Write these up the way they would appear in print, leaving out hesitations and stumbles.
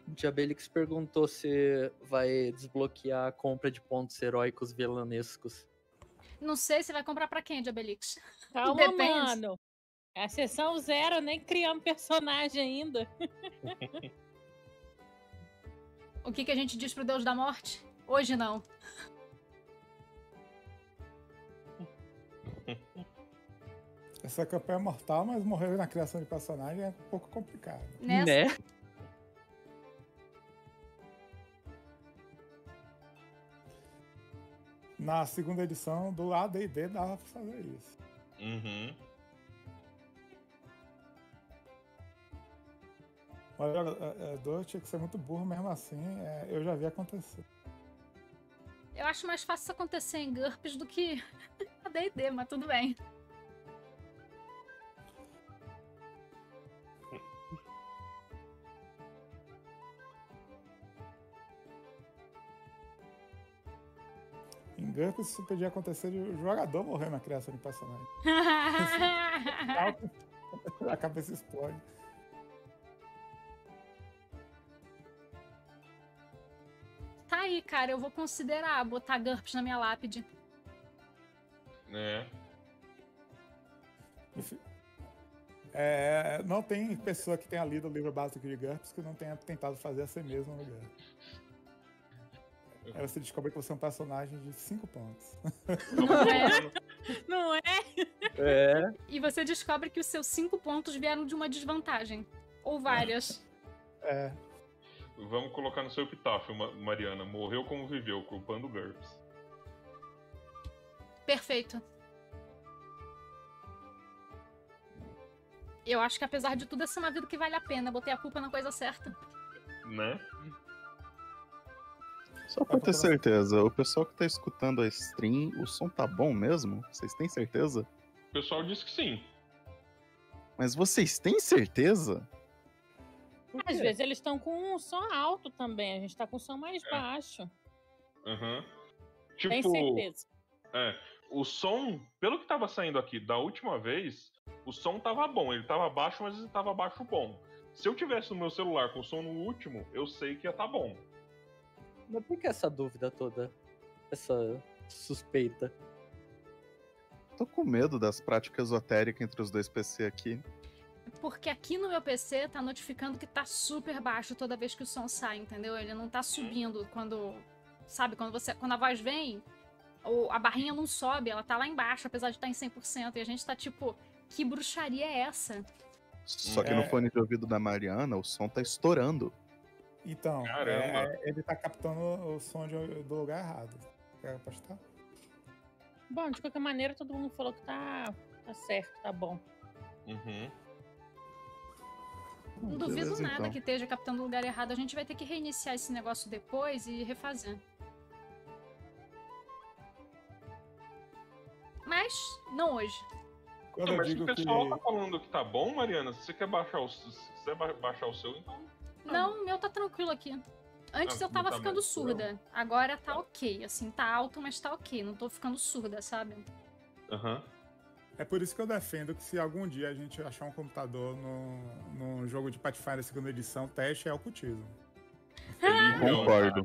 Diabelix perguntou se vai desbloquear a compra de pontos heróicos vilanescos. Não sei se vai comprar pra quem, Diabelix. Calma, Depende. mano. É a sessão 0, nem criamos personagem ainda. O que a gente diz pro Deus da Morte? Hoje não. Essa campanha é mortal, mas morrer na criação de personagem é um pouco complicado. Né? Na segunda edição do AD&D dava pra fazer isso. Uhum. Mas o jogador tinha que ser muito burro mesmo assim, eu já vi acontecer. Eu acho mais fácil isso acontecer em GURPS do que a D&D, mas tudo bem. Em GURPS isso podia acontecer de o jogador morrer na criação de personagem. A cabeça explode. Tá aí, cara, eu vou considerar botar GURPS na minha lápide. Não tem pessoa que tenha lido o livro básico de GURPS que não tenha tentado fazer a si mesmo no GURPS. Aí você descobre que você é um personagem de 5 pontos. Não é? Não é? É. E você descobre que os seus 5 pontos vieram de uma desvantagem. Ou várias. Vamos colocar no seu epitáfio, Mariana. Morreu como viveu, culpando o GURPS. Perfeito. Eu acho que apesar de tudo, essa é uma vida que vale a pena. Botei a culpa na coisa certa. Né? Só pra ter certeza, o pessoal que tá escutando a stream, o som tá bom mesmo? Vocês têm certeza? O pessoal disse que sim. Mas vocês têm certeza? Às vezes eles estão com um som alto também, a gente tá com um som mais baixo. Uhum. Tem certeza. O som, pelo que tava saindo aqui da última vez, o som tava bom. Ele tava baixo, mas ele tava baixo bom. Se eu tivesse no meu celular com o som no último, eu sei que ia tá bom. Mas por que essa dúvida toda? Essa suspeita? Tô com medo das práticas esotéricas entre os dois PC aqui. Porque aqui no meu PC tá notificando que tá super baixo toda vez que o som sai, entendeu? Ele não tá subindo quando... Sabe, quando a voz vem, a barrinha não sobe, ela tá lá embaixo, apesar de estar em 100%. E a gente tá tipo, que bruxaria é essa? Só que no fone de ouvido da Mariana, o som tá estourando. Então, ele tá captando o som do lugar errado. Quer apostar? Bom, de qualquer maneira, todo mundo falou que tá certo, tá bom. Uhum. Não duvido Beleza, nada então. que esteja captando o lugar errado. A gente vai ter que reiniciar esse negócio depois e refazer. Mas, não hoje. Quando eu Mas se digo o pessoal que... tá falando que tá bom, Mariana, se você quer baixar baixar o seu, então... Não, o meu tá tranquilo aqui. Antes eu tava tá ficando mais surda. Agora tá ok. Assim, tá alto, mas tá ok. Não tô ficando surda, sabe? Aham. É por isso que eu defendo que se algum dia a gente achar um computador no jogo de Pathfinder segunda edição, teste é ocultismo. Concordo.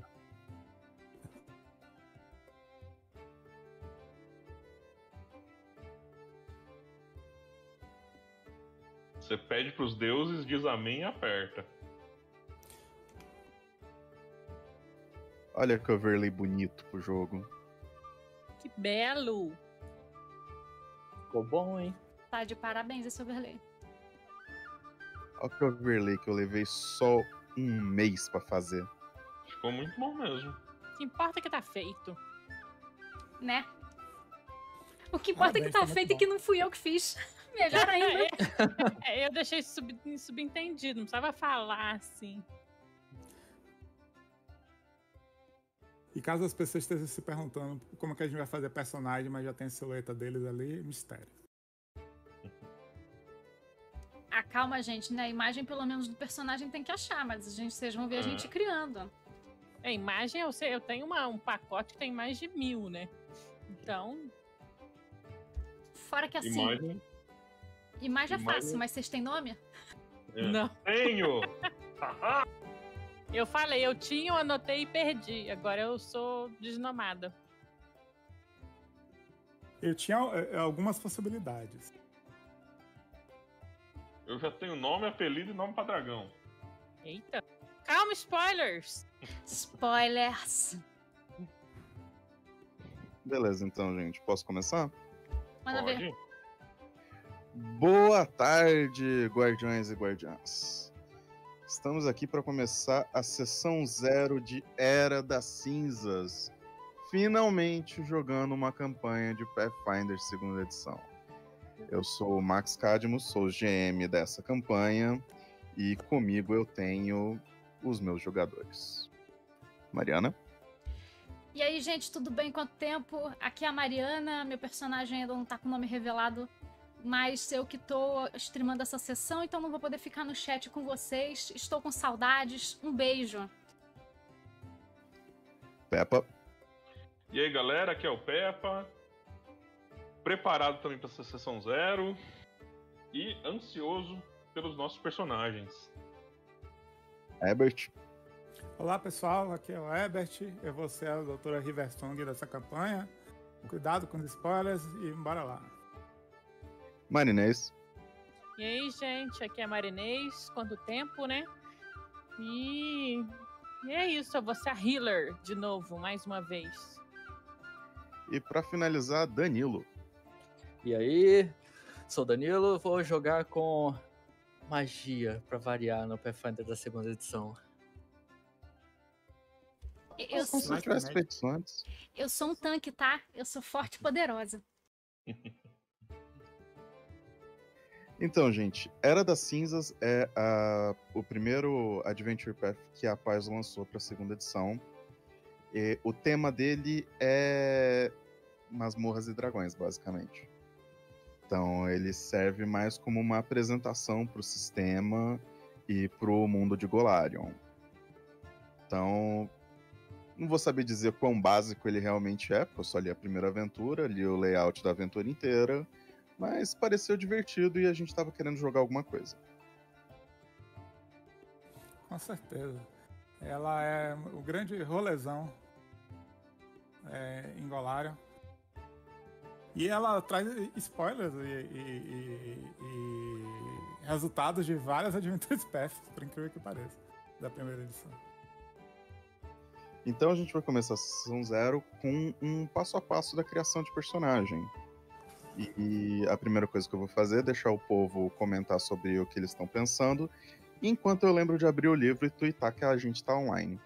Você pede pros deuses, diz amém e aperta. Olha que overlay bonito pro jogo. Que belo! Ficou bom, hein? Tá de parabéns esse overlay. Olha que overlay que eu levei só um mês pra fazer. Ficou muito bom mesmo. O que importa é que tá feito. Né? O que importa é que tá feito e que não fui eu que fiz. Melhor ainda. Eu deixei subentendido, não precisava falar assim. E caso as pessoas estejam se perguntando como é que a gente vai fazer personagem, mas já tem a silhueta deles ali, mistério. Calma, gente, né? A imagem, pelo menos, do personagem tem que achar, mas vocês vão ver a gente criando. A imagem, eu tenho um pacote que tem mais de 1000, né? Então... Fora que assim... Imagem é fácil, mas vocês têm nome? Não. Tenho! Eu falei, eu tinha, eu anotei e perdi. Agora eu sou desnomada. Eu tinha algumas possibilidades. Eu já tenho nome, apelido e nome pra dragão. Eita. Calma, spoilers. Spoilers. Beleza, então, gente. Posso começar? Manda ver. Pode? Boa tarde, guardiões e guardiãs. Estamos aqui para começar a sessão 0 de Era das Cinzas. Finalmente jogando uma campanha de Pathfinder 2ª edição. Eu sou o Max Cadmus, sou o GM dessa campanha e comigo eu tenho os meus jogadores. Mariana? E aí, gente, tudo bem? Quanto tempo? Aqui é a Mariana, meu personagem ainda não tá com o nome revelado, mas eu que tô streamando essa sessão, então não vou poder ficar no chat com vocês. Estou com saudades. Um beijo. Peppa? E aí, galera, aqui é o Peppa. Preparado também para essa sessão 0. E ansioso pelos nossos personagens. Herbert? Olá, pessoal. Aqui é o Herbert. Eu vou ser a doutora Riverstone dessa campanha. Cuidado com os spoilers e bora lá. Marinês? E aí, gente, aqui é a Marinês. Quanto tempo, né? E é isso, eu vou ser a healer de novo, mais uma vez. E para finalizar, Danilo. E aí, sou o Danilo, vou jogar com magia pra variar no Pathfinder da 2ª edição. Eu Se sou, eu tivesse feito isso antes. eu sou um tanque, tá? Eu sou forte e poderosa. Então, gente, Era das Cinzas é o primeiro Adventure Path que a Paizo lançou para a 2ª edição. E o tema dele é masmorras e dragões, basicamente. Então, ele serve mais como uma apresentação para o sistema e para o mundo de Golarion. Então, não vou saber dizer quão básico ele realmente é, porque eu só li a primeira aventura, li o layout da aventura inteira, mas pareceu divertido e a gente estava querendo jogar alguma coisa. Com certeza. Ela é o grande rolezão em Golarion. E ela traz spoilers e resultados de várias Adventures Paths, por incrível que pareça, da primeira edição. Então a gente vai começar a sessão 0 com um passo a passo da criação de personagem. E a primeira coisa que eu vou fazer é deixar o povo comentar sobre o que eles estão pensando, enquanto eu lembro de abrir o livro e twittar que a gente tá online.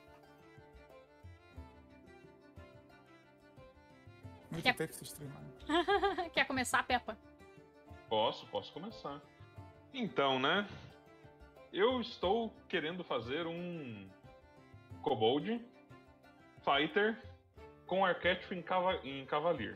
Muito tempo se streamando. Quer começar, Peppa? Posso começar. Então, né? Eu estou querendo fazer um Kobold Fighter com arquétipo em Cavalier.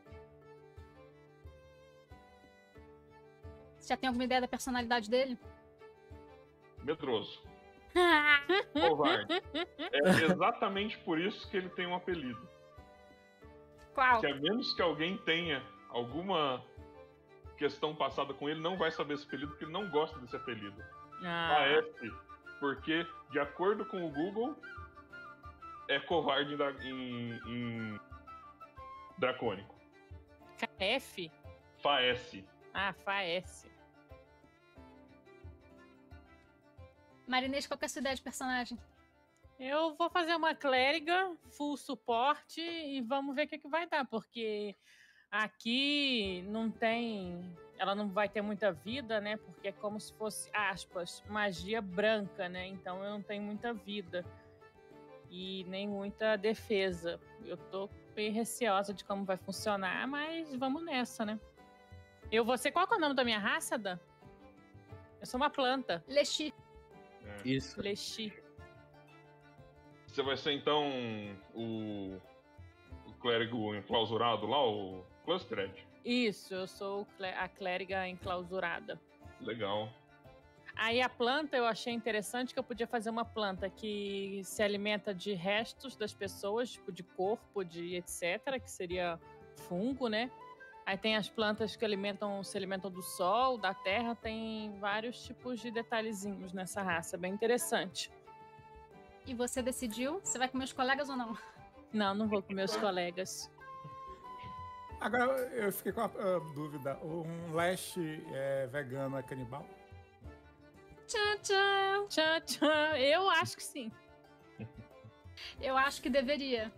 Você já tem alguma ideia da personalidade dele? Medroso. Covarde. É exatamente por isso que ele tem um apelido. Qual? Que a menos que alguém tenha alguma questão passada com ele, não vai saber esse apelido, porque ele não gosta desse apelido. Parece, porque, de acordo com o Google, é covarde em dracônico. KF? Faece. Ah, Faece. Marinês, qual que é a sua ideia de personagem? Eu vou fazer uma clériga, full suporte, e vamos ver o que vai dar, porque aqui não tem... Ela não vai ter muita vida, né? Porque é como se fosse, aspas, magia branca, né? Então eu não tenho muita vida. E nem muita defesa. Eu tô bem receosa de como vai funcionar, mas vamos nessa, né? Eu vou ser... Qual que é o nome da minha raça, Dan? Eu sou uma planta. Lexi. Isso. Lexi. Você vai ser, então, o clérigo enclausurado lá, o Clustered? Isso, eu sou a clériga enclausurada. Legal. Aí a planta eu achei interessante que eu podia fazer uma planta que se alimenta de restos das pessoas, tipo de corpo, de etc, que seria fungo, né? Aí tem as plantas que se alimentam do sol, da terra, tem vários tipos de detalhezinhos nessa raça, bem interessante. E você decidiu? Você vai com meus colegas ou não? Não vou com meus colegas. Agora, eu fiquei com a dúvida. Um Lash vegano é canibal? Tchau, tchau. Tchau, tchau. Eu acho que sim. Eu acho que deveria.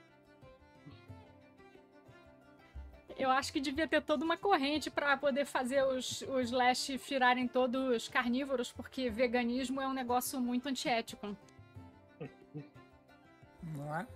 Eu acho que devia ter toda uma corrente para poder fazer os Lash virarem todos carnívoros, porque veganismo é um negócio muito antiético. Não é?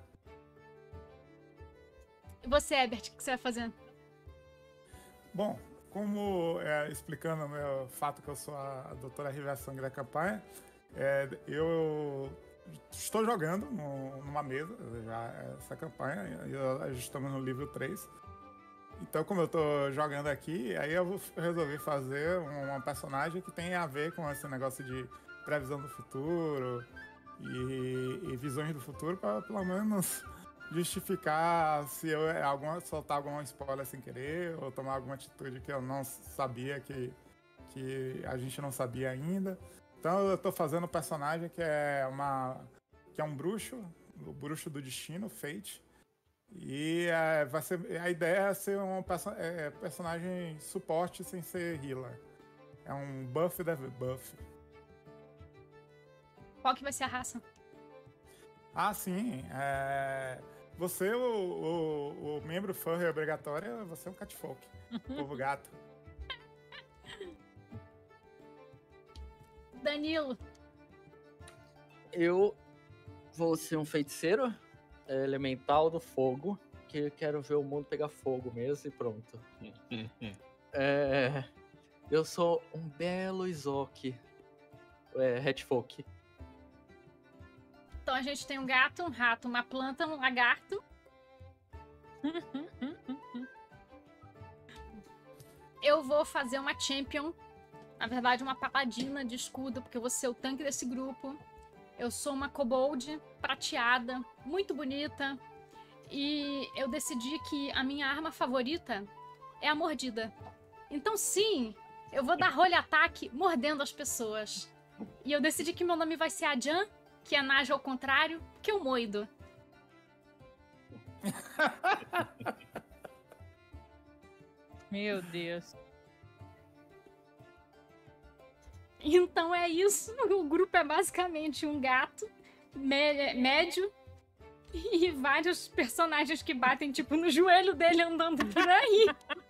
E você, Herbert, o que você vai fazer? Bom, como explicando o meu fato que eu sou a doutora Rivera Sangue da campanha, eu estou jogando numa mesa já essa campanha, e estamos no nível 3. Então, como eu estou jogando aqui, aí eu resolvi fazer uma personagem que tem a ver com esse negócio de previsão do futuro e visões do futuro, para pelo menos justificar se eu soltar algum spoiler sem querer ou tomar alguma atitude que eu não sabia, que a gente não sabia ainda. Então eu tô fazendo um personagem que é um bruxo, o bruxo do destino, Fate. E a ideia é ser um personagem suporte sem ser healer. É um buff debuff. Qual que vai ser a raça? Ah, sim. Você, o membro furry obrigatório, você é um catfolk. Povo gato. Danilo. Eu vou ser um feiticeiro elemental do fogo, que eu quero ver o mundo pegar fogo mesmo e pronto. Eu sou um belo Izok, Hatfolk. Então a gente tem um gato, um rato, uma planta, um lagarto. Eu vou fazer uma champion, na verdade uma paladina de escudo, porque eu vou ser o tanque desse grupo. Eu sou uma kobold prateada, muito bonita. E eu decidi que a minha arma favorita é a mordida. Então sim, eu vou dar role ataque mordendo as pessoas. E eu decidi que meu nome vai ser Adjan, que é Naja ao contrário, que eu moido. Meu Deus. Então é isso. O grupo é basicamente um gato médio e vários personagens que batem tipo no joelho dele andando por aí.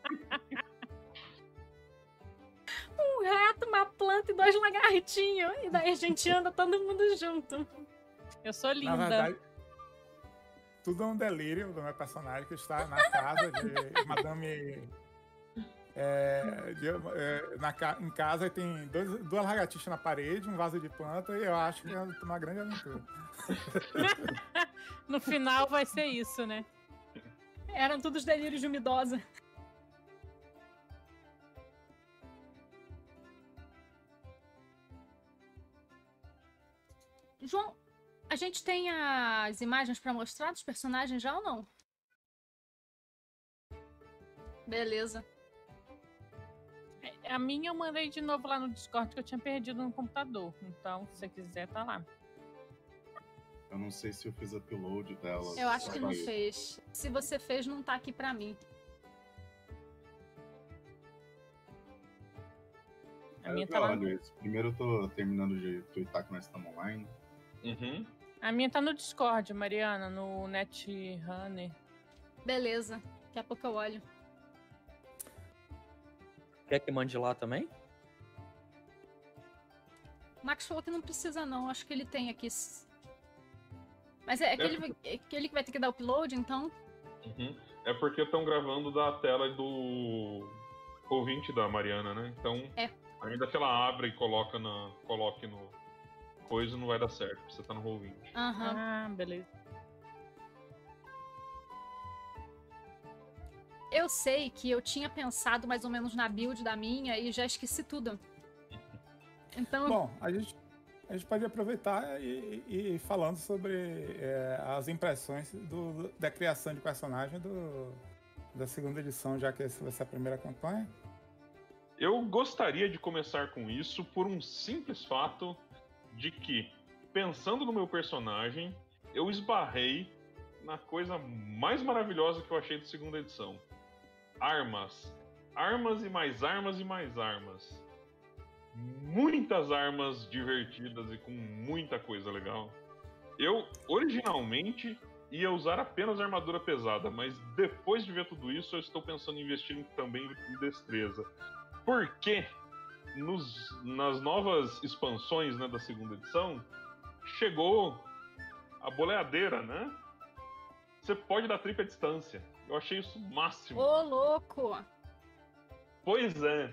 Um rato, uma planta e 2 lagartinhos. E daí a gente anda todo mundo junto. Eu sou linda. Na verdade, tudo é um delírio do meu personagem que está na casa de Madame... em casa tem 2 lagartixas na parede, um vaso de planta, e eu acho que é uma grande aventura. No final vai ser isso, né? Eram todos delírios de umidosa. João, a gente tem as imagens pra mostrar dos personagens já ou não? Beleza. A minha eu mandei de novo lá no Discord que eu tinha perdido no computador. Então, se você quiser, tá lá. Eu não sei se eu fiz upload dela. Eu acho que não fez. Se você fez, não tá aqui pra mim. A minha tá lá. Olha, primeiro eu tô terminando de twittar que nós estamos online. Uhum. A minha tá no Discord, Mariana, no Netrunner. Beleza. Daqui a pouco eu olho. Quer que mande lá também? O Max falou que não precisa não. Acho que ele tem aqui. Mas é ele que vai ter que dar upload, então? Uhum. É porque estão gravando da tela do ouvinte da Mariana, né? Então, ainda que ela abra e coloque no coisa, não vai dar certo. Você tá no ouvinte. Ah, beleza. Eu sei que eu tinha pensado mais ou menos na build da minha e já esqueci tudo. Então... Bom, a gente pode aproveitar e ir falando sobre as impressões da criação de personagem da segunda edição, já que essa vai ser a primeira campanha. Eu gostaria de começar com isso por um simples fato de que pensando no meu personagem, eu esbarrei na coisa mais maravilhosa que eu achei de segunda edição. Armas. Armas e mais armas e mais armas. Muitas armas divertidas e com muita coisa legal. Eu, originalmente, ia usar apenas armadura pesada, mas depois de ver tudo isso, eu estou pensando em investir também em destreza. Porque nas novas expansões, né, da segunda edição, chegou a boleadeira, né? Você pode dar tripla distância. Eu achei isso o máximo. Ô, louco! Pois é.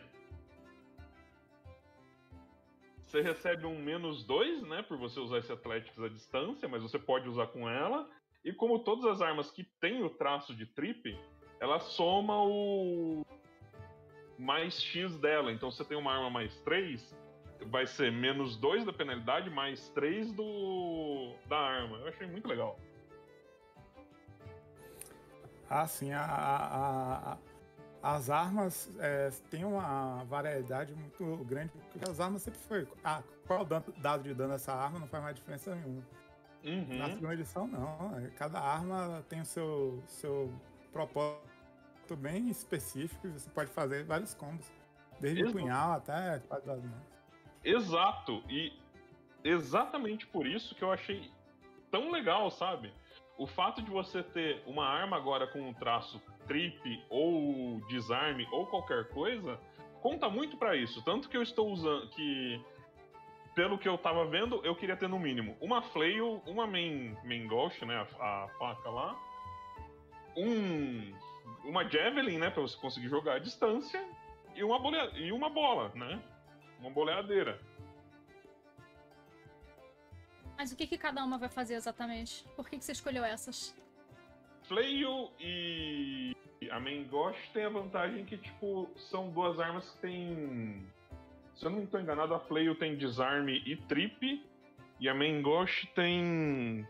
Você recebe um -2, né? Por você usar esse Athletics à distância, mas você pode usar com ela. E como todas as armas que têm o traço de trip, ela soma o mais X dela. Então você tem uma arma mais 3, vai ser -2 da penalidade, mais 3 da arma. Eu achei muito legal. Ah, sim. As armas têm uma variedade muito grande, porque as armas sempre foi... qual dado de dano dessa arma não faz mais diferença nenhuma. Uhum. Na segunda edição, não. Cada arma tem o seu propósito bem específico e você pode fazer vários combos. Desde o punhal até quase das mãos. Exato. E exatamente por isso que eu achei tão legal, sabe? O fato de você ter uma arma agora com um traço trip ou desarme ou qualquer coisa conta muito pra isso. Tanto que eu estou usando que, pelo que eu tava vendo, eu queria ter no mínimo uma flail, uma main ghost, né, a faca lá, uma javelin, né, pra você conseguir jogar à distância, e uma bola, né, uma boleadeira. Mas o que cada uma vai fazer exatamente? Por que você escolheu essas? Flail e a main ghost tem a vantagem que, tipo, são duas armas que tem... Se eu não estou enganado, a Flail tem desarme e trip, e a main ghost tem...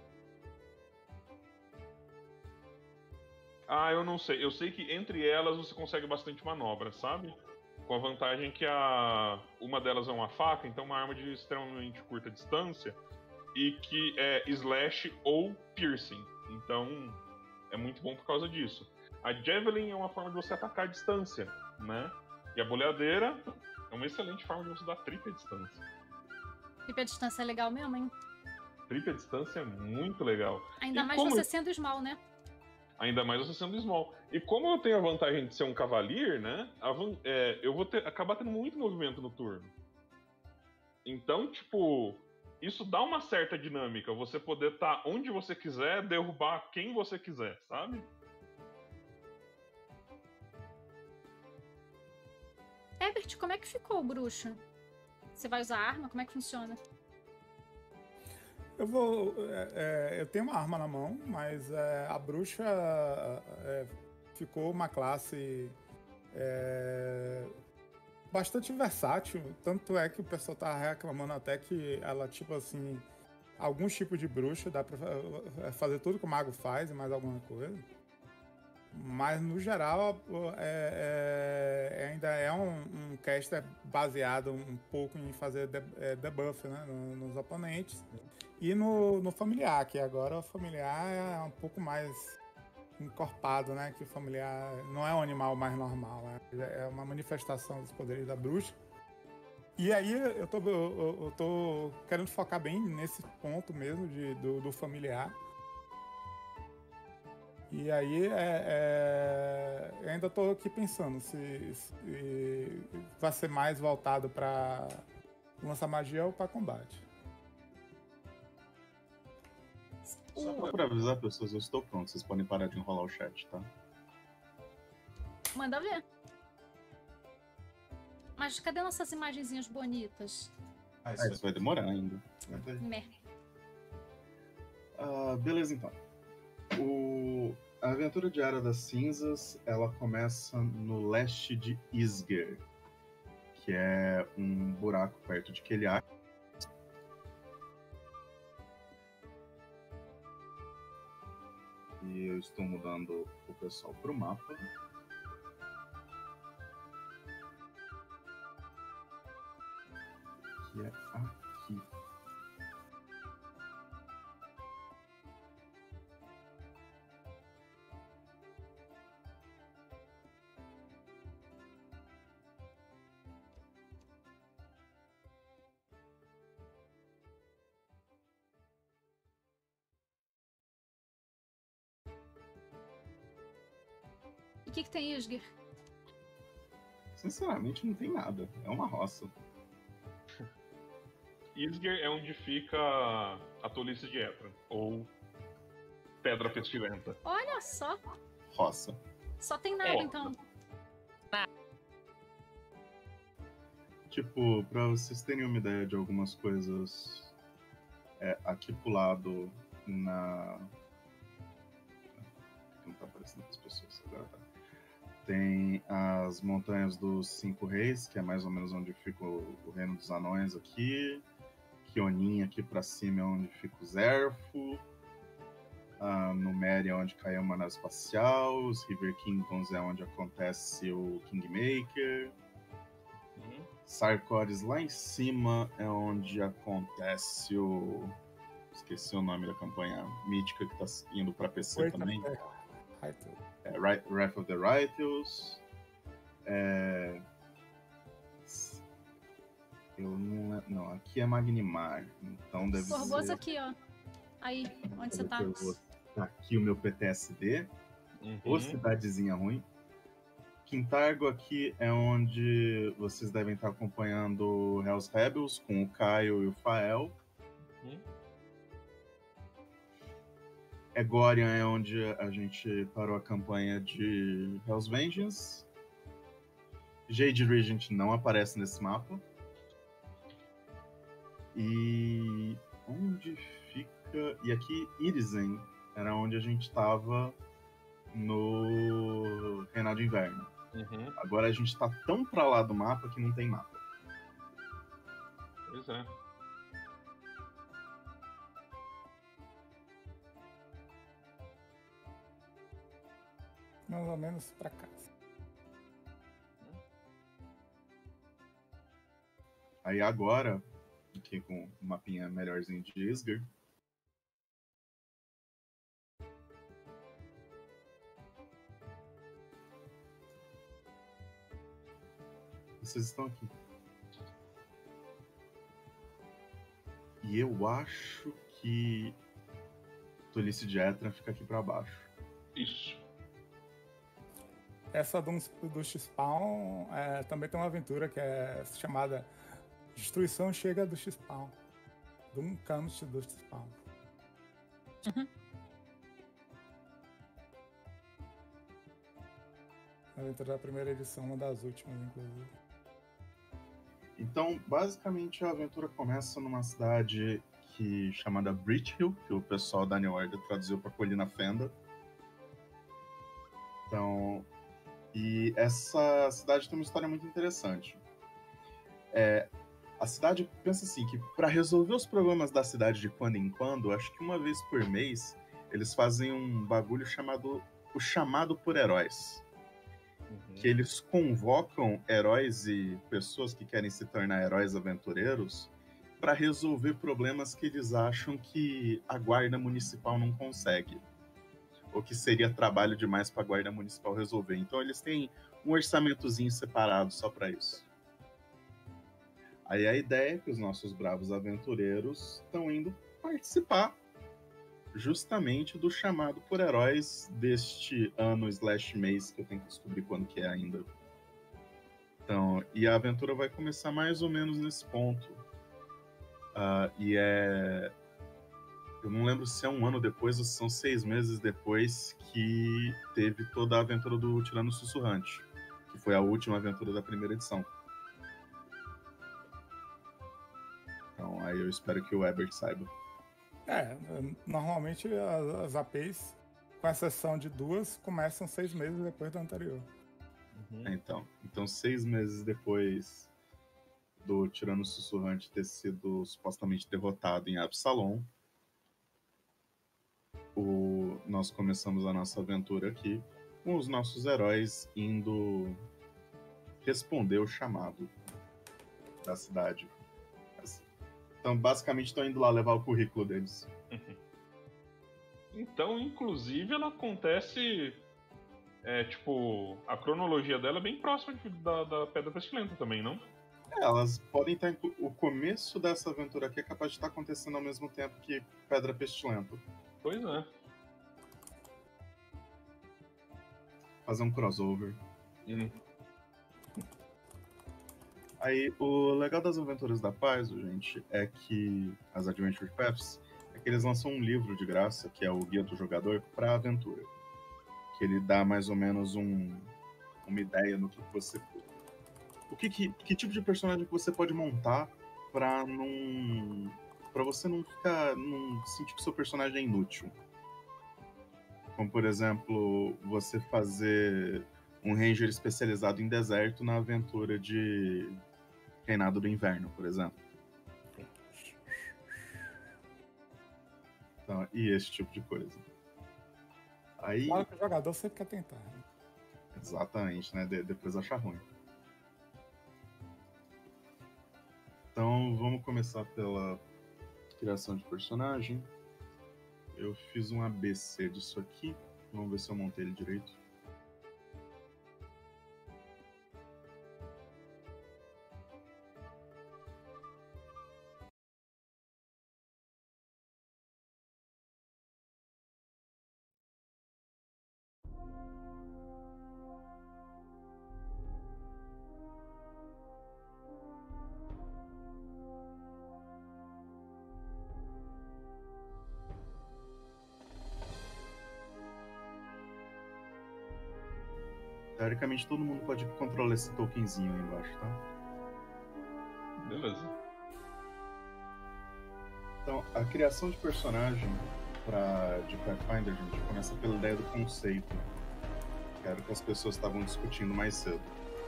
eu não sei. Eu sei que entre elas você consegue bastante manobra, sabe? Com a vantagem que uma delas é uma faca, então uma arma de extremamente curta distância, e que é slash ou piercing. Então é muito bom por causa disso. A javelin é uma forma de você atacar à distância, né? E a boleadeira é uma excelente forma de você dar tripla distância. Tripla distância é legal mesmo, hein? Tripla distância é muito legal. Ainda mais você sendo small, né? Ainda mais você sendo small. E como eu tenho a vantagem de ser um cavalier, né? Eu vou acabar tendo muito movimento no turno. Então, tipo, isso dá uma certa dinâmica. Você poder estar onde você quiser, derrubar quem você quiser, sabe? Herbert, como é que ficou o bruxo? Você vai usar arma? Como é que funciona? Eu tenho uma arma na mão, mas a bruxa ficou uma classe bastante versátil. Tanto é que o pessoal tá reclamando até que ela, tipo assim, alguns tipos de bruxa dá pra fazer tudo que o mago faz e mais alguma coisa. Mas, no geral, ainda é um caster baseado um pouco em fazer debuff, né, nos oponentes. E no familiar, que agora o familiar é um pouco mais encorpado, né? Que o familiar não é um animal mais normal, é uma manifestação dos poderes da bruxa. E aí eu tô querendo focar bem nesse ponto mesmo do familiar. E aí eu ainda tô aqui pensando se vai ser mais voltado para lançar magia ou para combate. Só pra avisar, pessoas, eu estou pronto. Vocês podem parar de enrolar o chat, tá? Manda ver. Mas cadê nossas imagenzinhas bonitas? Isso vai demorar ainda. Beleza, então. A aventura de Era das Cinzas, ela começa no leste de Isger, que é um buraco perto de Keliar. E eu estou mudando o pessoal para o mapa. Que é aqui. que tem Isgir? Sinceramente, não tem nada. É uma roça. Isger é onde fica a tolice de Etra, ou Pedra Pestilenta. Olha só. Roça. Só tem nada, então. Tipo, pra vocês terem uma ideia de algumas coisas, aqui pro lado, não tá aparecendo para as pessoas, agora tá. Tem as Montanhas dos Cinco Reis, que é mais ou menos onde fica o Reino dos Anões aqui. Kionin aqui pra cima é onde fica o Zerfo. Numéria é onde caiu a Maná Espacial. Os River Kingdoms é onde acontece o Kingmaker. Sarkores lá em cima é onde acontece o... Esqueci o nome da campanha mítica que tá indo pra PC também. Wrath of the Righteous. Eu não, aqui é Magnimar, então deve Corvoso ser... aqui, ó. Aí, onde você tá? Tá aqui o meu PTSD. Ou cidadezinha ruim. Quintargo aqui é onde vocês devem estar acompanhando Hells Rebels com o Caio e o Fael. Egorian é onde a gente parou a campanha de Hell's Vengeance. Jade Regent não aparece nesse mapa. E onde fica... E aqui Irizen era onde a gente estava no Reinado de Inverno. Agora a gente tá tão pra lá do mapa que não tem mapa. Pois é. Mais ou menos pra cá. Aí agora, aqui com o mapinha melhorzinho de Isgir, vocês estão aqui. E eu acho que Tolice de Etra fica aqui pra baixo. Isso. Essa do X-Spawn também tem uma aventura que é chamada Destruição Chega do X-Spawn. Doom Comes do X-Spawn. A aventura da primeira edição, uma das últimas, inclusive. Então, basicamente, a aventura começa numa cidade chamada Bridgehill, que o pessoal da New Order traduziu para Colina Fenda. Então, e essa cidade tem uma história muito interessante. A cidade pensa assim, que para resolver os problemas da cidade de quando em quando, acho que uma vez por mês, eles fazem um bagulho chamado o Chamado por Heróis. Que eles convocam heróis e pessoas que querem se tornar heróis aventureiros para resolver problemas que eles acham que a guarda municipal não consegue, ou que seria trabalho demais para a guarda municipal resolver. Então eles têm um orçamentozinho separado só para isso. Aí a ideia é que os nossos bravos aventureiros estão indo participar justamente do Chamado por Heróis deste ano / mês, que eu tenho que descobrir quando que é ainda. Então, e a aventura vai começar mais ou menos nesse ponto. Eu não lembro se é um ano depois ou se são 6 meses depois que teve toda a aventura do Tirano Sussurrante, que foi a última aventura da primeira edição. Então, aí eu espero que o Ebert saiba. Normalmente as APs, com exceção de 2, começam 6 meses depois da anterior. Então 6 meses depois do Tirano Sussurrante ter sido supostamente derrotado em Absalom, nós começamos a nossa aventura aqui com os nossos heróis indo responder o chamado da cidade. Então, basicamente, estão indo lá levar o currículo deles. Então, inclusive, ela acontece... a cronologia dela é bem próxima da Pedra Pestilenta também, não? Elas podem estar... O começo dessa aventura aqui é capaz de estar acontecendo ao mesmo tempo que Pedra Pestilenta. Pois é. fazer um crossover. Hum. Aí, o legal das Aventuras da Paz, gente, é que as Adventure Paths, é que eles lançam um livro de graça, que é o Guia do Jogador para a Aventura. Que ele dá mais ou menos uma ideia no que você... Que tipo de personagem que você pode montar pra você não sentir que o seu personagem é inútil. Como, por exemplo, você fazer um ranger especializado em deserto na aventura de Reinado do Inverno, por exemplo. Então, e esse tipo de coisa. Aí... Claro que o jogador sempre quer tentar. Né? Exatamente, né? Depois achar ruim. Então, vamos começar pela criação de personagem. Eu fiz um ABC disso aqui. Vamos ver se eu montei ele direito. Teoricamente, todo mundo pode controlar esse tokenzinho aí embaixo, tá? Beleza. Então, a criação de personagem de Pathfinder, gente, começa pela ideia do conceito, que era o que as pessoas estavam discutindo mais cedo.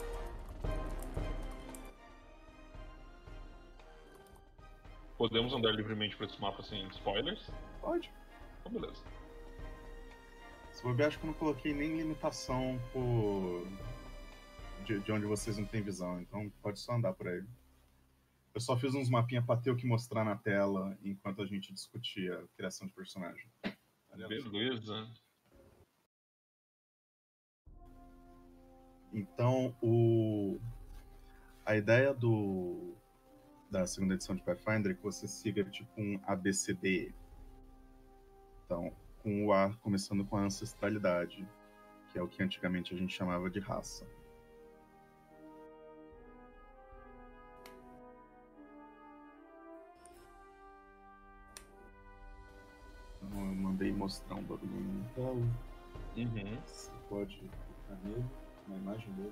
Podemos andar livremente por esse mapa sem spoilers? Pode. Então, beleza. Se bobear, acho que eu não coloquei nem limitação de onde vocês não têm visão, então pode só andar por aí. Eu só fiz uns mapinhas pra ter o que mostrar na tela enquanto a gente discutia a criação de personagem. Beleza. Então, a ideia da segunda edição de Pathfinder é que você siga tipo um ABCD. Então, com o A começando com a ancestralidade, que é o que antigamente a gente chamava de raça. Então, eu mandei mostrar um bagulho na tela. Uhum. Você pode clicar nele, na imagem dele.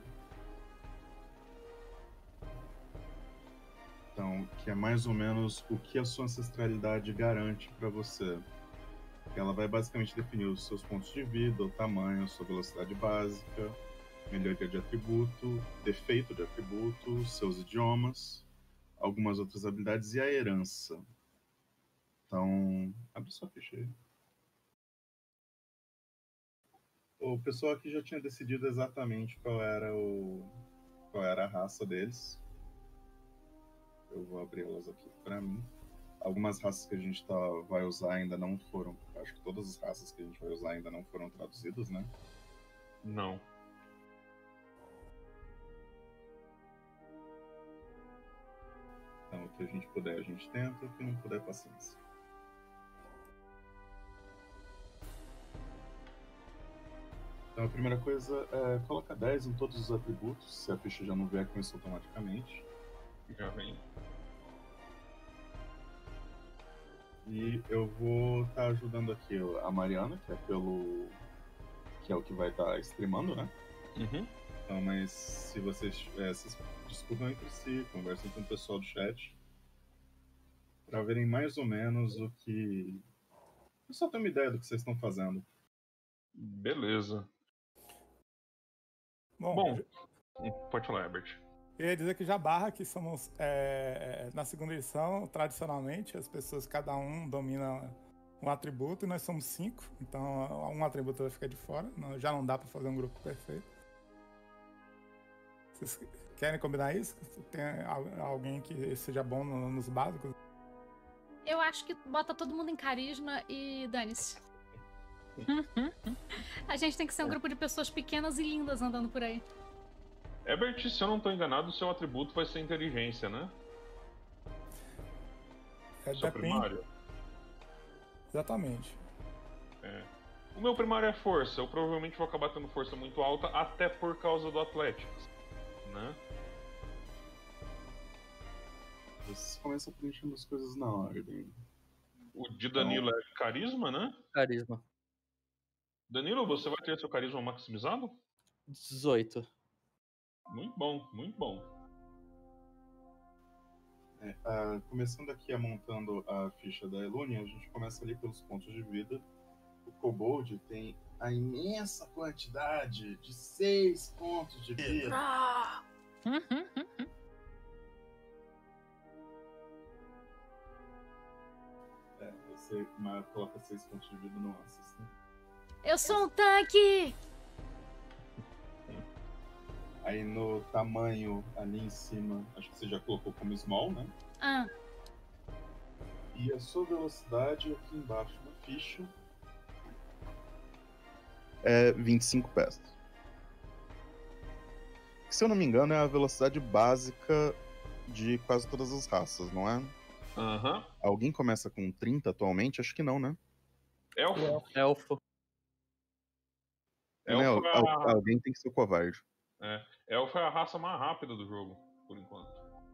Então, que é mais ou menos o que a sua ancestralidade garante para você. Ela vai basicamente definir os seus pontos de vida, o tamanho, sua velocidade básica, melhoria de atributo, defeito de atributo, seus idiomas, algumas outras habilidades e a herança. Então, abre sua ficha aí. O pessoal aqui já tinha decidido exatamente qual era a raça deles. Eu vou abrir elas aqui para mim. Algumas raças que a gente vai usar ainda não foram... Acho que todas as raças que a gente vai usar ainda não foram traduzidas, né? Não. Então, o que a gente puder, a gente tenta. O que não puder, paciência. Então, a primeira coisa é colocar 10 em todos os atributos. Se a ficha já não vier com isso automaticamente. Já vem. E eu vou estar ajudando aqui a Mariana, que é o que vai estar streamando, né? Uhum. Então, mas se vocês se discutam entre si, conversem com o pessoal do chat, para verem mais ou menos o que... Eu só tenho uma ideia do que vocês estão fazendo. Beleza. Bom, Pode falar, Herbert. eu ia dizer que já barra que somos, na segunda edição, tradicionalmente, as pessoas, cada um domina um atributo e nós somos 5, então um atributo vai ficar de fora, já não dá pra fazer um grupo perfeito. Vocês querem combinar isso? Tem alguém que seja bom nos básicos? Eu acho que bota todo mundo em carisma e dane-se. A gente tem que ser um grupo de pessoas pequenas e lindas andando por aí. Herbert, se eu não estou enganado, o seu atributo vai ser inteligência, né? Seu Depende. primário. Exatamente. O meu primário é força. Eu provavelmente vou acabar tendo força muito alta, até por causa do Athletics, né? Você começa preenchendo as coisas na ordem. O de Danilo é carisma, né? Carisma. Danilo, você vai ter seu carisma maximizado? 18. Muito bom, muito bom. Começando aqui montando a ficha da Elune, a gente começa ali pelos pontos de vida. O Kobold tem a imensa quantidade de 6 pontos de vida. Você coloca 6 pontos de vida no Ansys, né? Eu sou um tanque! Aí no tamanho ali em cima, acho que você já colocou como small, né? Ah, E a sua velocidade aqui embaixo na ficha é 25 pés. Se eu não me engano, é a velocidade básica de quase todas as raças, não é? Aham. Alguém começa com 30 atualmente? Acho que não, né? Elfo. Elfo. Elfo é a... Alguém tem que ser covarde. Elfo é a raça mais rápida do jogo, por enquanto.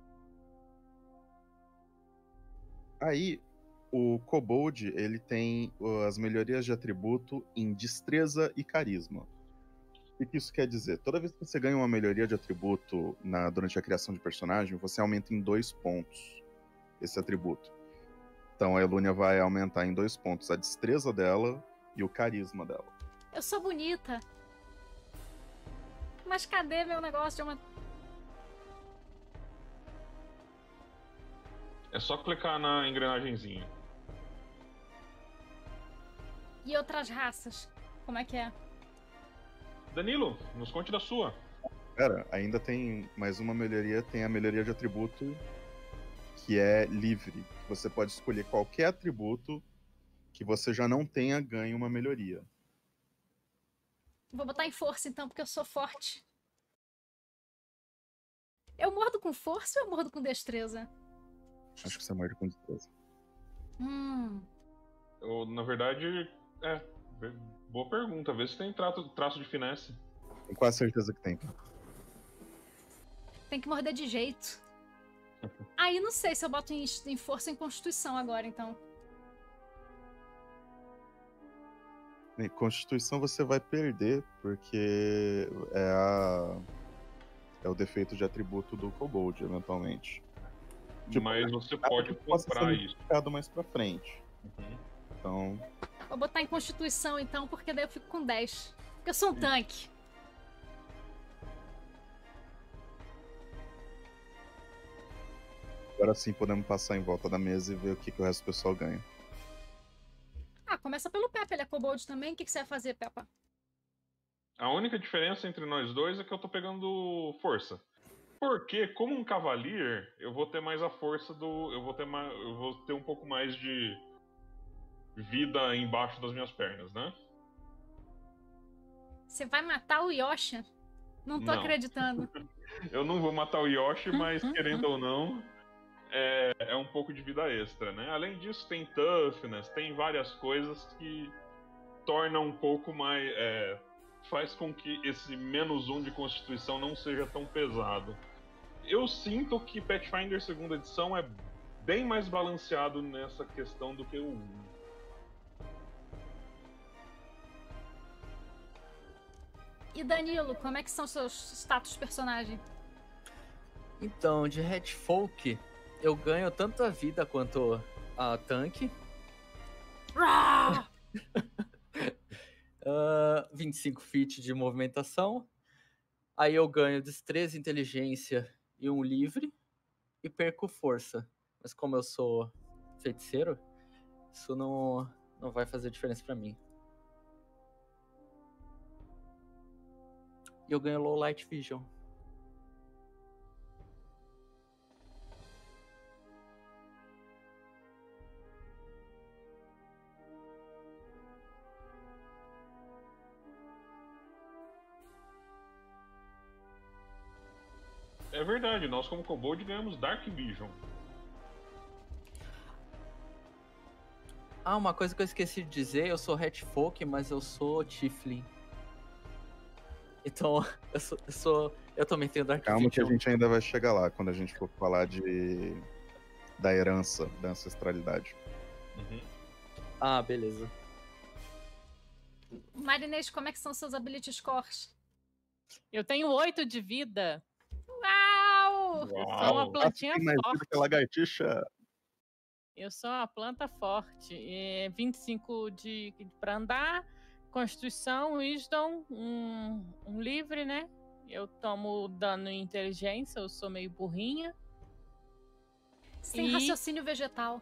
Aí, o Kobold, ele tem as melhorias de atributo em destreza e carisma. O que isso quer dizer? Toda vez que você ganha uma melhoria de atributo durante a criação de personagem, você aumenta em 2 pontos esse atributo. Então a Elúnia vai aumentar em 2 pontos a destreza dela e o carisma dela. eu sou bonita. Mas cadê meu negócio de aumentar? É só clicar na engrenagenzinha. E outras raças? Como é que é? Danilo, nos conte da sua. Pera, ainda tem mais uma melhoria, tem a melhoria de atributo que é livre. Você pode escolher qualquer atributo que você já não tenha ganho uma melhoria. Vou botar em força então, porque eu sou forte. Eu mordo com força ou eu mordo com destreza? Acho que você morde com destreza. Na verdade, boa pergunta. Vê se tem traço de finesse. Tenho quase certeza que tem. Tem que morder de jeito. Aí não sei se eu boto em força ou em constituição agora, então. Em Constituição você vai perder, porque é o defeito de atributo do Kobold, eventualmente. Mas você pode comprar isso. Mais pra frente. Uhum. Então. Vou botar em constituição então, porque daí eu fico com 10. Porque eu sou um tanque. Agora sim podemos passar em volta da mesa e ver o que o resto do pessoal ganha. Ah, começa pelo Peppa, ele é kobold também. O que você vai fazer, Peppa? A única diferença entre nós dois é que eu tô pegando força. Porque, como um cavalier, eu vou ter mais a força do... Eu vou ter um pouco mais de vida embaixo das minhas pernas, né? Você vai matar o Yosha? Não tô acreditando. Eu não vou matar o Yoshi, mas querendo ou não, é um pouco de vida extra, né? Além disso, tem toughness, tem várias coisas que tornam um pouco mais... faz com que esse -1 de constituição não seja tão pesado. Eu sinto que Pathfinder 2ª edição é bem mais balanceado nessa questão do que o 1. E Danilo, como é que são seus status de personagem? Então, de Hatfolk, eu ganho tanto a vida quanto a tanque. 25 feet de movimentação. Aí eu ganho destreza, inteligência e um livre. E perco força. Mas como eu sou feiticeiro, isso não vai fazer diferença pra mim. E eu ganho Low Light Vision. É verdade, nós como Kobold ganhamos Dark Vision. Ah, uma coisa que eu esqueci de dizer, eu sou Hatfolk, mas eu sou Tiflin. Então, eu também tenho Dark Calma que a Vision. gente ainda vai chegar lá, quando a gente for falar da herança, da ancestralidade. Uhum. Ah, beleza. Marinês, como é que são seus ability scores? Eu tenho 8 de vida. Uau! Eu sou uma Uau! plantinha Tem mais vida forte. que a lagartixa. Eu sou uma planta forte. 25 pra andar. Constituição, Wisdom, um livre, né? Eu tomo dano em inteligência, eu sou meio burrinha. Sem E- raciocínio vegetal.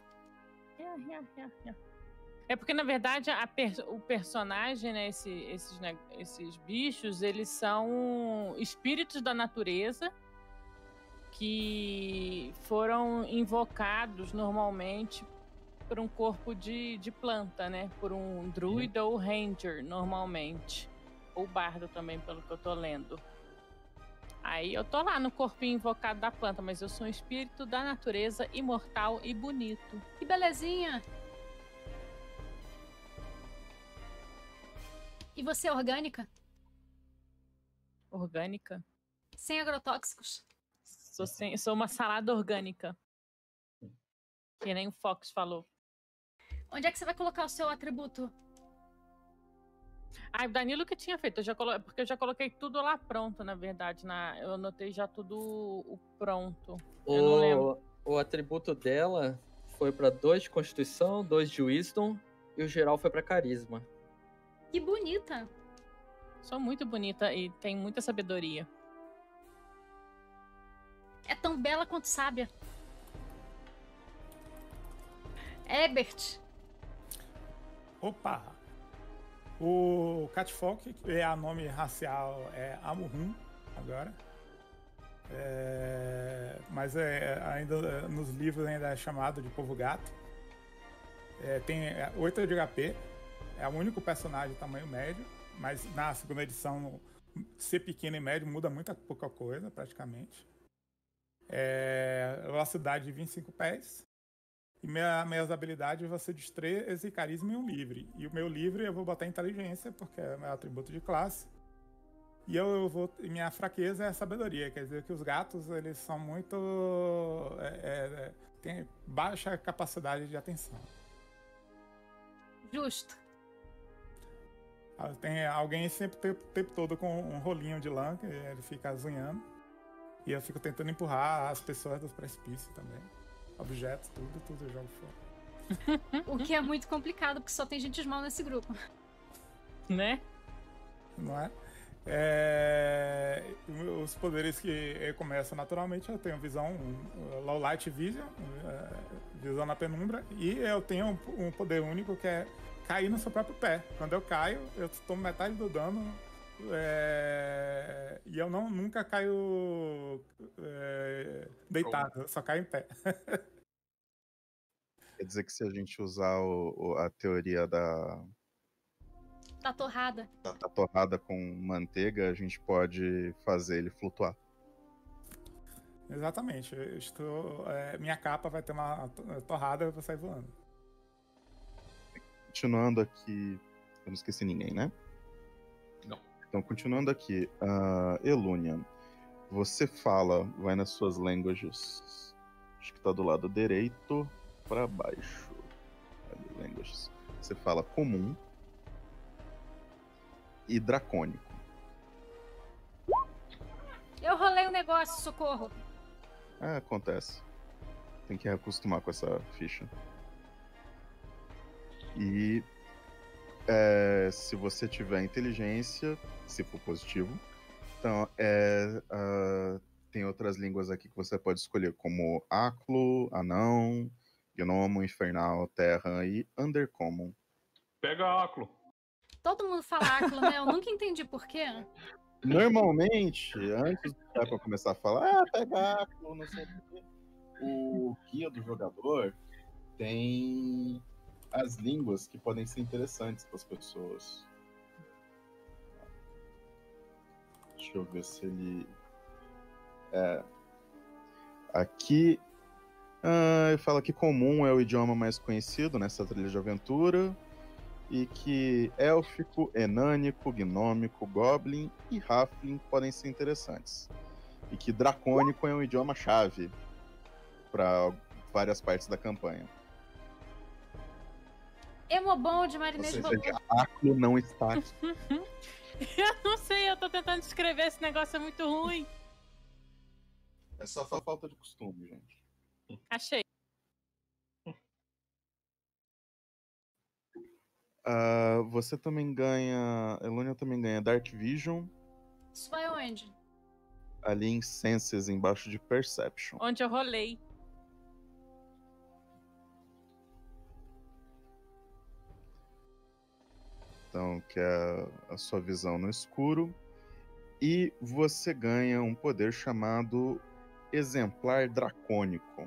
É porque, na verdade, o personagem, né, esses bichos, eles são espíritos da natureza que foram invocados normalmente por um corpo de planta, né? Por um druida ou ranger, normalmente. Ou bardo também, pelo que eu tô lendo. Aí eu tô lá no corpinho invocado da planta, mas eu sou um espírito da natureza, imortal e bonito. Que belezinha! E você é orgânica? Orgânica. Sem agrotóxicos? Sou uma salada orgânica. Que nem o Fox falou. Onde é que você vai colocar o seu atributo? Ah, o Danilo que tinha feito, porque eu já coloquei tudo lá pronto, na verdade. Eu anotei já tudo pronto. Eu não lembro. O atributo dela foi pra 2 de Constituição, 2 de Wisdom, e o geral foi pra Carisma. Que bonita! Sou muito bonita e tenho muita sabedoria. É tão bela quanto sábia. Ebert, Opa! O Catfolk, que a nome racial é Amurrum, agora. Mas ainda nos livros ainda é chamado de Povo Gato. Tem 8 de HP. É o único personagem de tamanho médio. Mas na segunda edição, ser pequeno e médio muda muita pouca coisa, praticamente. Velocidade de 25 pés. E minhas habilidades vão ser destreza, carisma e um livre. E o meu livre eu vou botar inteligência, porque é meu atributo de classe. E minha fraqueza é a sabedoria. Quer dizer que os gatos, eles são muito... têm baixa capacidade de atenção. justo. Tem alguém sempre o tempo todo com um rolinho de lã, que ele fica azunhando. E eu fico tentando empurrar as pessoas dos precipícios também. Objetos, tudo eu jogo fora. O que é muito complicado, porque só tem gente mal nesse grupo. Né? Não é? Os poderes que começam naturalmente, eu tenho visão, low light vision, visão na penumbra, e eu tenho um poder único que é cair no seu próprio pé. Quando eu caio, eu tomo metade do dano, e eu nunca caio deitado, eu só caio em pé. Quer dizer que se a gente usar a teoria da Tá torrada. torrada com manteiga, a gente pode fazer ele flutuar. Exatamente. Minha capa vai ter uma torrada e eu vou sair voando. Continuando aqui. Eu não esqueci ninguém, né? Não. Então, continuando aqui. Elúnia, você vai nas suas languages. Acho que tá do lado direito para baixo. Ali, languages. Você fala comum e dracônico. Eu rolei o negócio, socorro. Acontece. Tem que acostumar com essa ficha. E se você tiver inteligência, se for positivo, então tem outras línguas aqui que você pode escolher, como Aclo, Anão, Gnomo, Infernal, Terra e Undercommon. Pega Aclo. Todo mundo fala Aclo, né? Eu nunca entendi por quê. Normalmente, antes para começar a falar, pega Aclo, não sei o quê, o guia do jogador tem as línguas que podem ser interessantes para as pessoas. Deixa eu ver se ele... Aqui Ele fala que comum é o idioma mais conhecido nessa trilha de aventura. E que élfico, enânico, gnômico, goblin e halfling podem ser interessantes. E que dracônico é um idioma-chave para várias partes da campanha. Hemobon de marinês de robô. Aclo não está aqui. Eu não sei, eu tô tentando escrever, esse negócio é muito ruim. É só falta de costume, gente. Achei. Você também ganha... Elônia também ganha Dark Vision. Isso vai onde? Ali em Senses, embaixo de Perception. Onde eu rolei. Então, que é a sua visão no escuro. E você ganha um poder chamado Exemplar Dracônico.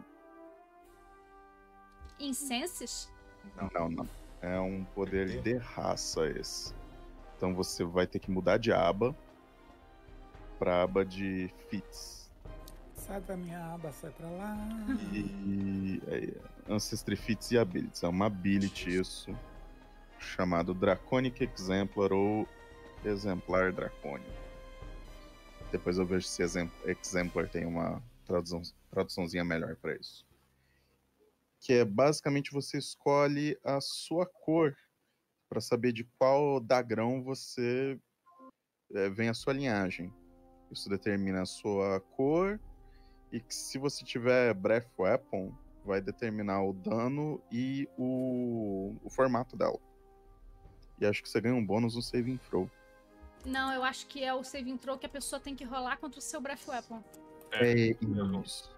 Incenses? Não. É um poder de raça esse. Então você vai ter que mudar de aba pra aba de Feats. Sai da minha aba, sai pra lá. E Ancestry Feats e Abilities. É uma ability isso. Chamado Draconic Exemplar ou Exemplar Dracônico. Depois eu vejo se Exemplar tem uma traduçãozinha melhor pra isso. Que é basicamente você escolhe a sua cor para saber de qual dagrão você vem a sua linhagem. Isso determina a sua cor e que se você tiver Breath Weapon, vai determinar o dano e o formato dela. E acho que você ganha um bônus no Saving Throw. Não, eu acho que é o saving throw que a pessoa tem que rolar contra o seu Breath Weapon. Isso.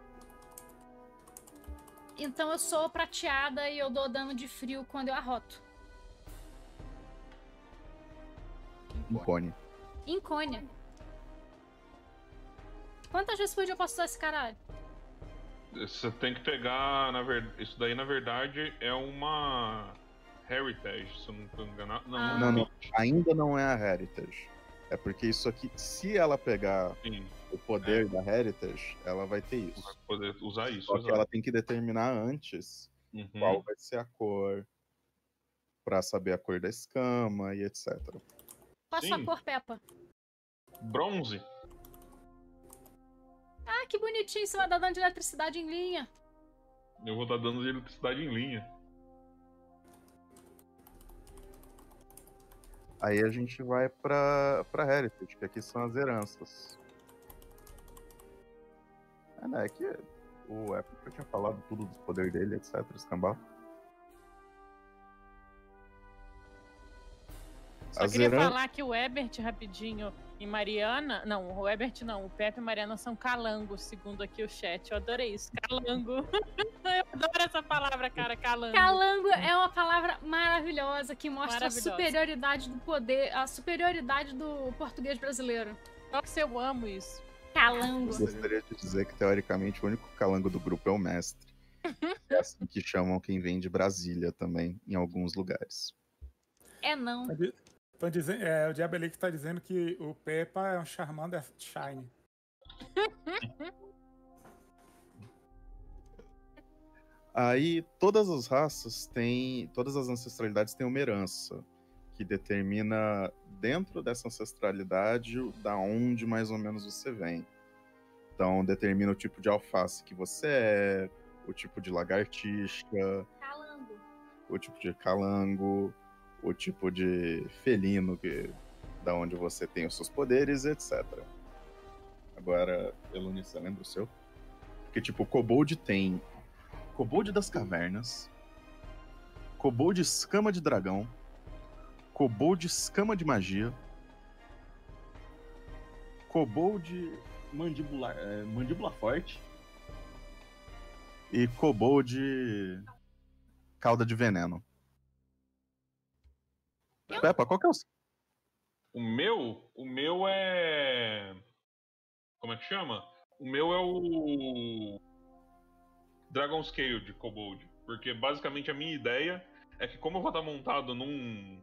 Então eu sou prateada e eu dou dano de frio quando eu arroto. Incone. Incônia. Quantas vezes por dia eu posso usar esse caralho? Você tem que pegar, isso daí na verdade é uma Heritage, se eu não estou enganado. Não. Ainda não é a Heritage. É porque isso aqui, se ela pegar o poder da Heritage, ela vai ter isso. Vai poder usar isso. Só que ela tem que determinar antes qual vai ser a cor, pra saber a cor da escama e etc. Qual a sua cor, Peppa? Bronze. Ah, que bonitinho, você vai dar dano de eletricidade em linha. Eu vou dar dano de eletricidade em linha. Aí a gente vai pra Heritage, que aqui são as heranças. É que o Epic eu tinha falado tudo dos poderes dele, etc, escambau. Só queria falar que o Ebert, rapidinho, e Mariana... Não, o Ebert não, o Pepe e Mariana são calangos, segundo aqui o chat. Eu adorei isso, calango. Eu adoro essa palavra, cara, calango. Calango é uma palavra maravilhosa que mostra a superioridade do poder, a superioridade do português brasileiro. Nossa, eu amo isso. Calango. Eu gostaria de dizer que, teoricamente, o único calango do grupo é o mestre. É assim que chamam quem vem de Brasília também, em alguns lugares. É não. Tô dizendo, o Diabelic tá dizendo que o Peppa é um Charmander Shine. Aí, todas as raças todas as ancestralidades têm uma herança, que determina, dentro dessa ancestralidade, da onde mais ou menos você vem. Então, determina o tipo de alface que você é, o tipo de lagartixa, Calango. o tipo de calango, o tipo de felino, da onde você tem os seus poderes, etc. Agora, Elune, você lembra o seu? Porque, tipo, o Kobold tem Kobold das Cavernas, Kobold Escama de Dragão, Kobold Escama de Magia, Kobold Mandíbula Forte e Kobold Cauda de Veneno. Peppa, qual que é o seu? O meu é... Como é que chama? O meu é o Dragon's Scale de Kobold. Porque basicamente a minha ideia é que como eu vou estar montado num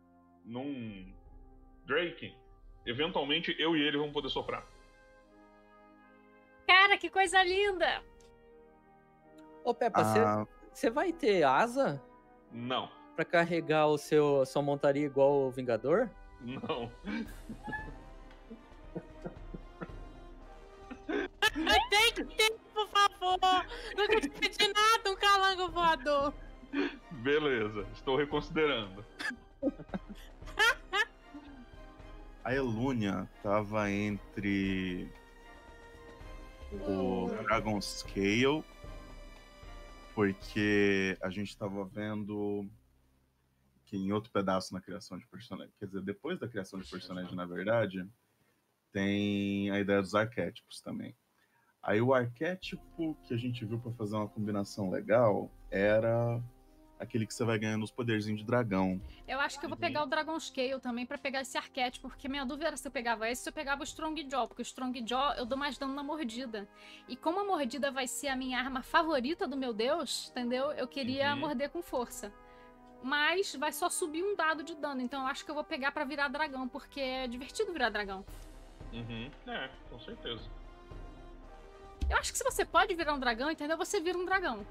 Drake, eventualmente eu e ele vamos poder soprar. Cara, que coisa linda! Ô, Peppa, você vai ter asa Não. pra carregar sua montaria igual o Vingador? Não. Tem que ter, por favor! Não quero pedir nada, um calango voador! Beleza, estou reconsiderando. A Elúnia tava entre o Dragon Scale, porque a gente tava vendo que em outro pedaço na criação de personagem, quer dizer, depois da criação de personagem, na verdade, tem a ideia dos arquétipos também. Aí o arquétipo que a gente viu para fazer uma combinação legal era aquele que você vai ganhando os poderzinhos de dragão. Eu acho que eu vou pegar o Dragon Scale também pra pegar esse arquétipo, porque minha dúvida era se eu pegava esse ou se eu pegava o Strong Jaw, porque o Strong Jaw eu dou mais dano na mordida. E como a mordida vai ser a minha arma favorita do meu deus, entendeu? Eu queria morder com força. Mas vai só subir um dado de dano, então eu acho que eu vou pegar pra virar dragão, porque é divertido virar dragão. É, com certeza. Eu acho que se você pode virar um dragão, entendeu? Você vira um dragão.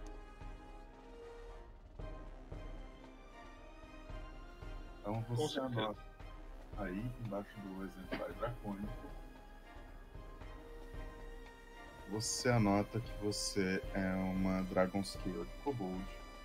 Então você anota aí embaixo do exemplar dracônico. Você anota que você é uma Dragon Scale de Kobold.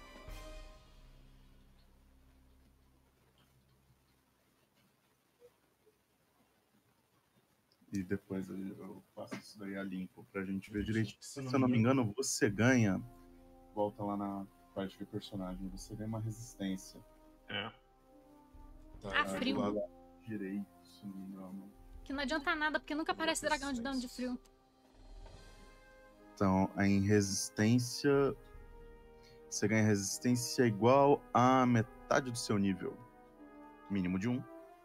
E depois eu faço isso daí a limpo pra gente ver direito. Se eu não me engano, você ganha. Volta lá na parte de personagem, você ganha uma resistência. É. Ah, frio. Lá direito, se não me engano. Que não adianta nada, porque nunca aparece dragão de dano de frio. Então, em resistência, você ganha resistência igual a metade do seu nível. Mínimo de 1.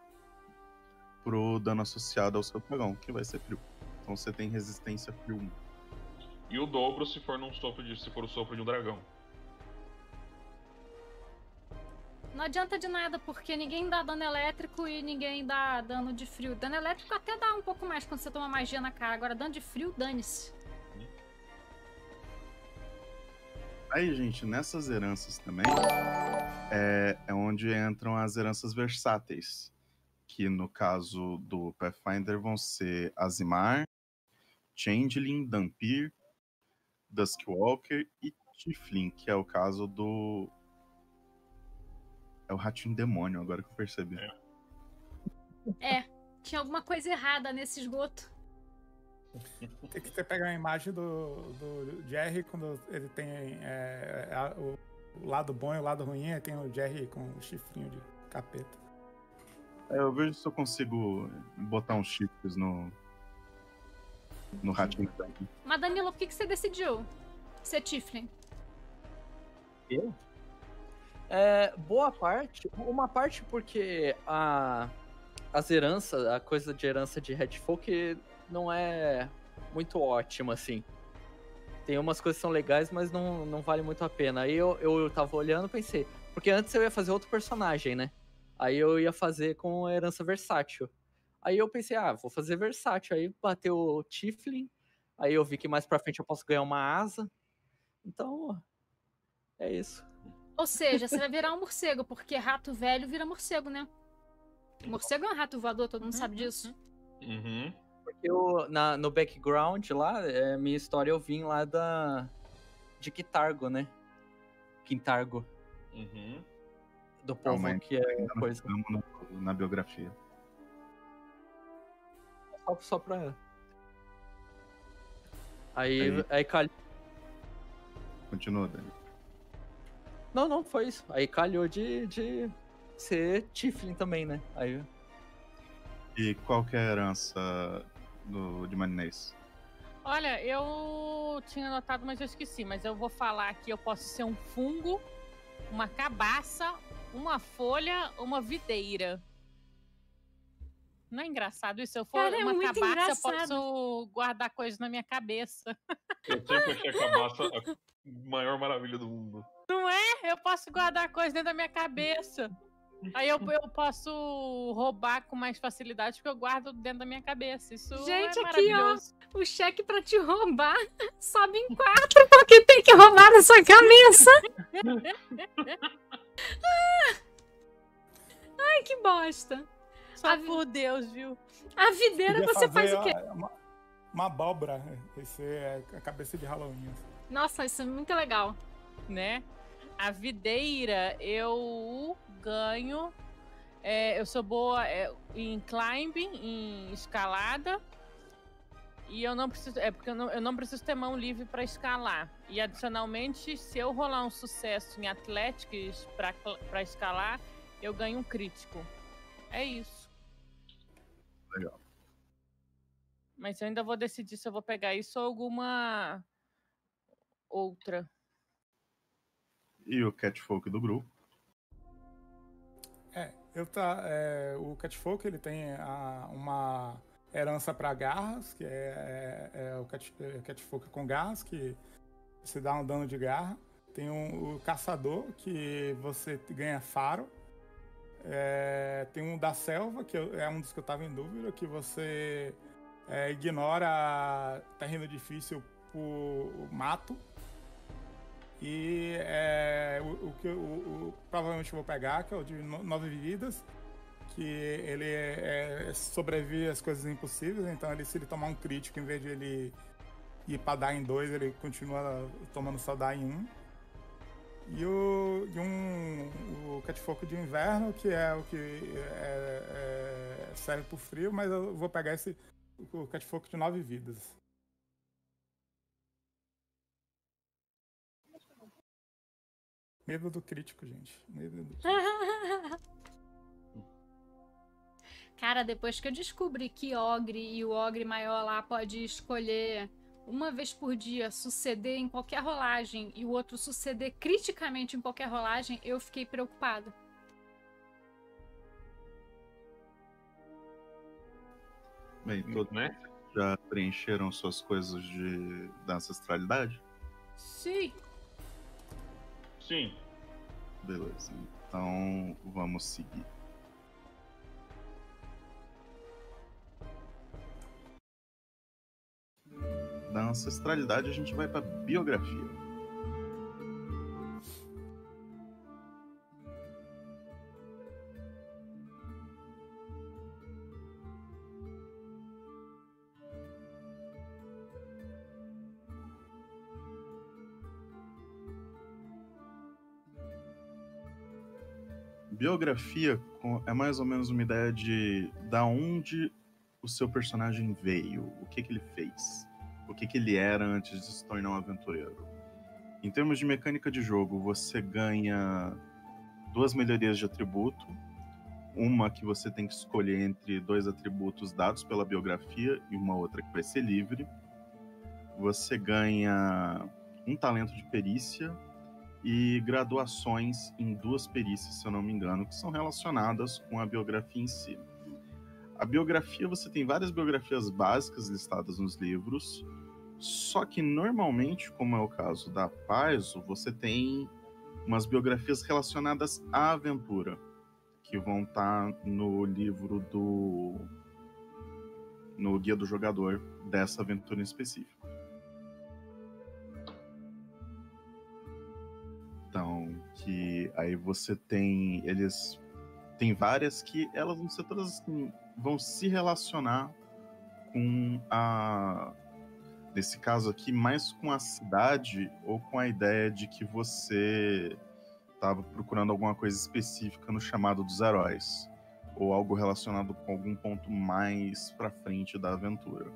Pro dano associado ao seu dragão, que vai ser frio. Então você tem resistência frio 1. E o dobro se for o sopro de um dragão. Não adianta de nada, porque ninguém dá dano elétrico e ninguém dá dano de frio. Dano elétrico até dá um pouco mais quando você toma magia na cara. Agora, dano de frio, dane-se. Aí, gente, nessas heranças também é onde entram as heranças versáteis. Que no caso do Pathfinder vão ser Azimar, Changeling, Dhampir, Duskwalker e Tiflin, que é o caso do... É o ratinho demônio, agora que eu percebi. Tinha alguma coisa errada nesse esgoto. Tem que pegar a imagem do Jerry quando ele tem o lado bom e o lado ruim, aí tem o Jerry com o chifrinho de capeta. Eu vejo se eu consigo botar uns chifres no ratinho. Mas Danilo, por que você decidiu ser Tiflin? Eu? Boa parte. Uma parte porque as heranças, a coisa de herança de Redfolk não é muito ótima, assim. Tem umas coisas que são legais, mas não vale muito a pena. Aí eu tava olhando e pensei, porque antes eu ia fazer outro personagem, né? Aí eu ia fazer com a herança versátil. Aí eu pensei, vou fazer versátil. Aí bateu o Tiflin. Aí eu vi que mais pra frente eu posso ganhar uma asa. Então, é isso. Ou seja, você vai virar um morcego, porque rato velho vira morcego, né? Morcego é um rato voador, todo mundo sabe disso. Porque no background lá, minha história eu vim lá de Quitargo, né? Quintargo. Do povo que é coisa. Na biografia. Só pra... Aí calhou... Continua, Dani. Não, foi isso. Aí calhou de ser Tiflin também, né? Aí... E qual que é a herança de Marinês? Olha, eu tinha anotado, mas eu esqueci. Mas eu vou falar que eu posso ser um fungo, uma cabaça, uma folha, uma videira. Não é engraçado isso? Se eu for uma cabaça, engraçado. Eu posso guardar coisas na minha cabeça. Eu sempre achei a cabaça a maior maravilha do mundo. Não é? Eu posso guardar coisas dentro da minha cabeça. Aí eu posso roubar com mais facilidade, porque eu guardo dentro da minha cabeça. Isso Gente, é aqui, ó, maravilhoso. o cheque pra te roubar sobe em 4, porque tem que roubar na sua cabeça. Ai, que bosta. Só por Deus, viu? A videira Podia você faz fazer o quê? uma abóbora. Esse é a cabeça de Halloween. Nossa, isso é muito legal. Né? A videira, eu ganho. Eu sou boa em climbing, em escalada. E eu não preciso. Porque eu não preciso ter mão livre para escalar. E adicionalmente, se eu rolar um sucesso em Athletics para escalar, eu ganho um crítico. É isso. Legal. Mas eu ainda vou decidir se eu vou pegar isso ou alguma outra. E o Catfolk do grupo? O Catfolk, ele tem uma herança para garras, que é o Catfolk com garras, que você dá um dano de garra. Tem o Caçador, que você ganha faro. Tem um da Selva, que é um dos que eu estava em dúvida, que você ignora terreno difícil por mato. E o que eu provavelmente vou pegar, que é o de 9 vidas, que ele sobrevive às coisas impossíveis, então se ele tomar um crítico, em vez de ele ir para dar em 2, ele continua tomando só dar em 1. E o Catfolk de inverno, que é o que serve pro frio, mas eu vou pegar o Catfolk de 9 vidas. Medo do crítico, gente. Medo do crítico. Cara, depois que eu descobri que Ogre e o Ogre maior lá pode escolher uma vez por dia suceder em qualquer rolagem e o outro suceder criticamente em qualquer rolagem, eu fiquei preocupada. Bem, todos já preencheram suas coisas da ancestralidade? Sim. Sim. Beleza, então vamos seguir. Da ancestralidade a gente vai para biografia. Biografia é mais ou menos uma ideia de da onde o seu personagem veio, o que ele fez, o que ele era antes de se tornar um aventureiro. Em termos de mecânica de jogo, você ganha 2 melhorias de atributo, uma que você tem que escolher entre 2 atributos dados pela biografia e uma outra que vai ser livre. Você ganha um talento de perícia e graduações em 2 perícias, se eu não me engano, que são relacionadas com a biografia em si. A biografia, você tem várias biografias básicas listadas nos livros, só que normalmente, como é o caso da Paizo, você tem umas biografias relacionadas à aventura, que vão estar no livro no guia do jogador dessa aventura em específico. Então, que aí você tem... Eles tem várias que elas vão ser todas assim, vão se relacionar com nesse caso aqui, mais com a cidade ou com a ideia de que você estava procurando alguma coisa específica no chamado dos heróis, ou algo relacionado com algum ponto mais pra frente da aventura.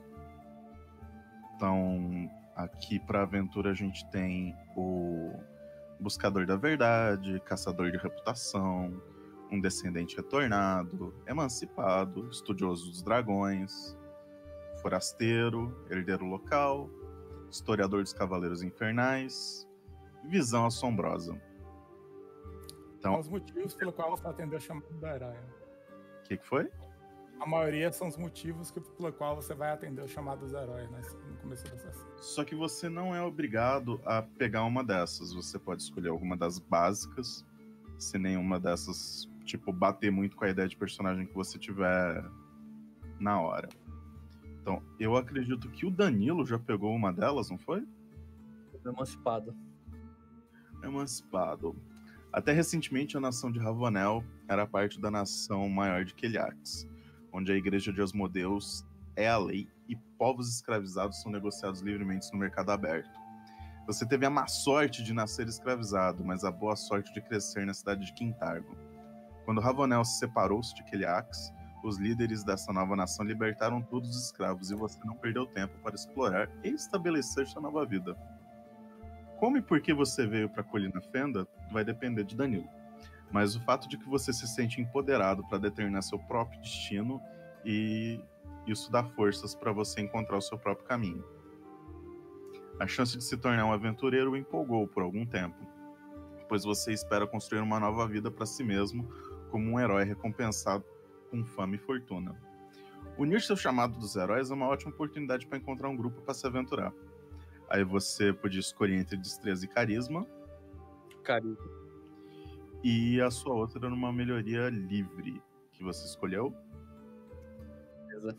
Então, aqui pra aventura a gente tem o Buscador da Verdade, Caçador de Reputação, um Descendente Retornado, Emancipado, Estudioso dos Dragões, Forasteiro, Herdeiro Local, Historiador dos Cavaleiros Infernais, Visão Assombrosa. Então, São os motivos pelo qual você atendeu a chamada do herói. o que foi? A maioria são os motivos pelo qual você vai atender o chamado dos heróis, né, no começo da sessão. Só que você não é obrigado a pegar uma dessas. Você pode escolher alguma das básicas. Se nenhuma dessas tipo, bater muito com a ideia de personagem que você tiver na hora. Então, eu acredito que o Danilo já pegou uma delas, não foi? Emancipado. Emancipado. Até recentemente, a nação de Ravanel era parte da nação maior de Keliax, onde a Igreja de Asmodeus é a lei e povos escravizados são negociados livremente no mercado aberto. Você teve a má sorte de nascer escravizado, mas a boa sorte de crescer na cidade de Quintargo. Quando Ravanel se separou-se de Keliax, os líderes dessa nova nação libertaram todos os escravos e você não perdeu tempo para explorar e estabelecer sua nova vida. Como e por que você veio para Colina Fenda vai depender de Danilo. Mas o fato de que você se sente empoderado para determinar seu próprio destino e isso dá forças para você encontrar o seu próprio caminho. A chance de se tornar um aventureiro o empolgou por algum tempo, pois você espera construir uma nova vida para si mesmo como um herói recompensado com fama e fortuna. Unir-se ao chamado dos heróis é uma ótima oportunidade para encontrar um grupo para se aventurar. Aí você podia escolher entre destreza e carisma. Carisma. E a sua outra era uma melhoria livre, que você escolheu. Destreza.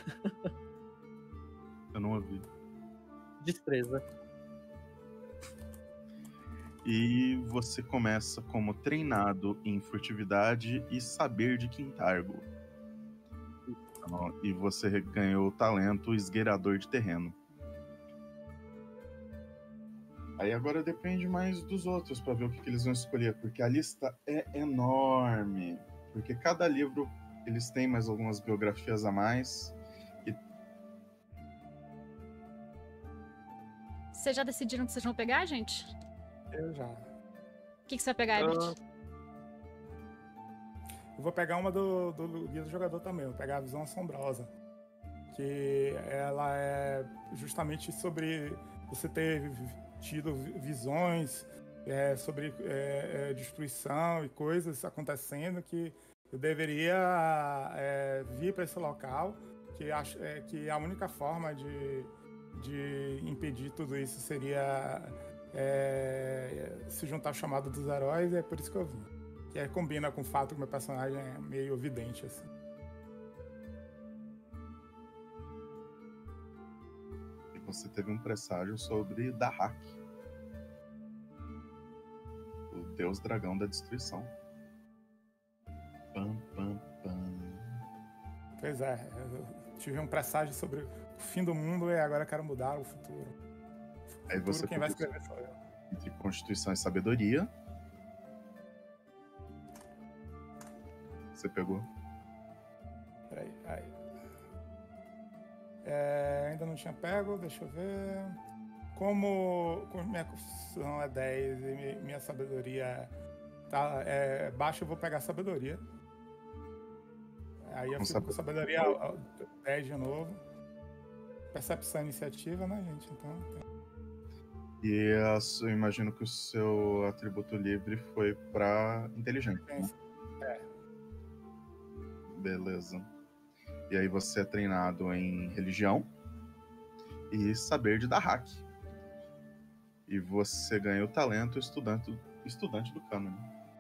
Eu não ouvi. Destreza. E você começa como treinado em furtividade e saber de Quintargo. E você ganhou o talento esgueirador de terreno. Aí agora depende mais dos outros para ver o que eles vão escolher, porque a lista é enorme. Porque cada livro, eles têm mais algumas biografias a mais. Vocês já decidiram o que vocês vão pegar, gente? Eu já. O que você vai pegar, Ebert? Eu vou pegar uma do Guia do Jogador também. Eu vou pegar a Visão Assombrosa. Que ela é justamente sobre você ter tido visões sobre destruição e coisas acontecendo, que eu deveria vir para esse local, que a única forma de impedir tudo isso seria se juntar ao chamado dos heróis, e é por isso que eu vim. Que combina com o fato que meu personagem é meio vidente, assim. E você teve um presságio sobre Dahak, o deus dragão da destruição. Pam, pam, pam. Pois é, eu tive um presságio sobre o fim do mundo e agora quero mudar o futuro. Aí você quem vai escrever sou eu. Entre Constituição e Sabedoria. Você pegou? Peraí, aí. Ainda não tinha pego, deixa eu ver. Como minha Constituição é 10 e minha Sabedoria tá baixa, eu vou pegar Sabedoria. Aí eu fico com Sabedoria 10 de novo. Percepção e Iniciativa, né, gente? Então... E eu imagino que o seu atributo livre foi pra inteligência, né? Beleza. E aí você é treinado em religião e saber de Dahak. E você ganha o talento estudante do cânone.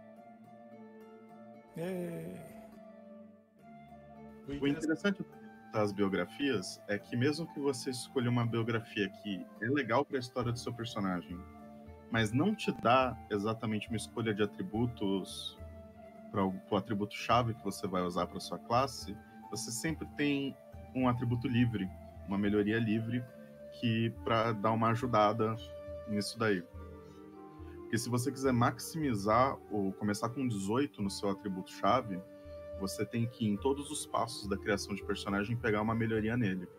O interessante das biografias é que mesmo que você escolha uma biografia que é legal para a história do seu personagem, mas não te dá exatamente uma escolha de atributos para o atributo-chave que você vai usar para sua classe, você sempre tem um atributo livre, uma melhoria livre, que para dar uma ajudada nisso daí. Porque se você quiser maximizar ou começar com 18 no seu atributo-chave, você tem que, em todos os passos da criação de personagem, pegar uma melhoria nele.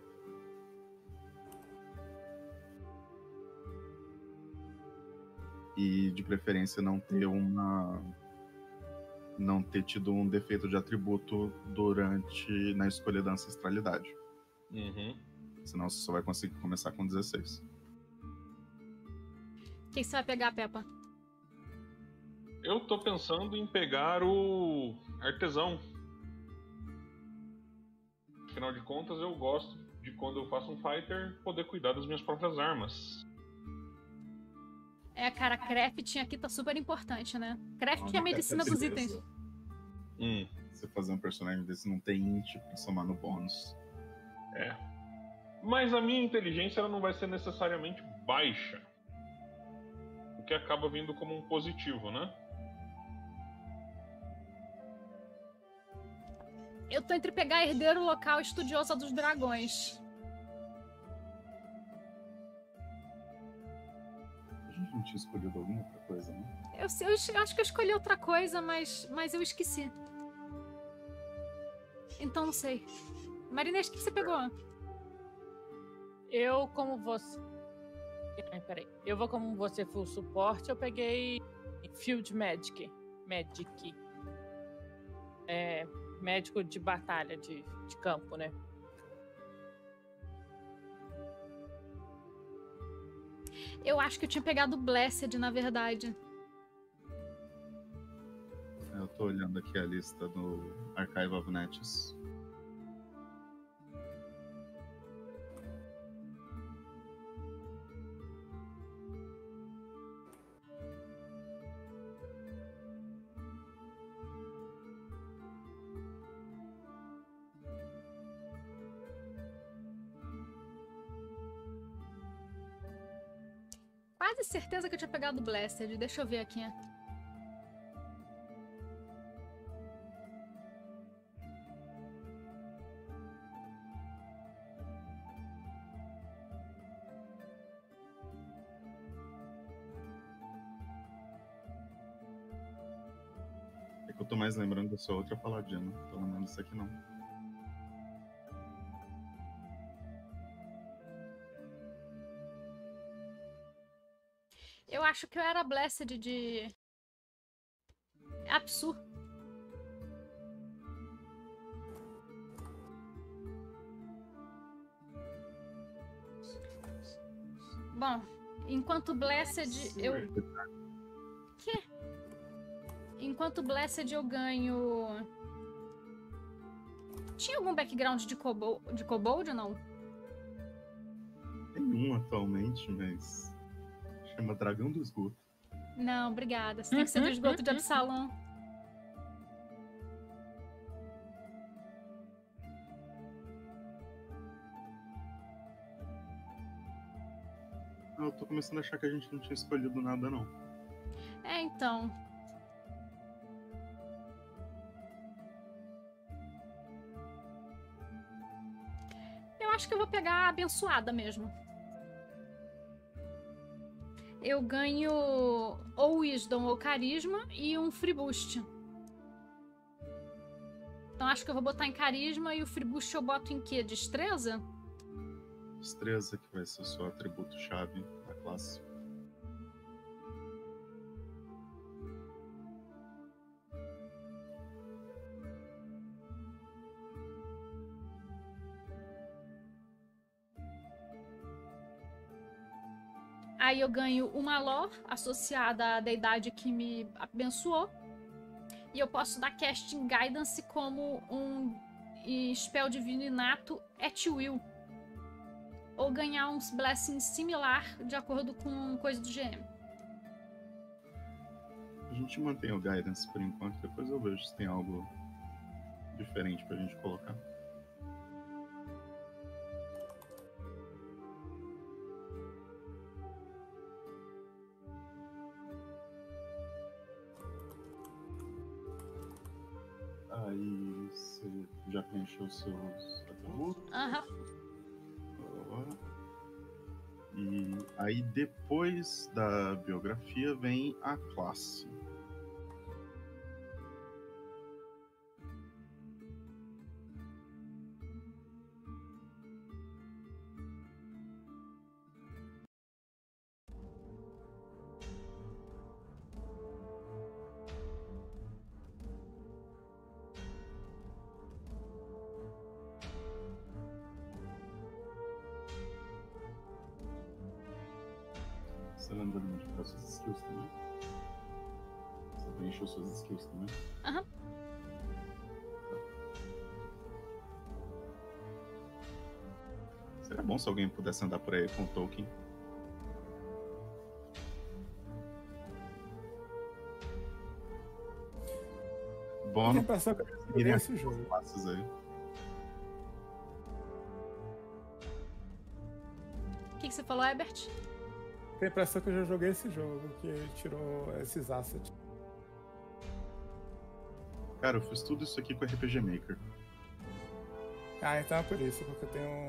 E, de preferência, não ter tido um defeito de atributo na escolha da ancestralidade. Uhum. Senão você só vai conseguir começar com 16. O que você vai pegar, Peppa? Eu tô pensando em pegar o artesão. Afinal de contas, eu gosto de, quando eu faço um fighter, poder cuidar das minhas próprias armas. Cara, crafting aqui tá super importante, né? Crafting é a medicina dos itens. Você fazer um personagem desse não tem int pra somar no bônus. É. Mas a minha inteligência ela não vai ser necessariamente baixa. O que acaba vindo como um positivo, né? Eu tô entre pegar herdeiro local estudiosa dos dragões. A gente não tinha escolhido alguma outra coisa, né? Eu acho que eu escolhi outra coisa, mas eu esqueci. Então não sei. Marinês, o que você pegou? Eu, como você... Ai, peraí. Eu vou como você full suporte, eu peguei Field Magic. É, médico de batalha, de campo, né? Eu acho que eu tinha pegado Blessed, na verdade. Eu tô olhando aqui a lista do Archive of Natchez. Quase certeza que eu tinha pegado Blessed. Deixa eu ver aqui. É que eu tô mais lembrando da sua outra paladina. Não tô lembrando disso aqui, não. Eu acho que eu era Blessed de... Apsu. Bom, enquanto Blessed eu... Que? Enquanto Blessed eu ganho... Tinha algum background de kobold ou não? Tem um atualmente, mas... Chama Dragão do Esgoto. Não, obrigada. Você tem que ser do esgoto de Absalom. Eu tô começando a achar que a gente não tinha escolhido nada, não. É, então. Eu acho que eu vou pegar a abençoada mesmo. Eu ganho ou Wisdom ou Carisma e um Free Boost. Então acho que eu vou botar em Carisma e o Free Boost eu boto em quê? Destreza? Destreza, que vai ser o seu atributo-chave da classe. Aí eu ganho uma lore associada à deidade que me abençoou. E eu posso dar Casting Guidance como um spell divino inato at will. Ou ganhar um blessing similar de acordo com coisa do GM. A gente mantém o Guidance por enquanto, depois eu vejo se tem algo diferente pra gente colocar. Aí você já preencheu os seus atributos. Aham. E aí depois da biografia vem a classe. Você lembra de modificar suas skills também? Você preencheu suas skills também? Aham. Seria bom se alguém pudesse andar por aí com o Tolkien. tenho a impressão que eu joguei esse jogo. Classes aí. O que você falou, Herbert? Tenho a impressão que eu já joguei esse jogo, que tirou esses assets. Cara, eu fiz tudo isso aqui com RPG Maker. Ah, então é por isso, porque eu tenho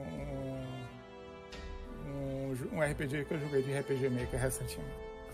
um RPG que eu joguei de RPG Maker recentemente.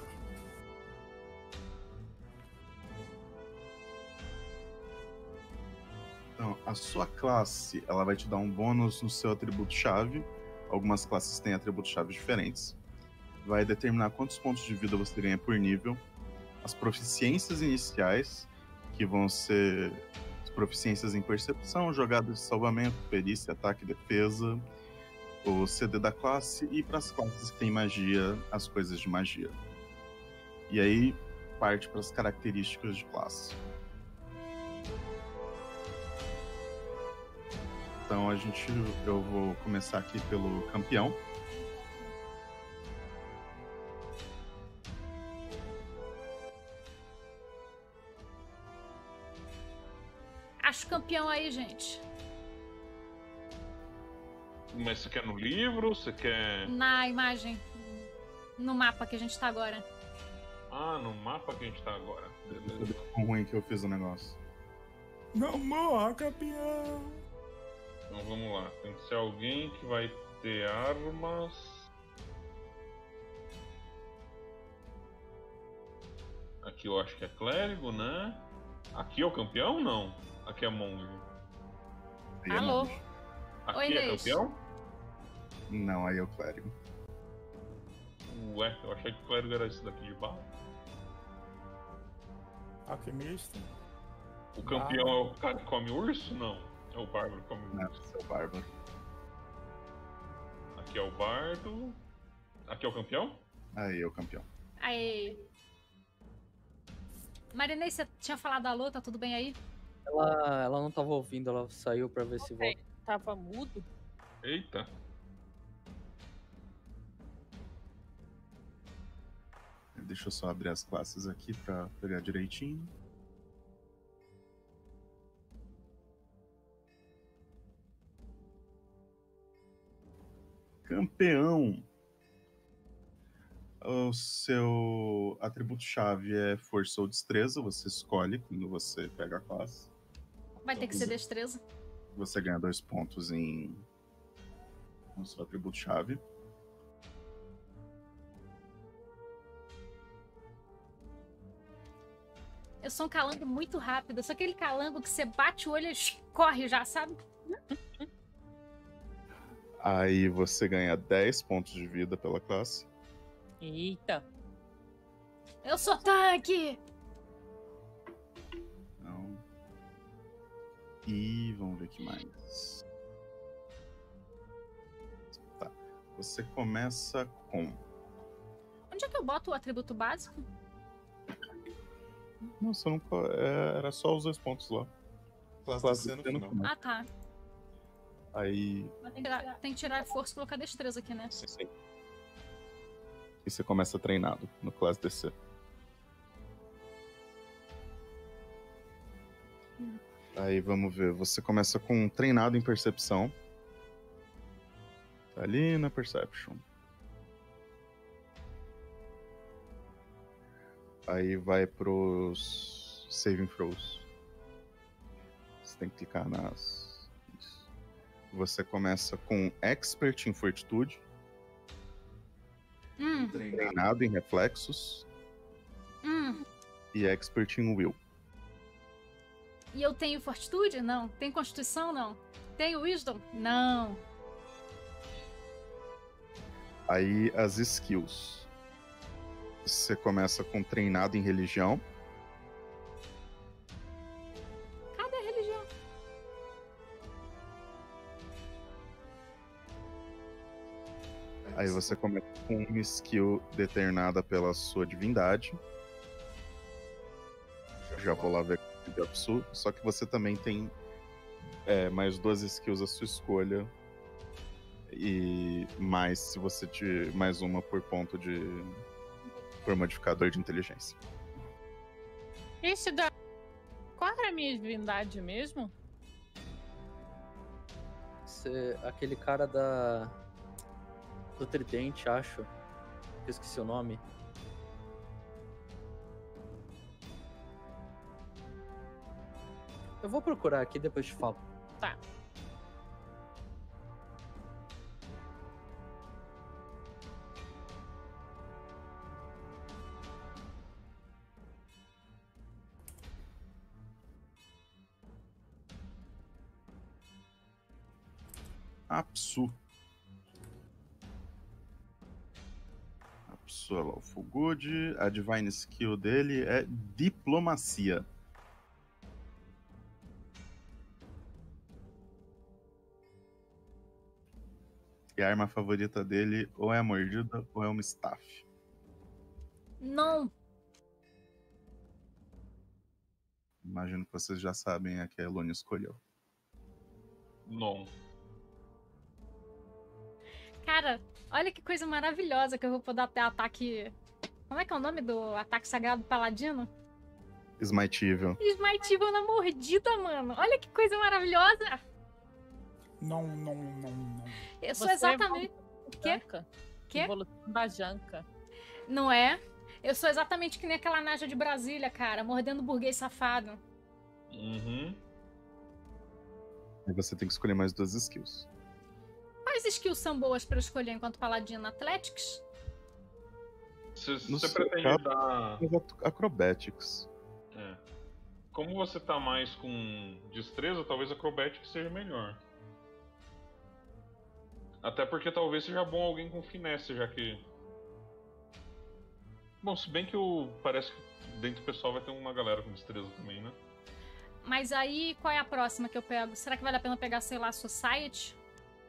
Então, a sua classe, ela vai te dar um bônus no seu atributo-chave. Algumas classes têm atributos-chave diferentes. Vai determinar quantos pontos de vida você ganha por nível. As proficiências iniciais, que vão ser as proficiências em percepção, jogadas de salvamento, perícia, ataque e defesa, o CD da classe, e para as classes que têm magia, as coisas de magia. E aí parte para as características de classe. Então eu vou começar aqui pelo campeão. Acho campeão aí, gente. Mas você quer no livro? Você quer. Na imagem. No mapa que a gente tá agora. Ah, no mapa que a gente tá agora. Beleza. Tão ruim que eu fiz o negócio. Não morra, campeão! Então vamos lá. Tem que ser alguém que vai ter armas. Aqui eu acho que é clérigo, né? Aqui é o campeão? Não. Aqui é monge. Aí é Alô? monge. Aqui Oi, é Inês. campeão? Não, aí é o clérigo. Ué, eu achei que o clérigo era esse daqui de barro. Alquimista. O campeão é o cara que come urso? Não. É o bárbaro que come Não, urso. esse é o bárbaro. Aqui é o bardo. Aqui é o campeão? Aí é o campeão. Aí. Marinês, você tinha falado alô, tá tudo bem aí? Ela não tava ouvindo, ela saiu pra ver se volta. Tava mudo. Eita. Deixa eu só abrir as classes aqui pra pegar direitinho. Campeão. O seu atributo-chave é força ou destreza. Você escolhe quando você pega a classe. Vai ter que ser destreza. Você ganha 2 pontos no seu atributo-chave. Eu sou um calango muito rápido. Eu sou aquele calango que você bate o olho e corre já, sabe? Aí você ganha 10 pontos de vida pela classe. Eita. Eu sou tanque! Então... E vamos ver o que mais. Tá. Você começa com... Onde é que eu boto o atributo básico? Não, você não... Era só os 2 pontos lá. Classe DC no final. Ah, tá. Aí... Tem que tirar força e colocar destreza aqui, né? Sim. E você começa treinado no Classe DC. Aí vamos ver. Você começa com treinado em percepção. Tá ali na Perception. Aí vai pros Saving Throws. Você tem que clicar nas... Isso. Você começa com Expert em Fortitude. Treinado em Reflexos. E Expert em Will. E eu tenho fortitude? Não. Tem constituição? Não. Tenho wisdom? Não. Aí as skills. Você começa com treinado em religião. Cadê a religião? Aí você começa com uma skill determinada pela sua divindade. Já vou lá ver de absurdo. Só que você também tem mais 2 skills à sua escolha. E mais se você tiver mais uma por ponto de... por modificador de inteligência. Esse da Qual era a minha divindade mesmo? Aquele cara do tridente, acho. Eu esqueci o nome. Eu vou procurar aqui, depois te falo. Tá. Apsu. Apsu é Lawful Good. A Divine Skill dele é Diplomacia. E a arma favorita dele ou é a mordida ou é uma staff. Não. Imagino que vocês já sabem a que a Elone escolheu. Não. Cara, olha que coisa maravilhosa que eu vou poder ter ataque... Como é que é o nome do ataque sagrado do paladino? Smite Evil. Smite Evil na mordida, mano. Olha que coisa maravilhosa. Não. Eu sou Você exatamente... O quê? Quê? Evolução da Janka. Não é? Eu sou exatamente que nem aquela Naja de Brasília, cara. Mordendo burguês safado. Uhum. E você tem que escolher mais 2 skills. Quais skills são boas pra eu escolher enquanto paladino? Athletics? Você pretende dar... Acrobatics. É. Como você tá mais com destreza, talvez Acrobatics seja melhor. Até porque talvez seja bom alguém com finesse, já que... Bom, se bem que parece que dentro do pessoal vai ter uma galera com destreza também, né? Mas aí, qual é a próxima que eu pego? Será que vale a pena pegar, sei lá, Society?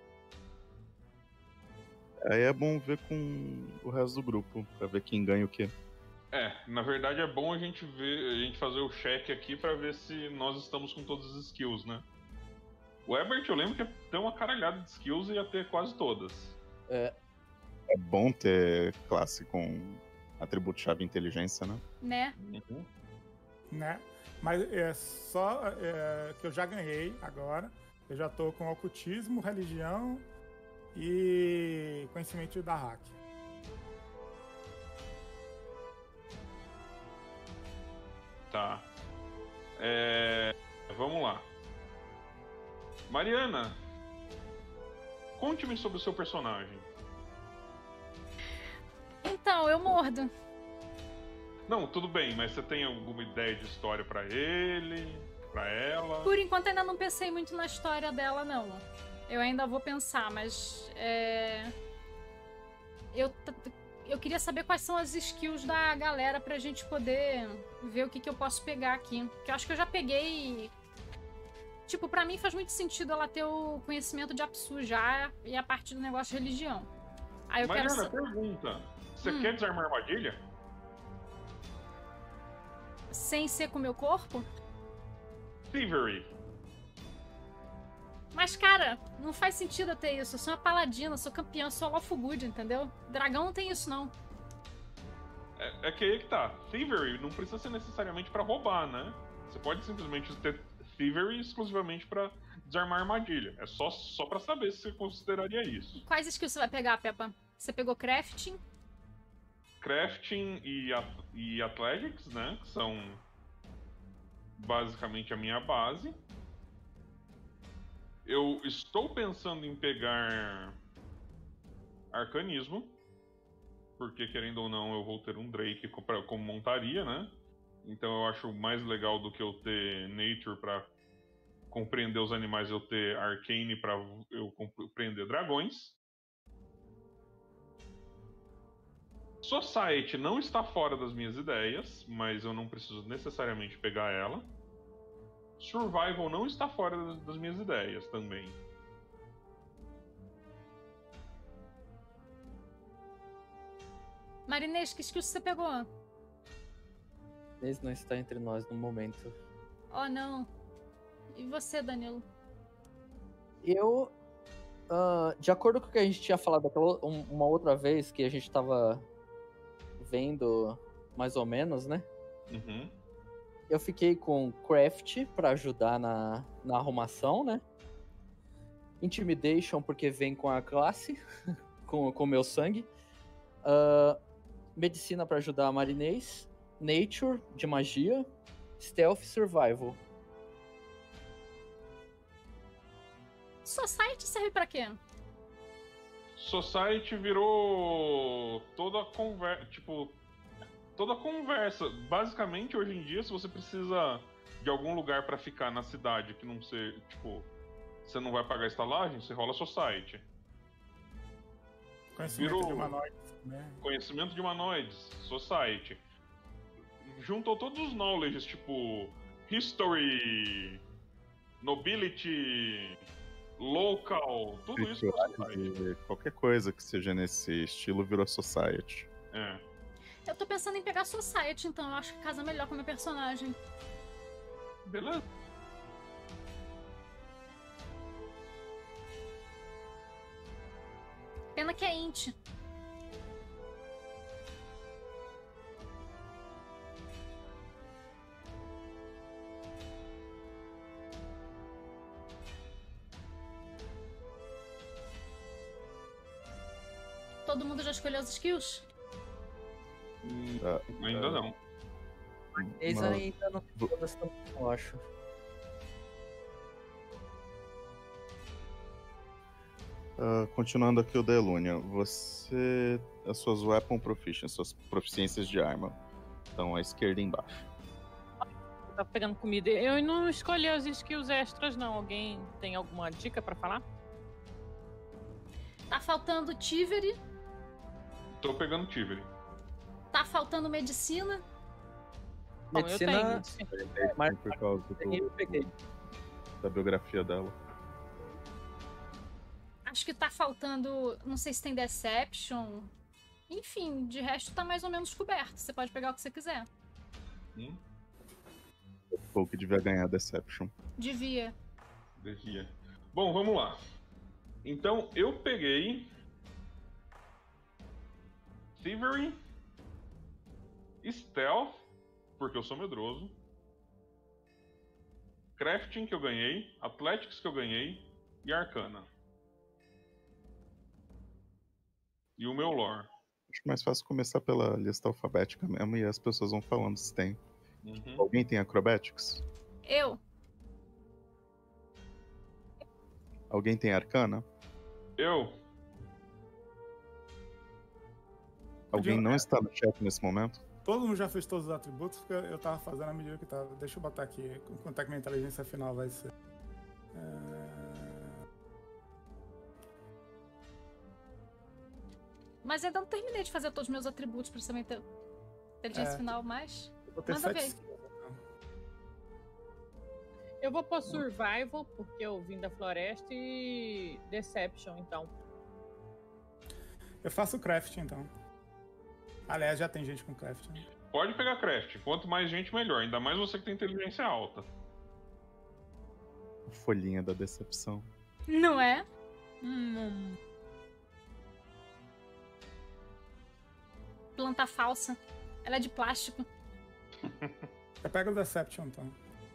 Aí é bom ver com o resto do grupo, pra ver quem ganha o quê. Na verdade é bom a gente fazer o check aqui pra ver se nós estamos com todas as skills, né? O Ebert, eu lembro que tem uma caralhada de skills e ia ter quase todas. É bom ter classe com atributo-chave inteligência, né? Né? Uhum. Né? Mas é só que eu já ganhei agora. Eu já tô com ocultismo, religião e conhecimento da hack. Tá. Vamos lá. Mariana, conte-me sobre o seu personagem. Então, eu mordo. Não, tudo bem, mas você tem alguma ideia de história pra ele, pra ela? Por enquanto ainda não pensei muito na história dela, não. Eu ainda vou pensar, mas eu queria saber quais são as skills da galera pra gente poder ver o que eu posso pegar aqui. Porque eu acho que eu já peguei... Tipo, pra mim faz muito sentido ela ter o conhecimento de Apsu já e a parte do negócio de religião. Aí eu Mariana, pergunta. Você quer desarmar a armadilha? Sem ser com o meu corpo? Thievery. Mas, cara, não faz sentido eu ter isso. Eu sou uma paladina, sou campeã, sou Lawful Good, entendeu? Dragão não tem isso, não. É que aí que tá. Thievery não precisa ser necessariamente pra roubar, né? Você pode simplesmente ter Thievery exclusivamente pra desarmar a armadilha. É só pra saber se você consideraria isso. Quais skills você vai pegar, Peppa? Você pegou Crafting? Crafting e Athletics, né? Que são basicamente a minha base. Eu estou pensando em pegar Arcanismo, porque querendo ou não eu vou ter um Drake como montaria, né? Então eu acho mais legal do que eu ter Nature pra compreender os animais, eu ter Arcane pra eu compreender dragões. Society não está fora das minhas ideias, mas eu não preciso necessariamente pegar ela. Survival não está fora das minhas ideias também. Marinês, que skill você pegou? Inês não está entre nós no momento. Oh, não. E você, Danilo? Eu, de acordo com o que a gente tinha falado uma outra vez, que a gente tava vendo mais ou menos, né? Uhum. eu fiquei com Craft pra ajudar na arrumação, né? Intimidation, porque vem com a classe, com o meu sangue. Medicina pra ajudar a Marinês. Nature, de magia. Stealth, Survival. Society serve pra quê? Society virou toda a conversa, tipo, toda a conversa. Basicamente, hoje em dia, se você precisa de algum lugar pra ficar na cidade que não ser, tipo, você não vai pagar estalagem, você rola Society. Conhecimento de humanoides, né? Conhecimento de humanoides, Society. Juntou todos os knowledges, tipo, History, Nobility, Local, tudo isso pra Society. Qualquer coisa que seja nesse estilo virou Society. É. Eu tô pensando em pegar Society, então eu acho que casa melhor com o meu personagem. Beleza. Pena que é int. Todo mundo já escolheu as skills? Ainda não. Eles ainda não tem todas também, eu acho. Continuando aqui o da Elúnia, as suas weapon proficiency, suas proficiências de arma estão à esquerda embaixo. Tá pegando comida. Eu não escolhi as skills extras, não. Alguém tem alguma dica pra falar? Tá faltando Tivery. Tô pegando Tivery. Tá faltando Medicina. Bom, Medicina, eu tenho. mas Por causa eu peguei. da biografia dela. Acho que tá faltando. Não sei se tem Deception. Enfim, de resto tá mais ou menos coberto. Você pode pegar o que você quiser. Foi o que devia ganhar Deception. Devia. Devia. Bom, vamos lá. Então, eu peguei Thievery, Stealth, porque eu sou medroso, Crafting, que eu ganhei, Athletics, que eu ganhei, e Arcana. E o meu lore. Acho mais fácil começar pela lista alfabética mesmo e as pessoas vão falando se tem. Uhum. Alguém tem Acrobatics? Eu. Alguém tem Arcana? Eu. Alguém não está no chat nesse momento? Todo mundo já fez todos os atributos, porque eu tava fazendo a medida que tava. Deixa eu botar aqui quanto é que minha inteligência final vai ser. Mas ainda não terminei de fazer todos os meus atributos pra saber ter inteligência final, mas. Eu vou ter Manda 7 ver. skills, então. Eu vou pôr Survival, porque eu vim da floresta, e Deception, então. Eu faço craft, então. Aliás, já tem gente com craft. Né? Pode pegar Craft. Quanto mais gente, melhor. Ainda mais você que tem inteligência alta. Folhinha da decepção. Não é? Planta falsa. Ela é de plástico. Eu pego o Deception, então.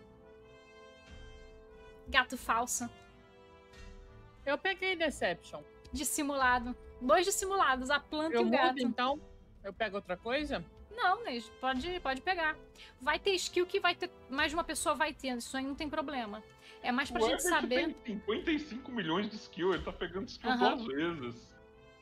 Gato falso. Eu peguei Deception. Dissimulado. 2 dissimulados, a planta Eu e o mudo, gato. então? Eu pego outra coisa? Não, Neide, pode pegar. Vai ter skill que vai ter. Mais de uma pessoa vai ter. Isso aí não tem problema. É mais pra O gente Herbert saber. tem 55 milhões de skill. Ele tá pegando skill Aham. 2 vezes.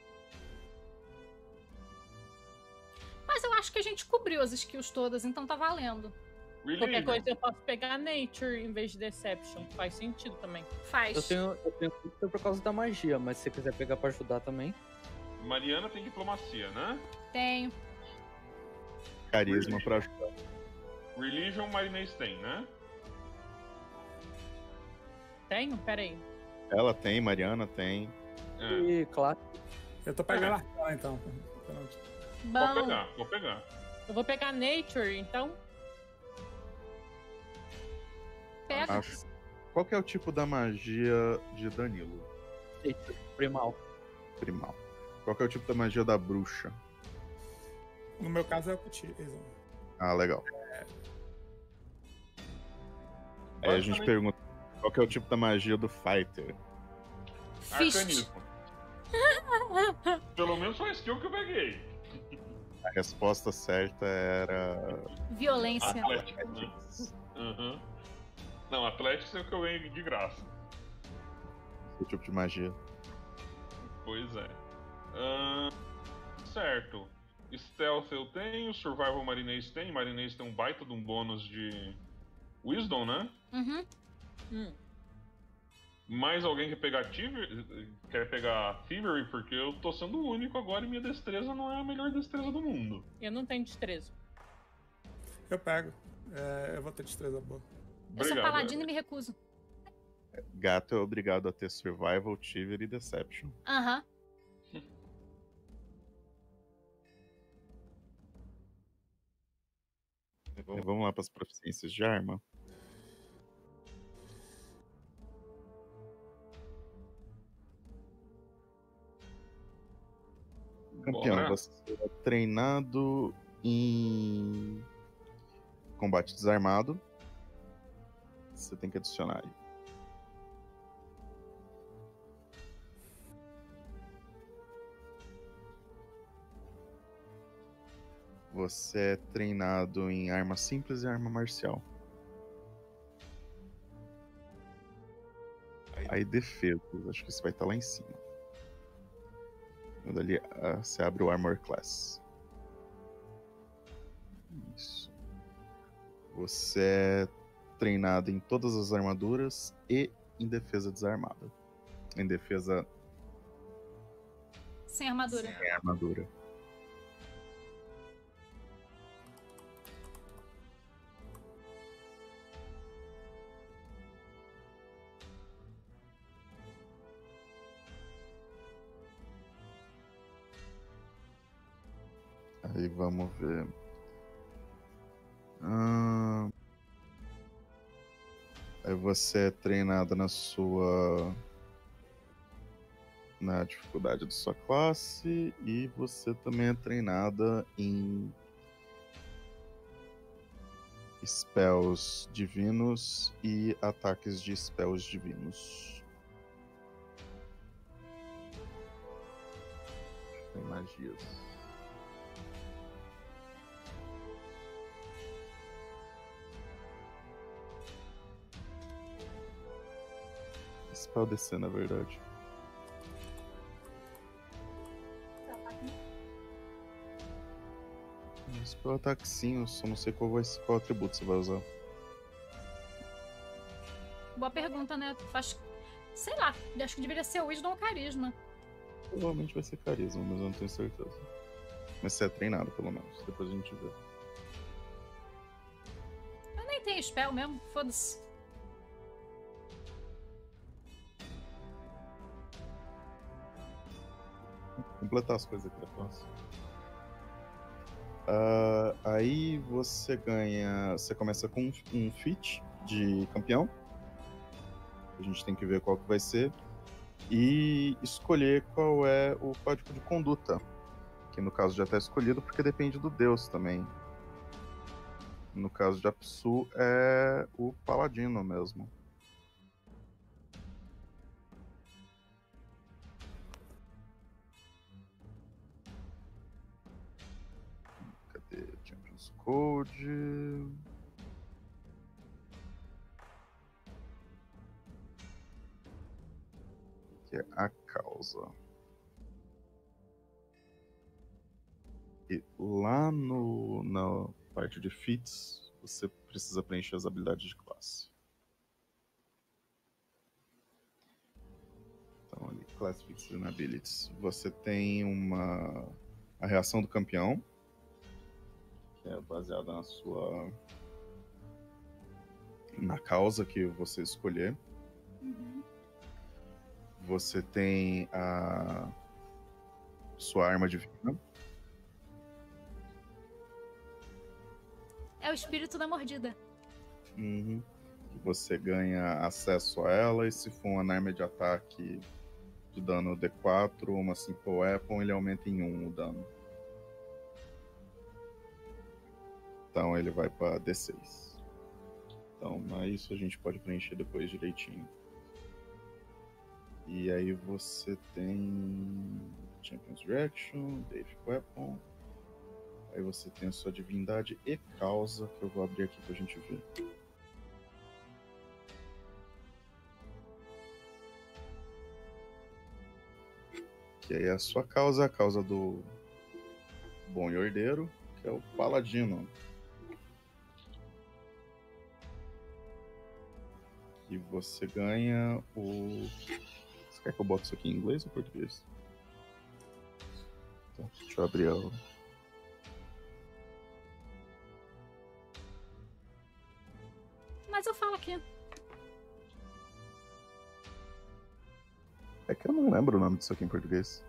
Mas eu acho que a gente cobriu as skills todas, então tá valendo. Qualquer Religion. coisa eu posso pegar Nature em vez de Deception. Faz sentido também. Faz. Eu tenho culpa por causa da magia, mas se você quiser pegar pra ajudar também. Mariana tem diplomacia, né? Tenho. Carisma pra ajudar. Religion, Marinês tem, né? Tenho? Peraí. Ela tem, Mariana tem. É. E, claro, Eu tô pegando Arcana, então. Pronto. Pode Bom. pegar, pode pegar. Eu vou pegar Nature, então. Pega. Acho. Qual que é o tipo da magia de Danilo? primal. Primal. Qual que é o tipo da magia da bruxa? No meu caso é o Cutismo. Ah, legal. Aí a gente pergunta qual que é o tipo da magia do Fighter. Fist. Arcanismo. Pelo menos foi a skill que eu peguei. A resposta certa era. Violência. Atlético, né? Uhum. Não, Atlético é o que eu ganhei de graça. O tipo de magia. Pois é. Certo. Stealth eu tenho, Survival Marinês tem. Marinês tem um baita de um bônus de Wisdom, né? Uhum. Mais alguém quer pegar Thievery? Porque eu tô sendo o único agora e minha destreza não é a melhor destreza do mundo. Eu não tenho destreza. Eu pego. Eu vou ter destreza boa. Eu sou Obrigado, paladino e me recuso. Gato é obrigado a ter Survival, Thievery e Deception. Aham. Vamos lá para as proficiências de arma. Campeão, Bora. você é treinado em combate desarmado. Você tem que adicionar aí. Você é treinado em arma simples e arma marcial. Aí defesa, acho que isso vai estar lá em cima. Quando ali você abre o Armor Class. Isso. Você é treinado em todas as armaduras e em defesa desarmada. Em defesa Sem armadura. sem armadura. Aí vamos ver. Aí você é treinado na dificuldade da sua classe e você também é treinada em spells divinos e ataques de spells divinos. Tem magias. Spell DC, na verdade. Spell ataque sim, eu só não sei qual atributo você vai usar. Boa pergunta, né? Sei lá, acho que deveria ser Wisdom ou Carisma. Provavelmente vai ser carisma, mas eu não tenho certeza. Mas você é treinado, pelo menos. Depois a gente vê. Eu nem tenho spell mesmo, foda-se. Completar as coisas aqui da classe. Aí você ganha. Você começa com um feat de campeão. A gente tem que ver qual que vai ser. E escolher qual é o código de conduta. Que no caso já está escolhido porque depende do deus também. No caso de Apsu é o paladino mesmo. Cadê? Champions Code. Que é a causa. E lá na parte de feats, você precisa preencher as habilidades de classe. Então, ali, Class Feats and Abilities. Você tem a reação do campeão, que é baseada na causa que você escolher. Uhum. Você tem a sua arma divina. É o espírito da mordida. Uhum. Você ganha acesso a ela, e se for uma arma de ataque de dano D4 ou uma Simple Weapon, ele aumenta em 1 o dano. Então ele vai para D6. Então, mas isso a gente pode preencher depois direitinho. E aí você tem Champion's Reaction, Dave Weapon. Aí você tem a sua divindade e causa, que eu vou abrir aqui pra gente ver. Que aí a sua causa, a causa do bom e ordeiro, que é o paladino. E você ganha o... Você quer que eu bote isso aqui em inglês ou português? Então, deixa eu abrir o... Mas eu falo aqui. É que eu não lembro o nome disso aqui em português.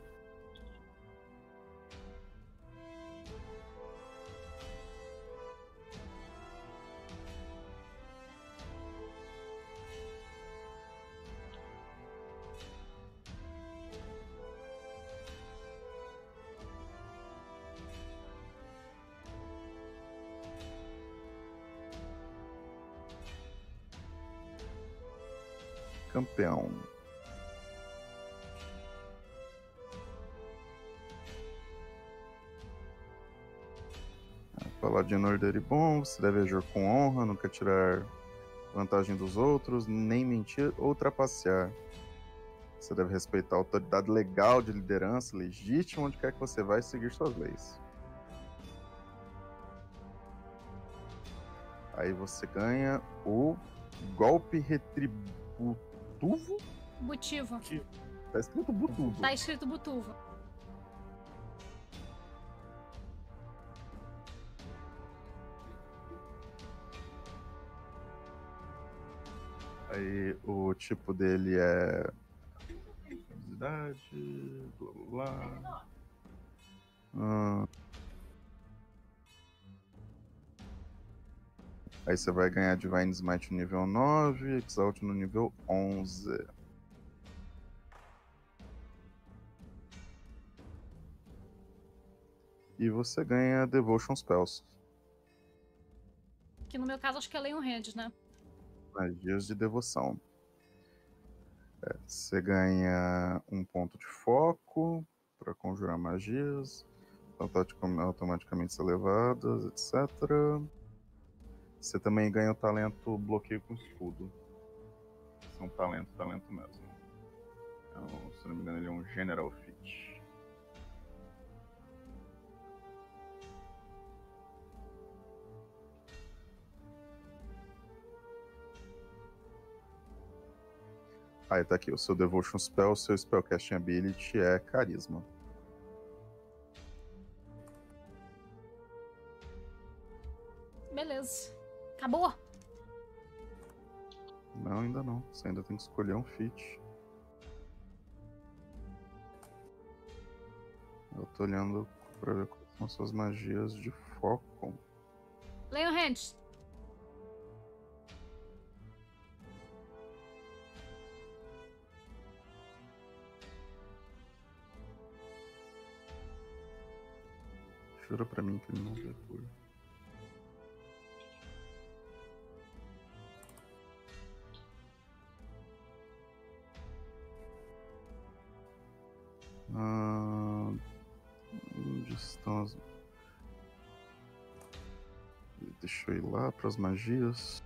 Campeão. Paladino ordeiro e bom, você deve agir com honra, nunca tirar vantagem dos outros, nem mentir ou trapacear. Você deve respeitar a autoridade legal de liderança, legítima, onde quer que você vai seguir suas leis. Aí você ganha o golpe retributivo. Butivo. Tá escrito butuvo. Tá escrito butuvo. Aí o tipo dele é... Habilidade... Blá blá blá. Aí você vai ganhar Divine Smite no nível 9, Exalt no nível 11. E você ganha Devotion Spells. Que no meu caso acho que é Leon Hand, né? Magias de devoção. Você ganha um ponto de foco para conjurar magias, automaticamente ser levadas, etc. Você também ganha o talento bloqueio com escudo. Esse é um talento mesmo. Então, se não me engano, ele é um General Feat. Aí tá aqui, o seu Devotion Spell, o seu Spellcasting Ability é Carisma. Beleza. Acabou? Não, ainda não. Você ainda tem que escolher um feat. Eu tô olhando pra ver quais são suas magias de foco. Leon Hand. Jura pra mim que ele não vê por. Onde estão as... Deixa eu ir lá para as magias.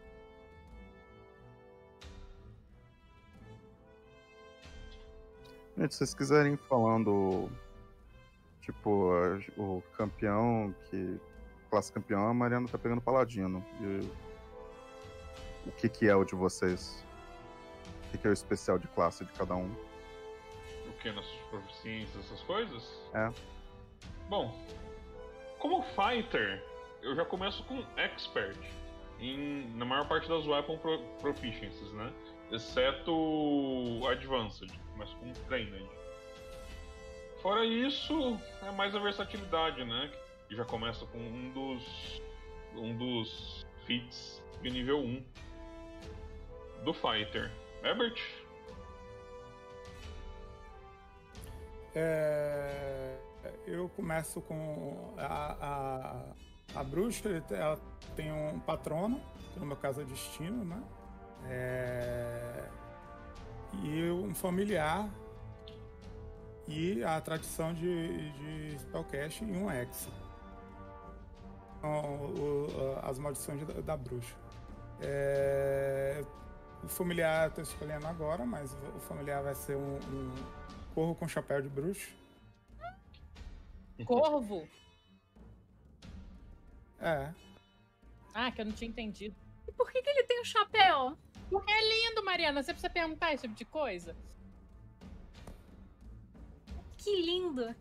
Gente, se vocês quiserem ir falando, tipo, o campeão, classe campeão, a Mariana tá pegando paladino. E o que é o de vocês? O que é o especial de classe de cada um? O que? Nas proficiências, essas coisas? É. Bom, como fighter, eu já começo com expert na maior parte das weapon proficiencies, né? Exceto o advanced, começo com trained. Fora isso, é mais a versatilidade, né? Que já começa com um dos feats de nível 1 do fighter. Herbert? Eu começo com A bruxa, ela tem um patrono, que no meu caso é destino, né? E um familiar e a tradição de Spellcast e um Hex. As maldições da bruxa. O familiar eu tô escolhendo agora, mas o familiar vai ser um corvo com chapéu de bruxo. Corvo? É. Ah, que eu não tinha entendido. E por que ele tem um chapéu? Porque é lindo, Mariana. Você precisa perguntar esse tipo de coisa? Que lindo!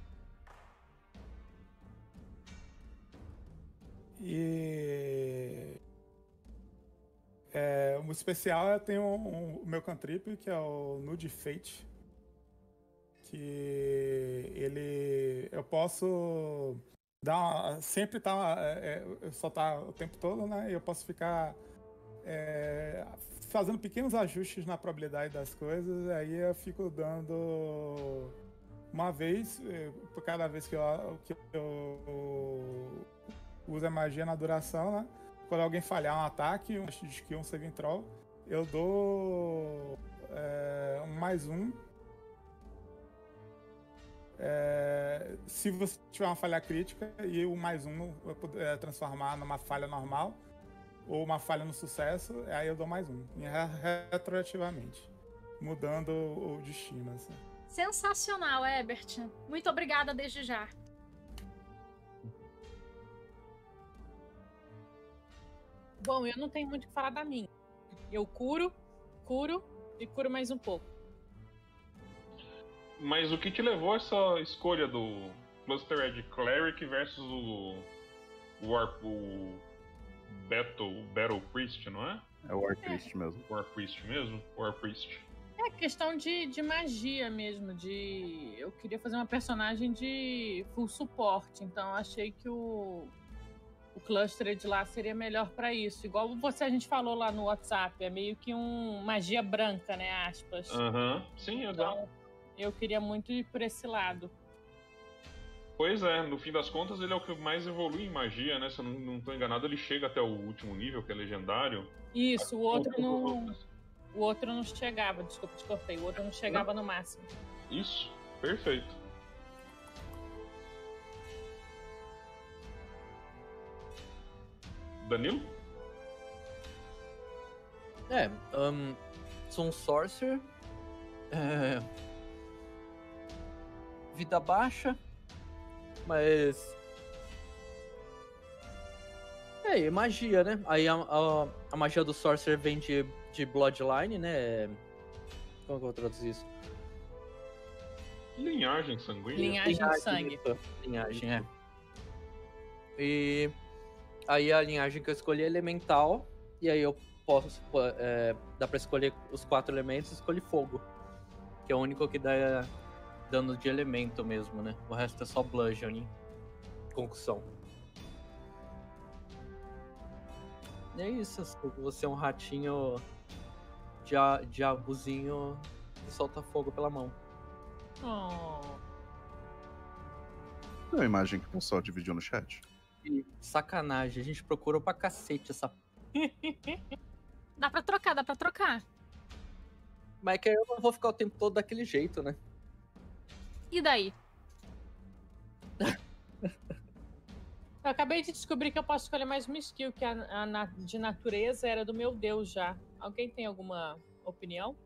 E o especial eu tenho o meu cantrip, que é o Nude Fate. Que ele... Eu posso sempre soltar o tempo todo, né? E eu posso ficar fazendo pequenos ajustes na probabilidade das coisas. Aí eu fico dando uma vez por cada vez que eu uso a magia na duração, né? Quando alguém falhar um ataque, um skill, um saving throw, eu dou um +1. Se você tiver uma falha crítica e o +1 eu puder transformar numa falha normal ou uma falha no sucesso, aí eu dou +1 retroativamente, mudando o destino, assim. Sensacional, Ebert. Muito obrigada desde já. Bom, eu não tenho muito o que falar da minha. Eu curo e curo mais um pouco. Mas o que te levou a essa escolha do Clustered Cleric versus o Battle Priest, não é? É o War Priest mesmo. War Priest mesmo? War Priest. É questão de magia mesmo, eu queria fazer uma personagem de full suporte, então achei que o Clustered lá seria melhor pra isso. Igual a gente falou lá no WhatsApp, é meio que magia branca, né, aspas. Sim, então, exato. Eu queria muito ir por esse lado. Pois é, no fim das contas ele é o que mais evolui em magia, né? Se eu não tô enganado, ele chega até o último nível, que é legendário. Isso, o outro não chegava, desculpa, te cortei. O outro não chegava no máximo. Isso, perfeito. Danilo? Sou um Sorcerer. Vida baixa. Mas... magia, né? Aí a magia do Sorcerer vem de Bloodline, né? Como que eu vou traduzir isso? Linhagem sanguínea. Linhagem de sangue. Linhagem, E aí a linhagem que eu escolhi é elemental. E aí eu posso... dá pra escolher os 4 elementos e escolhi fogo. Que é o único que dá dano de elemento mesmo, né? O resto é só bludgeoning. Concussão. E é isso. Você é um ratinho diabozinho que solta fogo pela mão. É uma imagem que o pessoal dividiu no chat. E sacanagem, a gente procurou pra cacete essa... Dá pra trocar. Mas é que eu não vou ficar o tempo todo daquele jeito, né? E daí? Eu acabei de descobrir que eu posso escolher mais uma skill, que de natureza era do meu deus já. Alguém tem alguma opinião?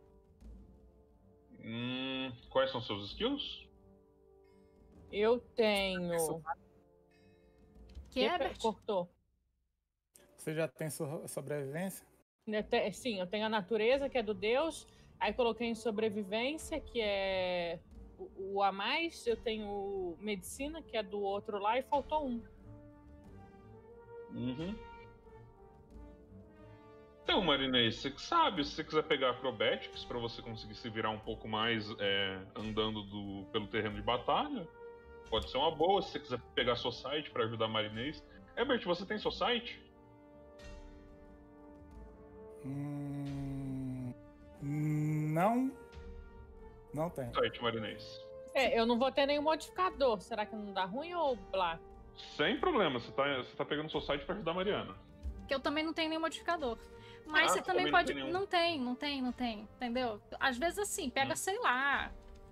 Quais são seus skills? Eu tenho... Que é, cortou. Você já tem sobrevivência? Sim, eu tenho a natureza, que é do deus. Aí coloquei em sobrevivência, que é o a mais. Eu tenho medicina, que é do outro lá, e faltou um. Então, Marinês, você que sabe, se você quiser pegar Acrobatics pra você conseguir se virar um pouco mais andando pelo terreno de batalha, pode ser uma boa. Se você quiser pegar Society pra ajudar Marinês. Ebert, você tem Society? Não tem. Society, Marinês. Eu não vou ter nenhum modificador. Será que não dá ruim ou blá? Sem problema, você tá pegando seu site pra ajudar a Mariana. Que eu também não tenho nenhum modificador. Mas você também pode... Não tem, entendeu? Às vezes assim, pega, sei lá...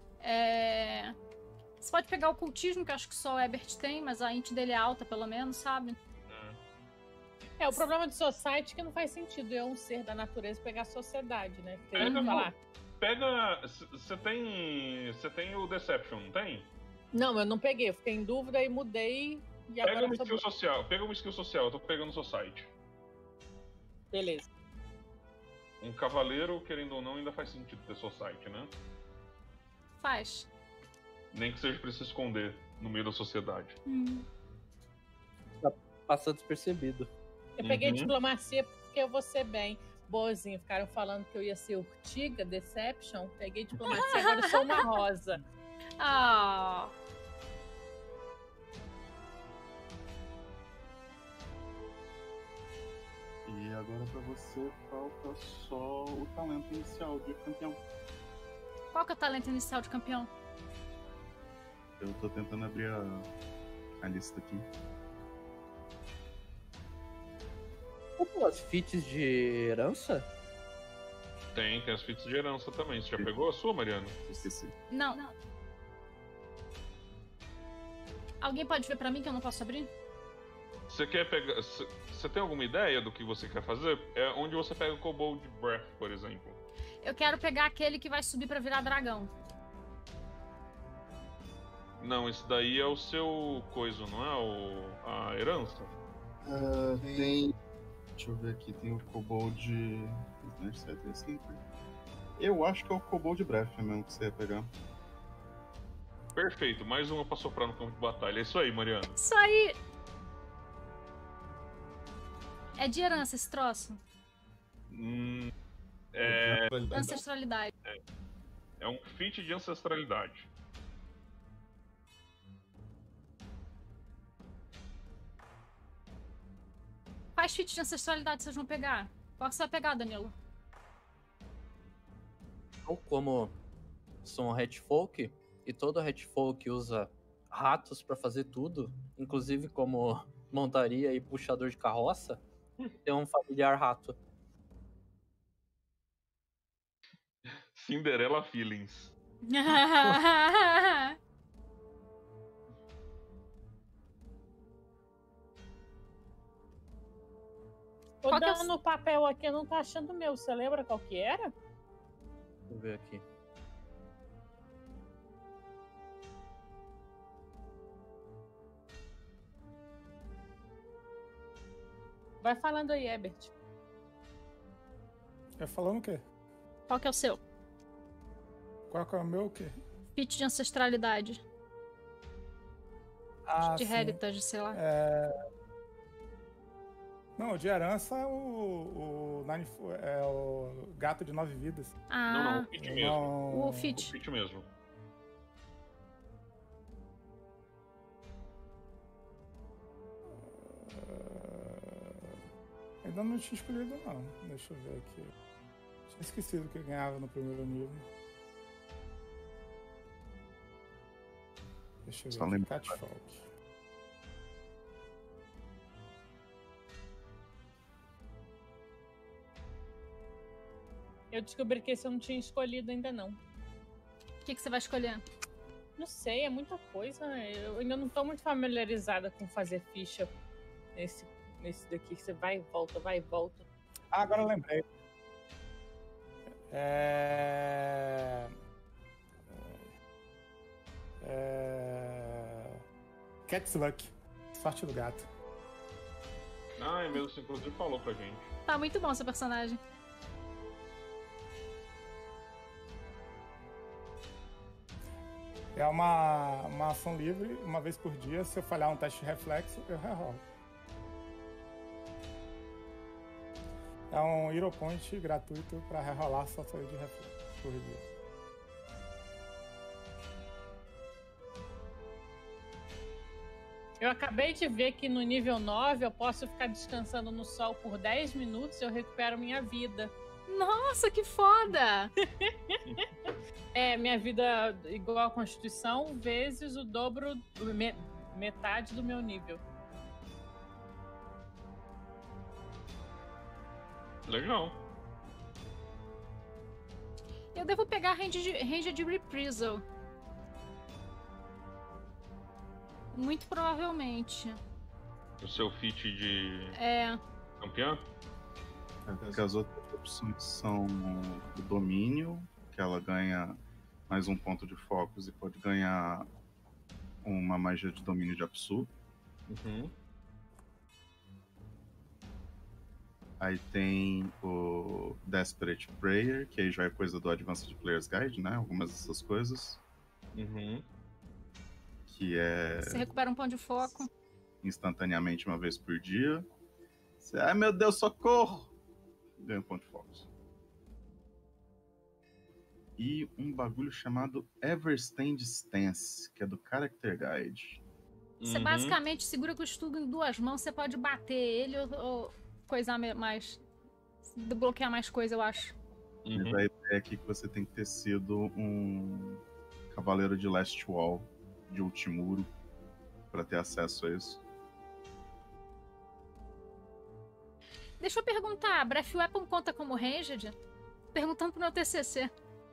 Você pode pegar o ocultismo, que eu acho que só o Ebert tem, mas a int dele é alta, pelo menos, sabe? O problema do Society é que não faz sentido eu, um ser da natureza, pegar a sociedade, né? Pega... Você tem o Deception, não tem? Não, eu não peguei. Eu fiquei em dúvida e mudei. E pega uma skill social. Pega uma skill social. Eu tô pegando o Society. Beleza. Um cavaleiro, querendo ou não, ainda faz sentido ter Society, né? Faz. Nem que seja pra se esconder no meio da sociedade. Passa despercebido. Eu peguei diplomacia porque eu vou ser bem boazinha. Ficaram falando que eu ia ser Urtiga, Deception. Peguei diplomacia, agora eu sou uma rosa. E agora pra você falta só o talento inicial de campeão. Qual que é o talento inicial de campeão? Eu tô tentando abrir a lista aqui. As feats de herança? Tem as feats de herança também. Você já pegou a sua, Mariana? Esqueci. Não. Alguém pode ver pra mim que eu não posso abrir? Você quer pegar... Você tem alguma ideia do que você quer fazer? É onde você pega o Kobold Breath, por exemplo. Eu quero pegar aquele que vai subir pra virar dragão. Não, esse daí é o seu coisa, não é? A herança? Tem... Deixa eu ver aqui, tem o Kobold... Eu acho que é o Kobold Breath mesmo que você ia pegar. Perfeito, mais uma pra soprar no campo de batalha. É isso aí, Mariana. Isso aí! É de herança esse troço? Ancestralidade. É um feat de ancestralidade. Quais feats de ancestralidade vocês vão pegar? Qual que você vai pegar, Danilo? Eu, como sou um Hatfolk, e todo Hatfolk usa ratos pra fazer tudo, inclusive como montaria e puxador de carroça, tem um familiar rato. Cinderella Feelings. Olhando no papel aqui, eu não tô achando o meu. Você lembra qual que era? Deixa eu ver aqui. Vai falando aí, Ebert. Falando o quê? Qual que é o seu? Qual que é o meu o quê? Feat de ancestralidade. De heritage, sei lá. Não, o de herança é o gato de 9 vidas. Não, o feat mesmo. O feat. O feat mesmo. Ainda não tinha escolhido, não. Deixa eu ver aqui. Tinha esquecido que ganhava no primeiro nível. Deixa eu ver aqui. Catfolk. Eu descobri que esse eu não tinha escolhido ainda, não. O que você vai escolher? Não sei, é muita coisa. Eu ainda não tô muito familiarizada com fazer ficha nesse daqui, que você vai e volta, vai e volta. Agora eu lembrei. Cat's Luck. Sorte do gato. É mesmo, você inclusive falou pra gente. Tá muito bom seu personagem. É uma ação livre, uma vez por dia. Se eu falhar um teste de reflexo, eu rerolo. É um Hero Point gratuito para rerolar sua saída de reflexo por dia. Eu acabei de ver que no nível 9 eu posso ficar descansando no sol por 10 minutos e eu recupero minha vida. Nossa, que foda! Minha vida igual a Constituição, vezes o dobro, Metade do meu nível. Legal. Eu devo pegar range de reprisal. Muito provavelmente. O seu feat de campeã? Porque as outras opções são o domínio, que ela ganha mais um ponto de focus e pode ganhar uma magia de domínio de Apsu. Uhum. Aí tem o Desperate Prayer, que aí já é coisa do Advanced Player's Guide, né? Algumas dessas coisas. Uhum. Que é Você recupera um ponto de foco. instantaneamente uma vez por dia. Você, ai meu Deus, socorro! Ganha um ponto de foco. E um bagulho chamado Everstand Stance, que é do Character Guide. Você basicamente segura com o estudo em duas mãos, você pode bater ele ou coisar mais. Bloquear mais coisa, eu acho. Mas a ideia aqui é que você tem que ter sido um cavaleiro de Last Wall, de Ultimuro, para ter acesso a isso. Deixa eu perguntar, Breath Weapon conta como ranged? Perguntando pro meu TCC.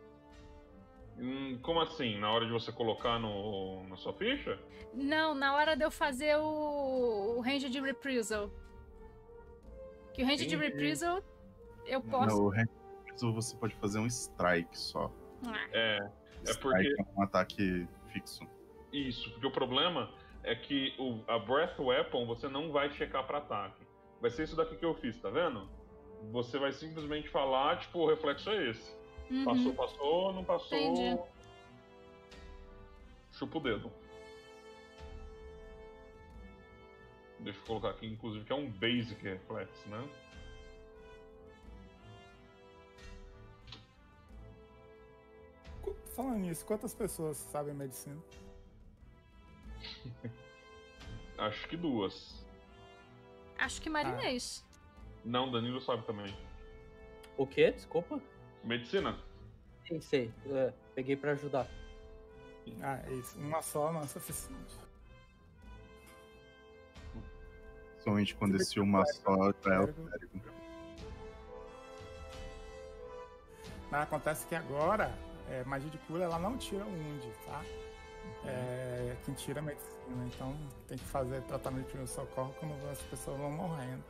Como assim? Na hora de você colocar na sua ficha? Não, na hora de eu fazer o range de reprisal. Que o range de reprisal eu posso. Não, o range de reprisal você pode fazer um strike só. É Strike porque. é um ataque fixo. Isso, porque o problema é que a Breath Weapon você não vai checar pra ataque. Vai ser isso daqui que eu fiz, tá vendo? Você vai simplesmente falar, tipo, o reflexo é esse. Uhum. Passou, não passou. Entendi. Chupa o dedo. Deixa eu colocar aqui, inclusive, que é um basic reflexo, né? Falando nisso, quantas pessoas sabem medicina? Acho que 2. Acho que Marinês. Não, Danilo sabe também. O quê? Desculpa? Medicina. Sim, sei. Peguei pra ajudar. Ah, é isso. Uma só não é suficiente. Somente quando esse uma só já é o clérigo. Mas acontece que agora, magia de cura, ela não tira o wound, tá? Quem tira é medicina. Então tem que fazer tratamento de primeiro socorro quando as pessoas vão morrendo.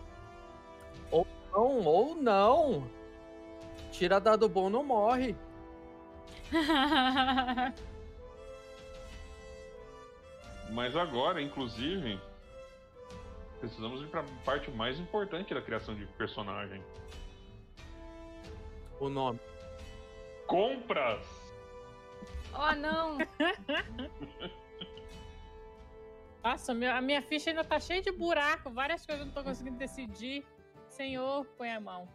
Ou não. Tira dado bom, não morre. Mas agora, inclusive, precisamos ir pra parte mais importante da criação de personagem. O nome. Compras! Oh, não. Nossa, a minha ficha ainda tá cheia de buraco. Várias coisas eu não tô conseguindo decidir. Senhor, põe a mão.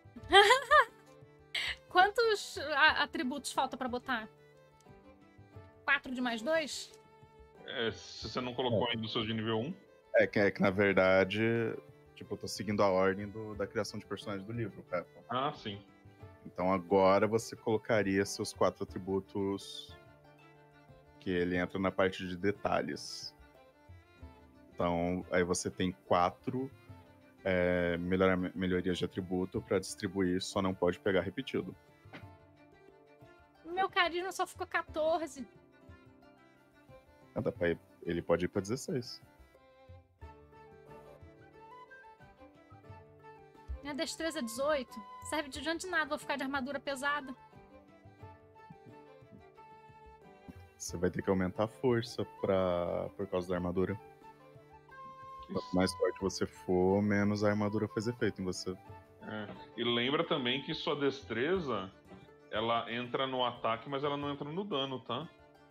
Quantos atributos falta pra botar? 4 de mais 2? Se você não colocou ainda os seus de nível 1. É que na verdade, tipo, eu tô seguindo a ordem da criação de personagem do livro, Peppa. Ah, sim. Então agora você colocaria seus 4 atributos, que ele entra na parte de detalhes. Então aí você tem 4 melhorias de atributo pra distribuir, só não pode pegar repetido. Meu carisma só ficou 14. Ele pode ir pra 16. Minha destreza 18. Serve de adiante nada, vou ficar de armadura pesada. Você vai ter que aumentar a força por causa da armadura. Quanto mais forte você for, menos a armadura faz efeito em você. E lembra também que sua destreza, ela entra no ataque, mas ela não entra no dano, tá?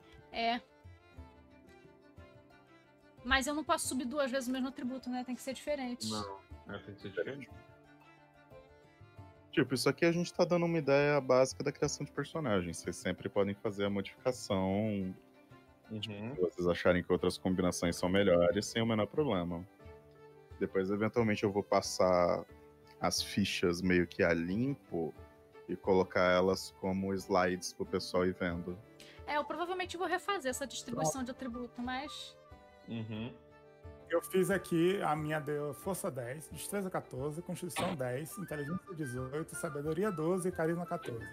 Mas eu não posso subir 2 vezes o mesmo atributo, né? Tem que ser diferente. Não, tem que ser diferente. Tipo, isso aqui a gente tá dando uma ideia básica da criação de personagens. Vocês sempre podem fazer a modificação. Se vocês acharem que outras combinações são melhores, sem o menor problema. Depois, eventualmente, eu vou passar as fichas meio que a limpo e colocar elas como slides pro pessoal ir vendo. Eu provavelmente vou refazer essa distribuição de atributo, mas... Uhum. Eu fiz aqui, a minha deu força 10, destreza 14, constituição 10, inteligência 18, sabedoria 12 e carisma 14.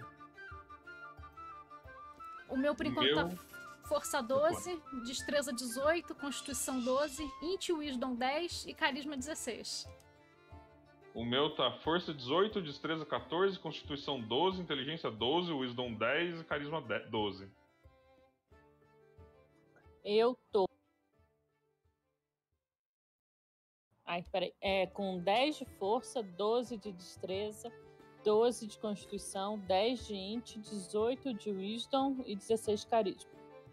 O meu, por enquanto, tá força 12, destreza 18, constituição 12, int wisdom 10 e carisma 16. O meu tá força 18, destreza 14, constituição 12, inteligência 12, wisdom 10 e carisma 12. Eu tô. Ai, peraí. Com 10 de força, 12 de destreza, 12 de constituição, 10 de int, 18 de wisdom e 16 de carisma.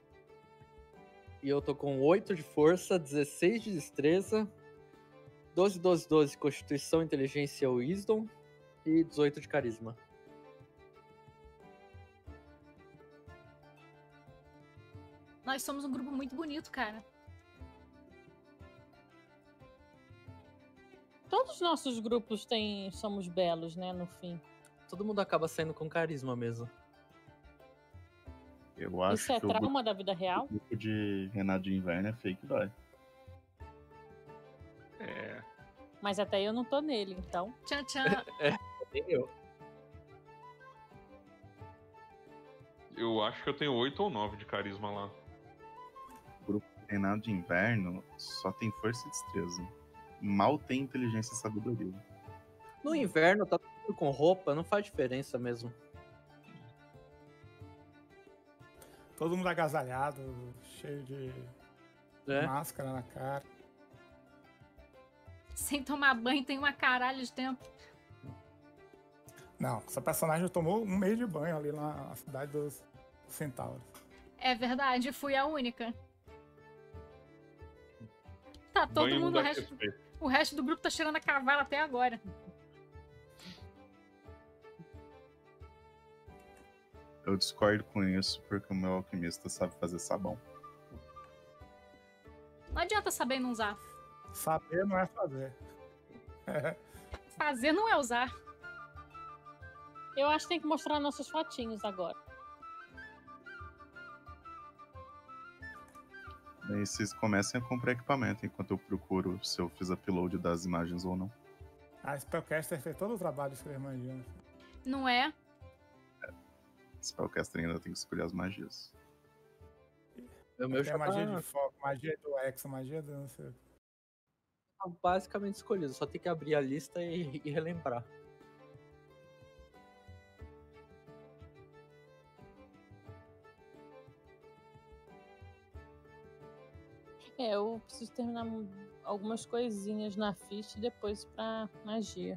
E eu tô com 8 de força, 16 de destreza, 12, 12, 12 constituição, inteligência, wisdom e 18 de carisma. Nós somos um grupo muito bonito, cara. Todos os nossos grupos somos belos, né, no fim. Todo mundo acaba saindo com carisma mesmo. Eu acho Isso é que trauma da vida real? o grupo de Renato de Inverno é fake dói. É. Mas até eu não tô nele, então. Tchan, tchan. Nem eu. Eu acho que eu tenho 8 ou 9 de carisma lá. O grupo de Renato de Inverno só tem força e destreza. Mal tem inteligência e sabedoria. No inverno, tá tudo com roupa, não faz diferença mesmo. Todo mundo agasalhado, cheio de máscara na cara. Sem tomar banho tem uma caralho de tempo. Não, essa personagem tomou um mês de banho ali na cidade dos centauros. É verdade, fui a única. Tá, todo Banho mundo, não dá respeito. o resto do grupo tá cheirando a cavalo até agora. Eu discordo com isso porque o meu alquimista sabe fazer sabão. Não adianta saber e não usar. Saber não é fazer. Fazer não é usar. Eu acho que tem que mostrar nossos fotinhos agora. Daí vocês comecem a comprar equipamento enquanto eu procuro se eu fiz upload das imagens ou não. A Spellcaster fez todo o trabalho de escrever magia. Não é? Spellcaster ainda tem que escolher as magias. O meu Tem já magia tá de foco, magia do Hexa, magia do não sei. basicamente escolhido, só tem que abrir a lista e relembrar. Eu preciso terminar algumas coisinhas na ficha e depois pra magia.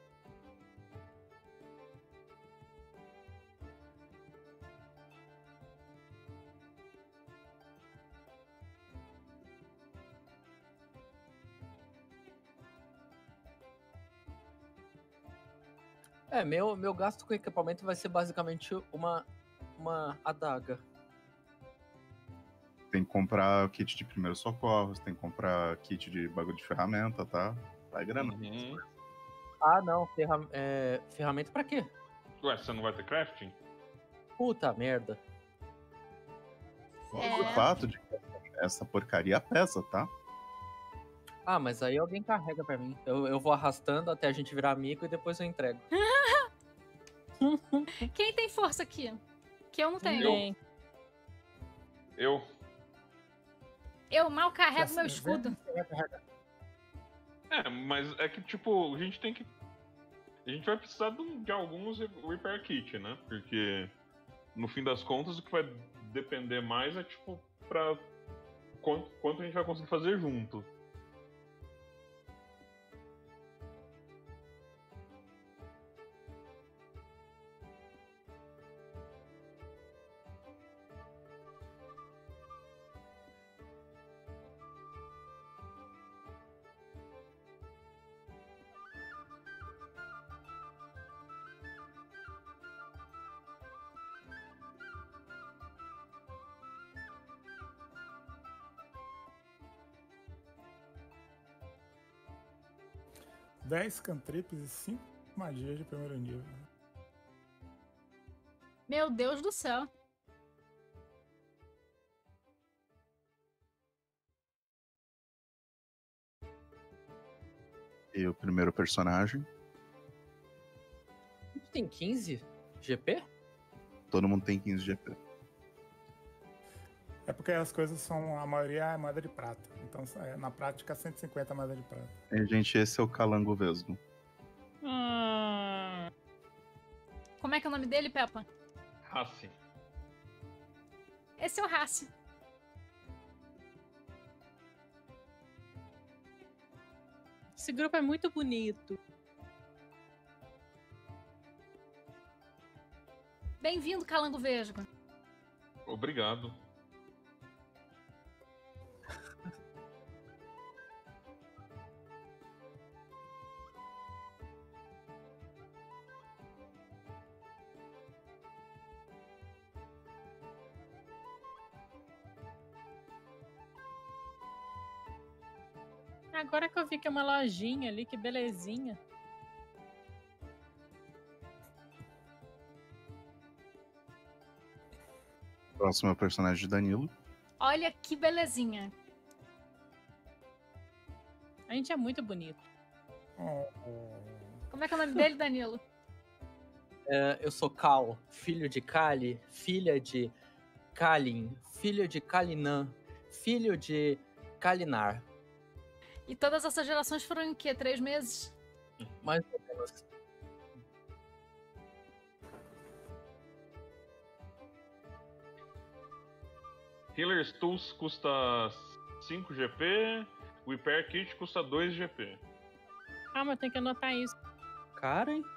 Meu gasto com equipamento vai ser basicamente uma adaga. Tem que comprar kit de primeiros socorros, tem que comprar kit de bagulho de ferramenta, tá? Vai grana. Uhum. Ah, não. Ferramenta pra quê? Ué, você não vai ter crafting? Puta merda. O fato de que essa porcaria pesa, tá? Ah, mas aí alguém carrega pra mim. Eu vou arrastando até a gente virar amigo e depois eu entrego. Quem tem força aqui? Que eu não tenho. Ninguém. Eu mal carrego meu escudo. Mas é que, tipo, a gente vai precisar de alguns repair kit, né? Porque, no fim das contas, o que vai depender mais é, tipo, pra quanto a gente vai conseguir fazer junto. Dez cantrips e 5 magias de primeiro nível. Meu Deus do céu. E o primeiro personagem. Tem 15 GP? Todo mundo tem 15 GP. É porque as coisas são, a maioria é moeda de prata. Então, na prática, 150 moeda de prata. E, gente, esse é o Calango Vesgo. Como é que é o nome dele, Peppa? Assim. Esse é o Rassi. Esse grupo é muito bonito. Bem-vindo, Calango Vesgo. Obrigado. Agora que eu vi que é uma lojinha ali, que belezinha. Próximo é o personagem de Danilo. Olha que belezinha. A gente é muito bonito. Como é que é o nome dele, Danilo? Eu sou Cal, filho de Kali, filha de Kalin, filho de Kalinã, filho de Kalinar. E todas essas gerações foram em quê? 3 meses? Mais ou menos. Healer's Tools custa 5 GP, o Repair Kit custa 2 GP. Calma, eu tenho que anotar isso. Cara, hein?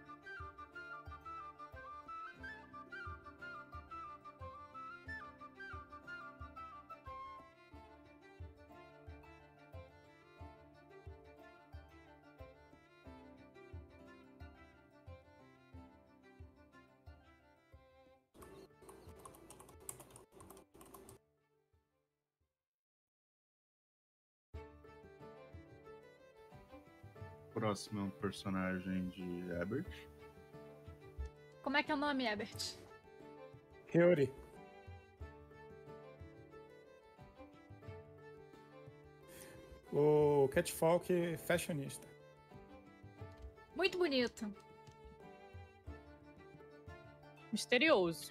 Próximo é um personagem de Ebert. Como é que é o nome, Ebert? Hiyori. O Catfolk fashionista. Muito bonito. Misterioso.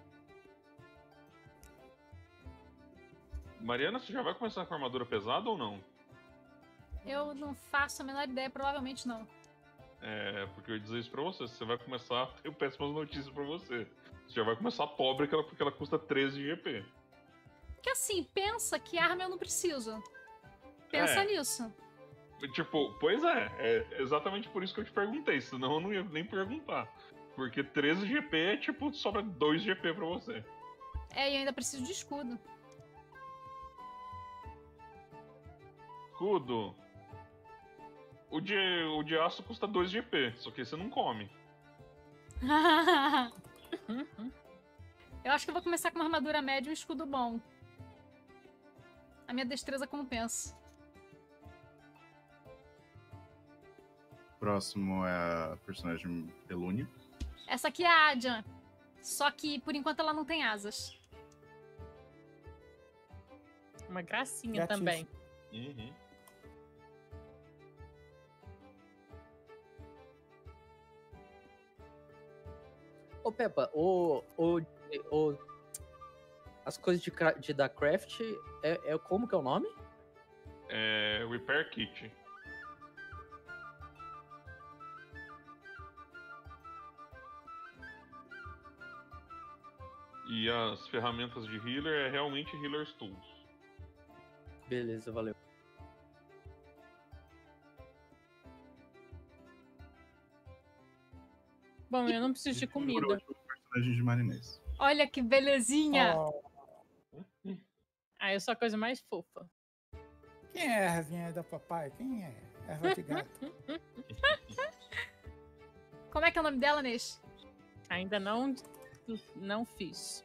Mariana, você já vai começar com a armadura pesada ou não? Eu não faço a menor ideia, provavelmente não. Porque eu ia dizer isso pra você. Você vai começar, tenho péssimas notícias pra você. Você já vai começar pobre porque ela custa 13 GP. Porque assim, pensa que arma eu não preciso. Pensa nisso. Tipo, pois é exatamente por isso que eu te perguntei, senão eu não ia nem perguntar. Porque 13 GP é tipo, sobra 2 GP pra você. E ainda preciso de escudo. Escudo. O de aço custa 2 GP, só que você não come. Eu acho que eu vou começar com uma armadura média e um escudo bom. A minha destreza compensa. Próximo é a personagem Pelúnia. Essa aqui é a Adjan. Só que, por enquanto, ela não tem asas. Uma gracinha Gatíssimo. também. Uhum. Ô, Peppa, as coisas de da craft, como que é o nome? Repair Kit. E as ferramentas de healer é realmente Healer's Tools. Beleza, valeu. Bom, eu não preciso de comida. Personagem de marinês. Olha que belezinha! Eu sou a coisa mais fofa. Quem é a ervinha da papai? Quem é? Erva de gato. Como é que é o nome dela, Nês? Ainda não fiz.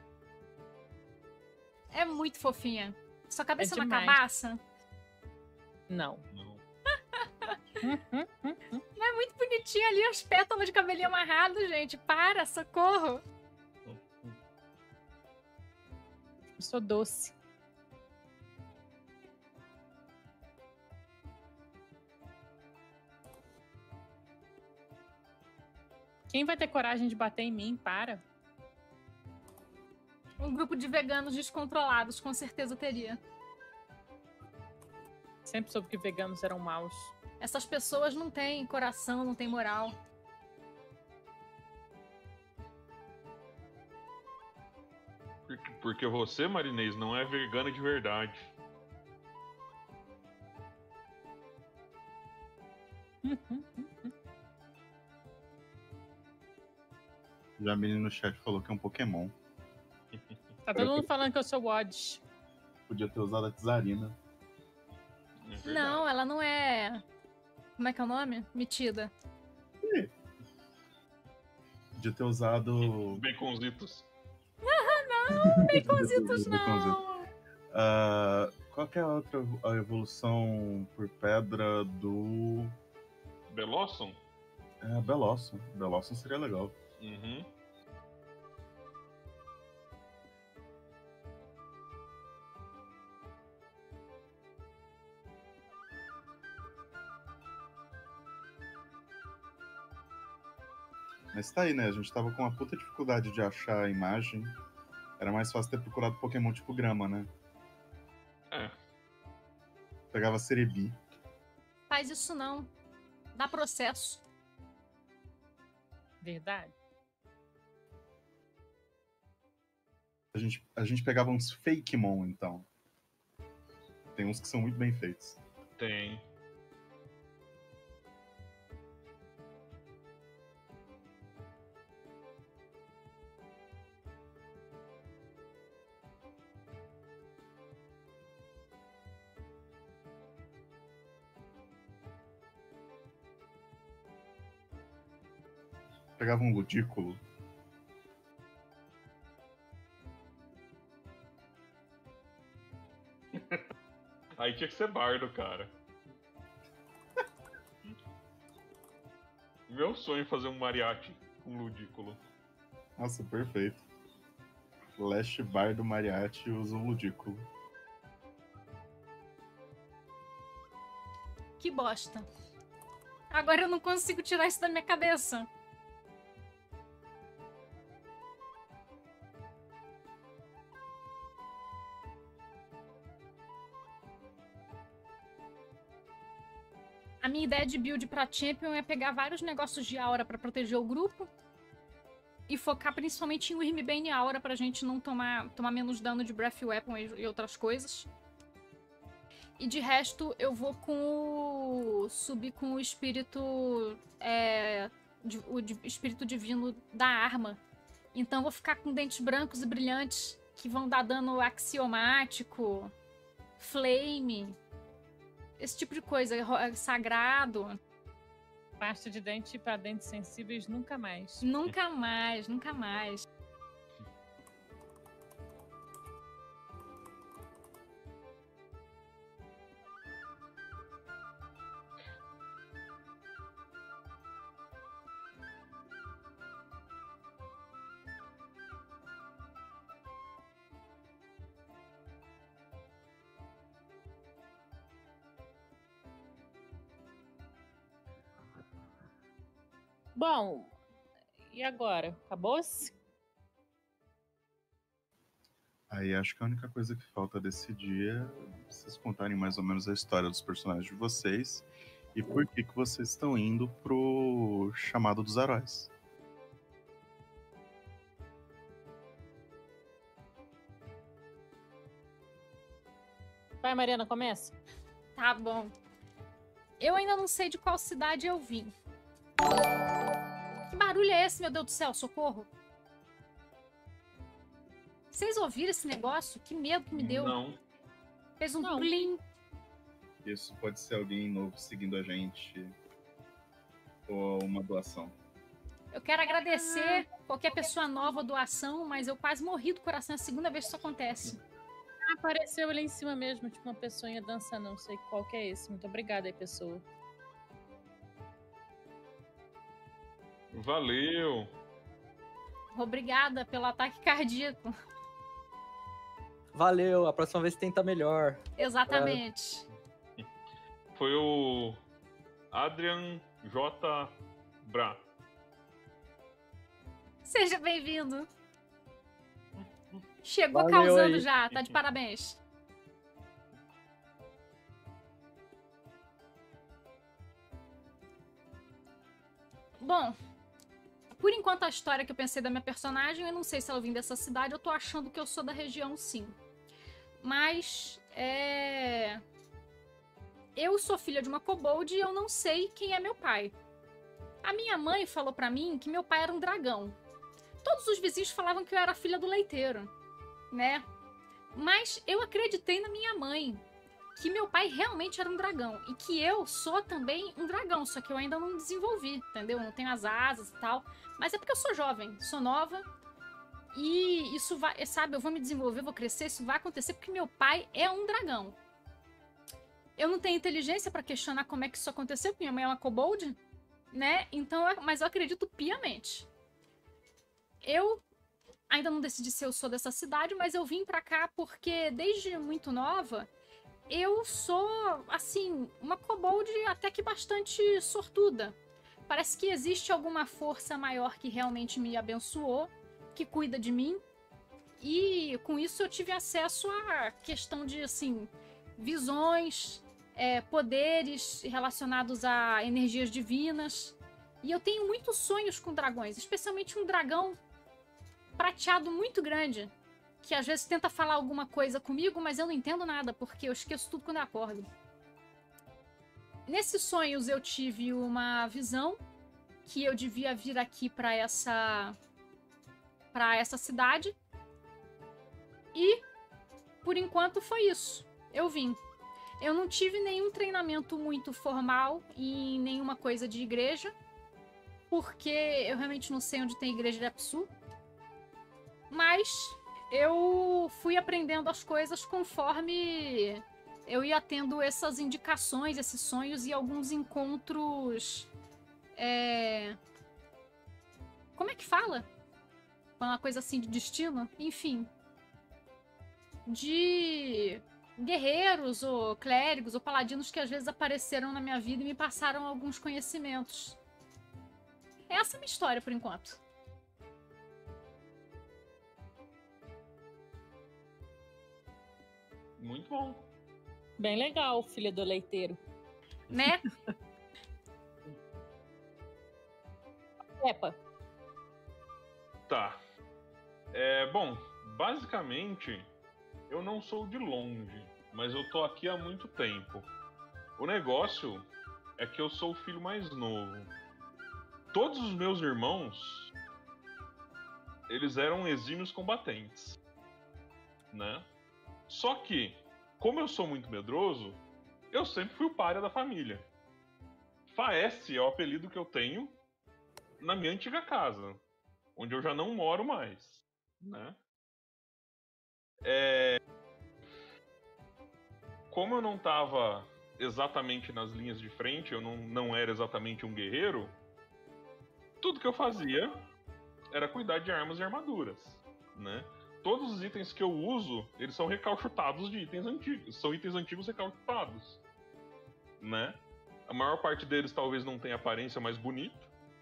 É muito fofinha. Sua cabeça é uma demais. cabaça? Não. Não. É muito bonitinho ali, os pétalas de cabelinho amarrado, gente. Para, socorro. Eu sou doce. Quem vai ter coragem de bater em mim? Para. Um grupo de veganos descontrolados, com certeza teria. Sempre soube que veganos eram maus. Essas pessoas não têm coração, não têm moral. Porque você, Marinês, não é vegana de verdade. Jamile no chat falou que é um Pokémon. Tá todo mundo falando que eu sou Watch. Podia ter usado a Tsarina. Não, ela não é... Como é que é o nome? Metida. Podia ter usado... Baconzitos. Não, baconzitos não. Qual que é a outra evolução por pedra do... Belosson? É, Belosson. Belosson seria legal. Uhum. Mas tá aí, né? A gente tava com uma puta dificuldade de achar a imagem. Era mais fácil ter procurado Pokémon tipo grama, né? É. Pegava Cerebi. Faz isso não. Dá processo. Verdade. A gente pegava uns Fakemon, então. Tem uns que são muito bem feitos. Tem. Pegava um Ludículo. Aí tinha que ser bardo, cara. Meu sonho é fazer um mariachi com Ludículo. Nossa, perfeito. Leste Bardo Mariachi usa um Ludículo. Que bosta. Agora eu não consigo tirar isso da minha cabeça. A minha ideia de build pra Champion é pegar vários negócios de aura pra proteger o grupo e focar principalmente em Wyrmbane e aura pra gente não tomar menos dano de Breath Weapon e outras coisas. E de resto eu vou subir com o espírito o espírito divino da arma. Então eu vou ficar com dentes brancos e brilhantes que vão dar dano axiomático, flame, esse tipo de coisa, sagrado. Pasta de dente para dentes sensíveis nunca mais. Nunca mais, nunca mais. Bom, e agora? Acabou-se? Aí acho que a única coisa que falta decidir é vocês contarem mais ou menos a história dos personagens de vocês e por que vocês estão indo pro chamado dos heróis. Vai, Mariana, começa. Tá bom. Eu ainda não sei de qual cidade eu vim. Que barulho é esse, meu Deus do céu? Socorro! Vocês ouviram esse negócio? Que medo que me deu. Não. Fez um plim. Isso pode ser alguém novo seguindo a gente ou uma doação. Eu quero agradecer qualquer pessoa nova doação, mas eu quase morri do coração. É a segunda vez que isso acontece. Apareceu ali em cima mesmo, tipo uma pessoinha dançando. Não sei qual que é esse. Muito obrigada aí, pessoa. Valeu! Obrigada pelo ataque cardíaco. Valeu, a próxima vez tenta melhor. Exatamente. Foi o Adrian J. Bra. Seja bem-vindo. Chegou Valeu causando aí. já, tá de parabéns. Bom, por enquanto a história que eu pensei da minha personagem, eu não sei se ela vem dessa cidade, eu tô achando que eu sou da região, sim. Mas, eu sou filha de uma kobold e eu não sei quem é meu pai. A minha mãe falou pra mim que meu pai era um dragão. Todos os vizinhos falavam que eu era filha do leiteiro, né? Mas eu acreditei na minha mãe, que meu pai realmente era um dragão. E que eu sou também um dragão, só que eu ainda não desenvolvi, entendeu? Eu não tenho as asas e tal. Mas é porque eu sou jovem, sou nova. E isso vai, sabe, eu vou me desenvolver, vou crescer, isso vai acontecer porque meu pai é um dragão. Eu não tenho inteligência pra questionar como é que isso aconteceu, porque minha mãe é uma kobold, né? Então, mas eu acredito piamente. Eu ainda não decidi se eu sou dessa cidade, mas eu vim pra cá porque desde muito nova eu sou, assim, uma kobold até que bastante sortuda. Parece que existe alguma força maior que realmente me abençoou, que cuida de mim. E com isso eu tive acesso à questão de, assim, visões, poderes relacionados a energias divinas. E eu tenho muitos sonhos com dragões, especialmente um dragão prateado muito grande, que às vezes tenta falar alguma coisa comigo, mas eu não entendo nada, porque eu esqueço tudo quando eu acordo. Nesses sonhos eu tive uma visão que eu devia vir aqui para essa cidade. E, por enquanto, foi isso. Eu vim. Eu não tive nenhum treinamento muito formal em nenhuma coisa de igreja, porque eu realmente não sei onde tem igreja de Apsu. Mas eu fui aprendendo as coisas conforme eu ia tendo essas indicações, esses sonhos e alguns encontros. Como é que fala? Uma coisa assim de destino? Enfim. De guerreiros ou clérigos ou paladinos que às vezes apareceram na minha vida e me passaram alguns conhecimentos. Essa é a minha história por enquanto. Muito bom. Bem legal, filha do leiteiro. Né? Peppa. Tá. Bom, basicamente, eu não sou de longe, mas eu tô aqui há muito tempo. O negócio é que eu sou o filho mais novo. Todos os meus irmãos, eles eram exímios combatentes, né? Só que, como eu sou muito medroso, eu sempre fui o páreo da família. Faeste é o apelido que eu tenho na minha antiga casa, onde eu já não moro mais, né? Como eu não estava exatamente nas linhas de frente, eu não era exatamente um guerreiro, tudo que eu fazia era cuidar de armas e armaduras, né? Todos os itens que eu uso, eles são recalchutados de itens antigos. São itens antigos recalchutados, né? A maior parte deles talvez não tenha aparência mais bonita,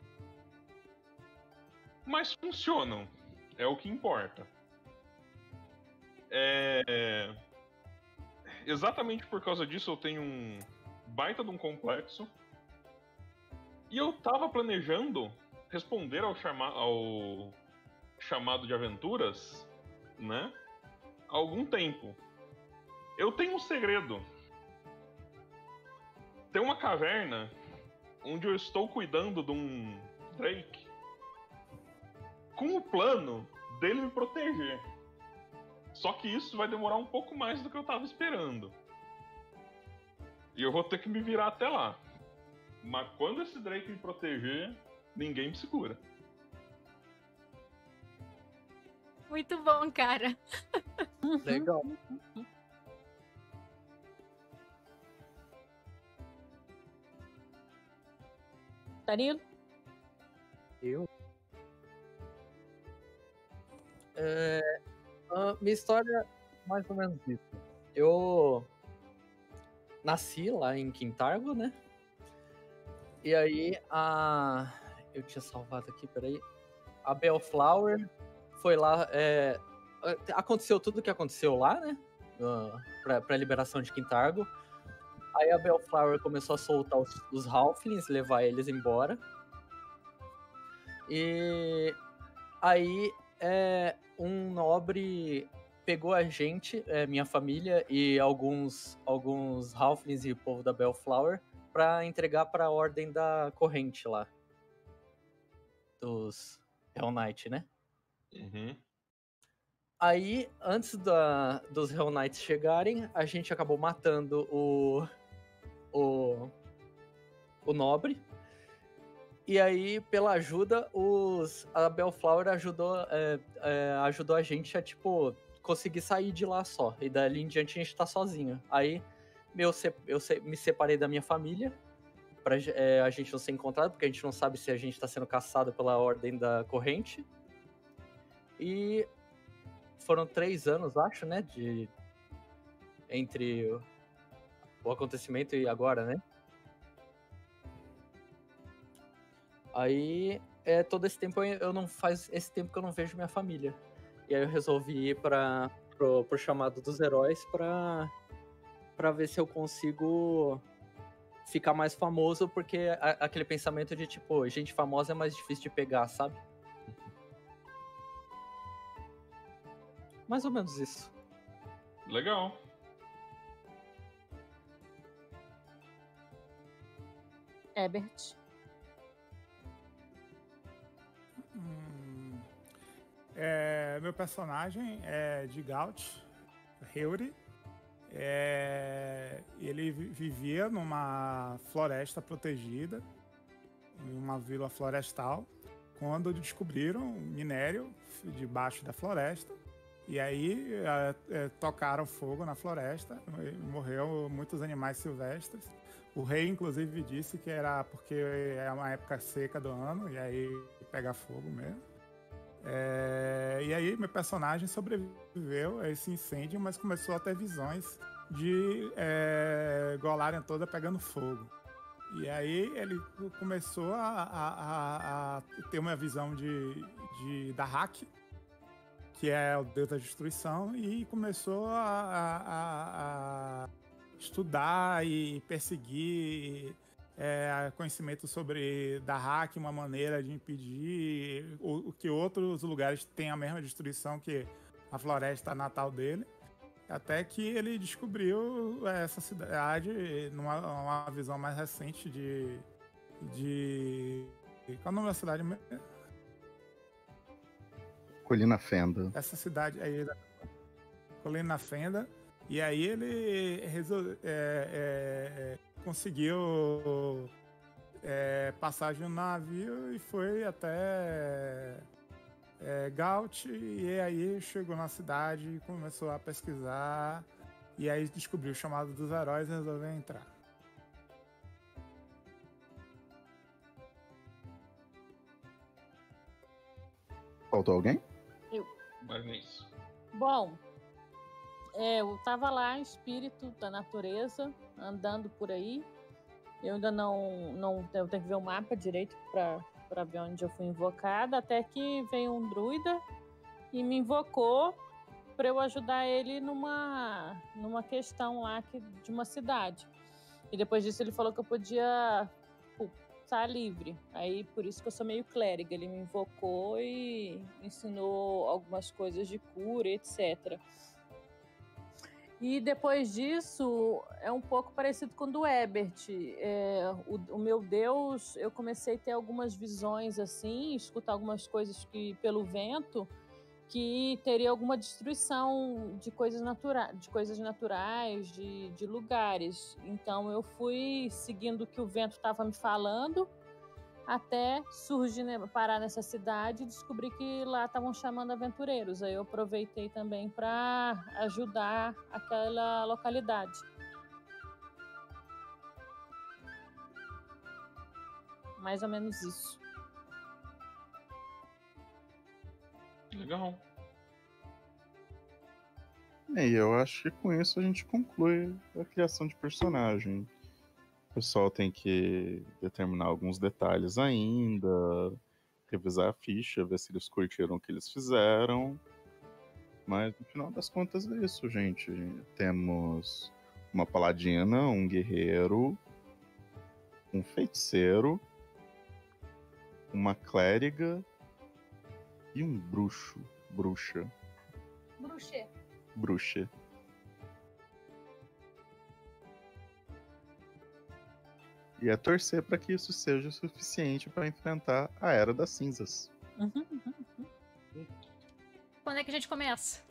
mas funcionam. É o que importa. Exatamente por causa disso eu tenho um baita de um complexo. E eu tava planejando responder ao chamado de aventuras, né? Há algum tempo. Eu tenho um segredo. Tem uma caverna onde eu estou cuidando de um Drake com o plano dele me proteger. Só que isso vai demorar um pouco mais do que eu tava esperando. E eu vou ter que me virar até lá. Mas quando esse Drake me proteger, ninguém me segura. Muito bom, cara. Legal. Danilo? Eu? Minha história é mais ou menos isso. Eu nasci lá em Quintargo, né? E aí, eu tinha salvado aqui, peraí. a Bellflower foi lá. Aconteceu tudo o que aconteceu lá, né? Pra liberação de Quintargo. Aí a Bellflower começou a soltar os Halflings, levar eles embora. E aí um nobre pegou a gente, minha família e alguns Halflings e o povo da Bellflower, pra entregar pra Ordem da Corrente lá. Dos Hell Knight, né? Uhum. Aí, antes dos Hell Knights chegarem, a gente acabou matando o nobre. E aí, pela ajuda, a Bellflower ajudou a gente a, tipo, conseguir sair de lá só. E dali em diante a gente tá sozinho. Aí, eu me separei da minha família pra a gente não ser encontrado, porque a gente não sabe se a gente tá sendo caçado pela Ordem da Corrente. E foram 3 anos, acho, né, entre o acontecimento e agora, né? Aí, todo esse tempo faz esse tempo que eu não vejo minha família. E aí eu resolvi ir pro chamado dos heróis pra ver se eu consigo ficar mais famoso, porque aquele pensamento de, tipo, gente famosa é mais difícil de pegar, sabe? Mais ou menos isso. Legal. Ebert. Meu personagem é de Gaut, Heuri. Ele vivia numa floresta protegida, em uma vila florestal, quando descobriram minério debaixo da floresta. E aí tocaram fogo na floresta, morreu muitos animais silvestres. O rei, inclusive, disse que era porque é uma época seca do ano, e aí pega fogo mesmo. E aí meu personagem sobreviveu a esse incêndio, mas começou a ter visões de Golarion toda pegando fogo. E aí ele começou a ter uma visão de Dahak, que é o deus da destruição, e começou a estudar e perseguir conhecimento sobre Dahak, uma maneira de impedir o que outros lugares tenham a mesma destruição que a floresta natal dele, até que ele descobriu essa cidade numa visão mais recente de... Qual é o nome da cidade mesmo? Colina Fenda. Essa cidade aí, Colina Fenda. E aí ele conseguiu passagem no navio e foi até Gaut, e aí chegou na cidade e começou a pesquisar, e aí descobriu o chamado dos heróis e resolveu entrar. Faltou alguém? Mas nem isso. Bom, eu tava lá, espírito da natureza, andando por aí. Eu ainda não eu tenho que ver o mapa direito para ver onde eu fui invocada, até que veio um druida e me invocou para eu ajudar ele numa questão lá de uma cidade. E depois disso ele falou que eu podia estar livre. Aí por isso que eu sou meio clériga. Ele me invocou e me ensinou algumas coisas de cura, etc. E depois disso, é um pouco parecido com o do Ebert. O meu Deus, eu comecei a ter algumas visões assim, escutar algumas coisas pelo vento, que teria alguma destruição de coisas naturais, de lugares. Então eu fui seguindo o que o vento estava me falando, até surgir, parar nessa cidade e descobrir que lá estavam chamando aventureiros. Aí eu aproveitei também para ajudar aquela localidade. Mais ou menos isso. Legal. E eu acho que com isso a gente conclui a criação de personagem. O pessoal tem que determinar alguns detalhes ainda, revisar a ficha, ver se eles curtiram o que eles fizeram. Mas no final das contas é isso, gente. Temos uma paladina, um guerreiro, um feiticeiro, uma clériga e um bruxo. Bruxa. Bruxa. E é torcer para que isso seja o suficiente para enfrentar a Era das Cinzas. Quando é que a gente começa?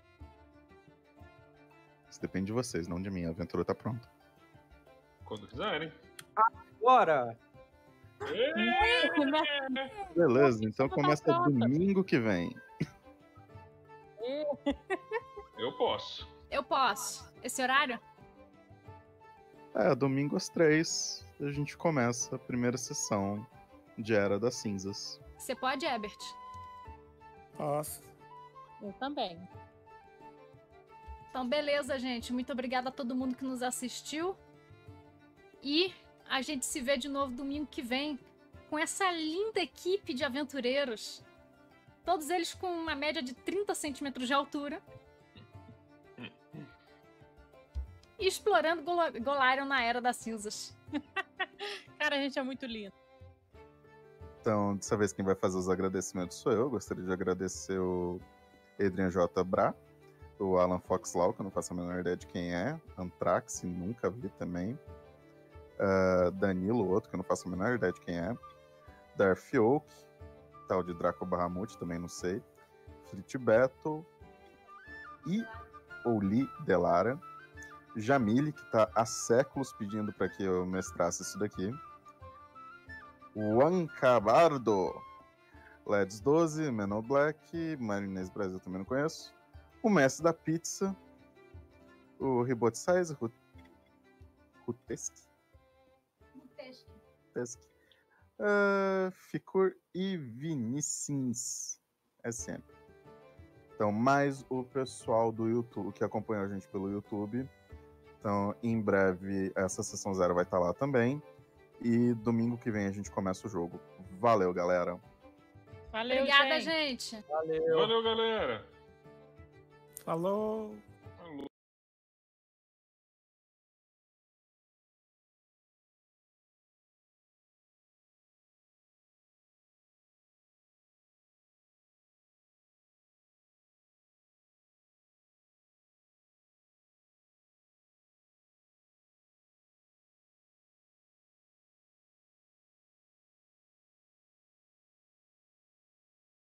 Isso depende de vocês, não de mim. A aventura tá pronta. Quando quiserem. Bora! Beleza, então começa domingo que vem. Eu posso. Eu posso. Esse horário? Domingo às 3 a gente começa a primeira sessão de Era das Cinzas. Você pode, Ebert? Posso. Eu também. Então, beleza, gente. Muito obrigada a todo mundo que nos assistiu. E a gente se vê de novo domingo que vem com essa linda equipe de aventureiros. Todos eles com uma média de 30 centímetros de altura. E explorando Golarion na Era das Cinzas. Cara, a gente é muito lindo. Então, dessa vez quem vai fazer os agradecimentos sou eu. Gostaria de agradecer o Adrian J. Bra, o Alan Foxlaw, que eu não faço a menor ideia de quem é, Anthrax, nunca vi também, Danilo, outro que eu não faço a menor ideia de quem é, Darth Oak, tal de Draco Bahamut, também não sei, Flit Battle e Oli Delara, Jamile, que tá há séculos pedindo para que eu mestrasse isso daqui, Juan Cabardo, Leds 12, Menor Black, Marinês Brasil também não conheço, o Mestre da Pizza, o Ribot Size, Ruteski, Ficur e Vinicins SM. Então, mais o pessoal do YouTube, que acompanha a gente pelo YouTube. Então, em breve, essa sessão 0 vai estar lá também. E domingo que vem a gente começa o jogo. Valeu, galera. Valeu, Obrigada, gente. Valeu. Valeu, galera. Falou.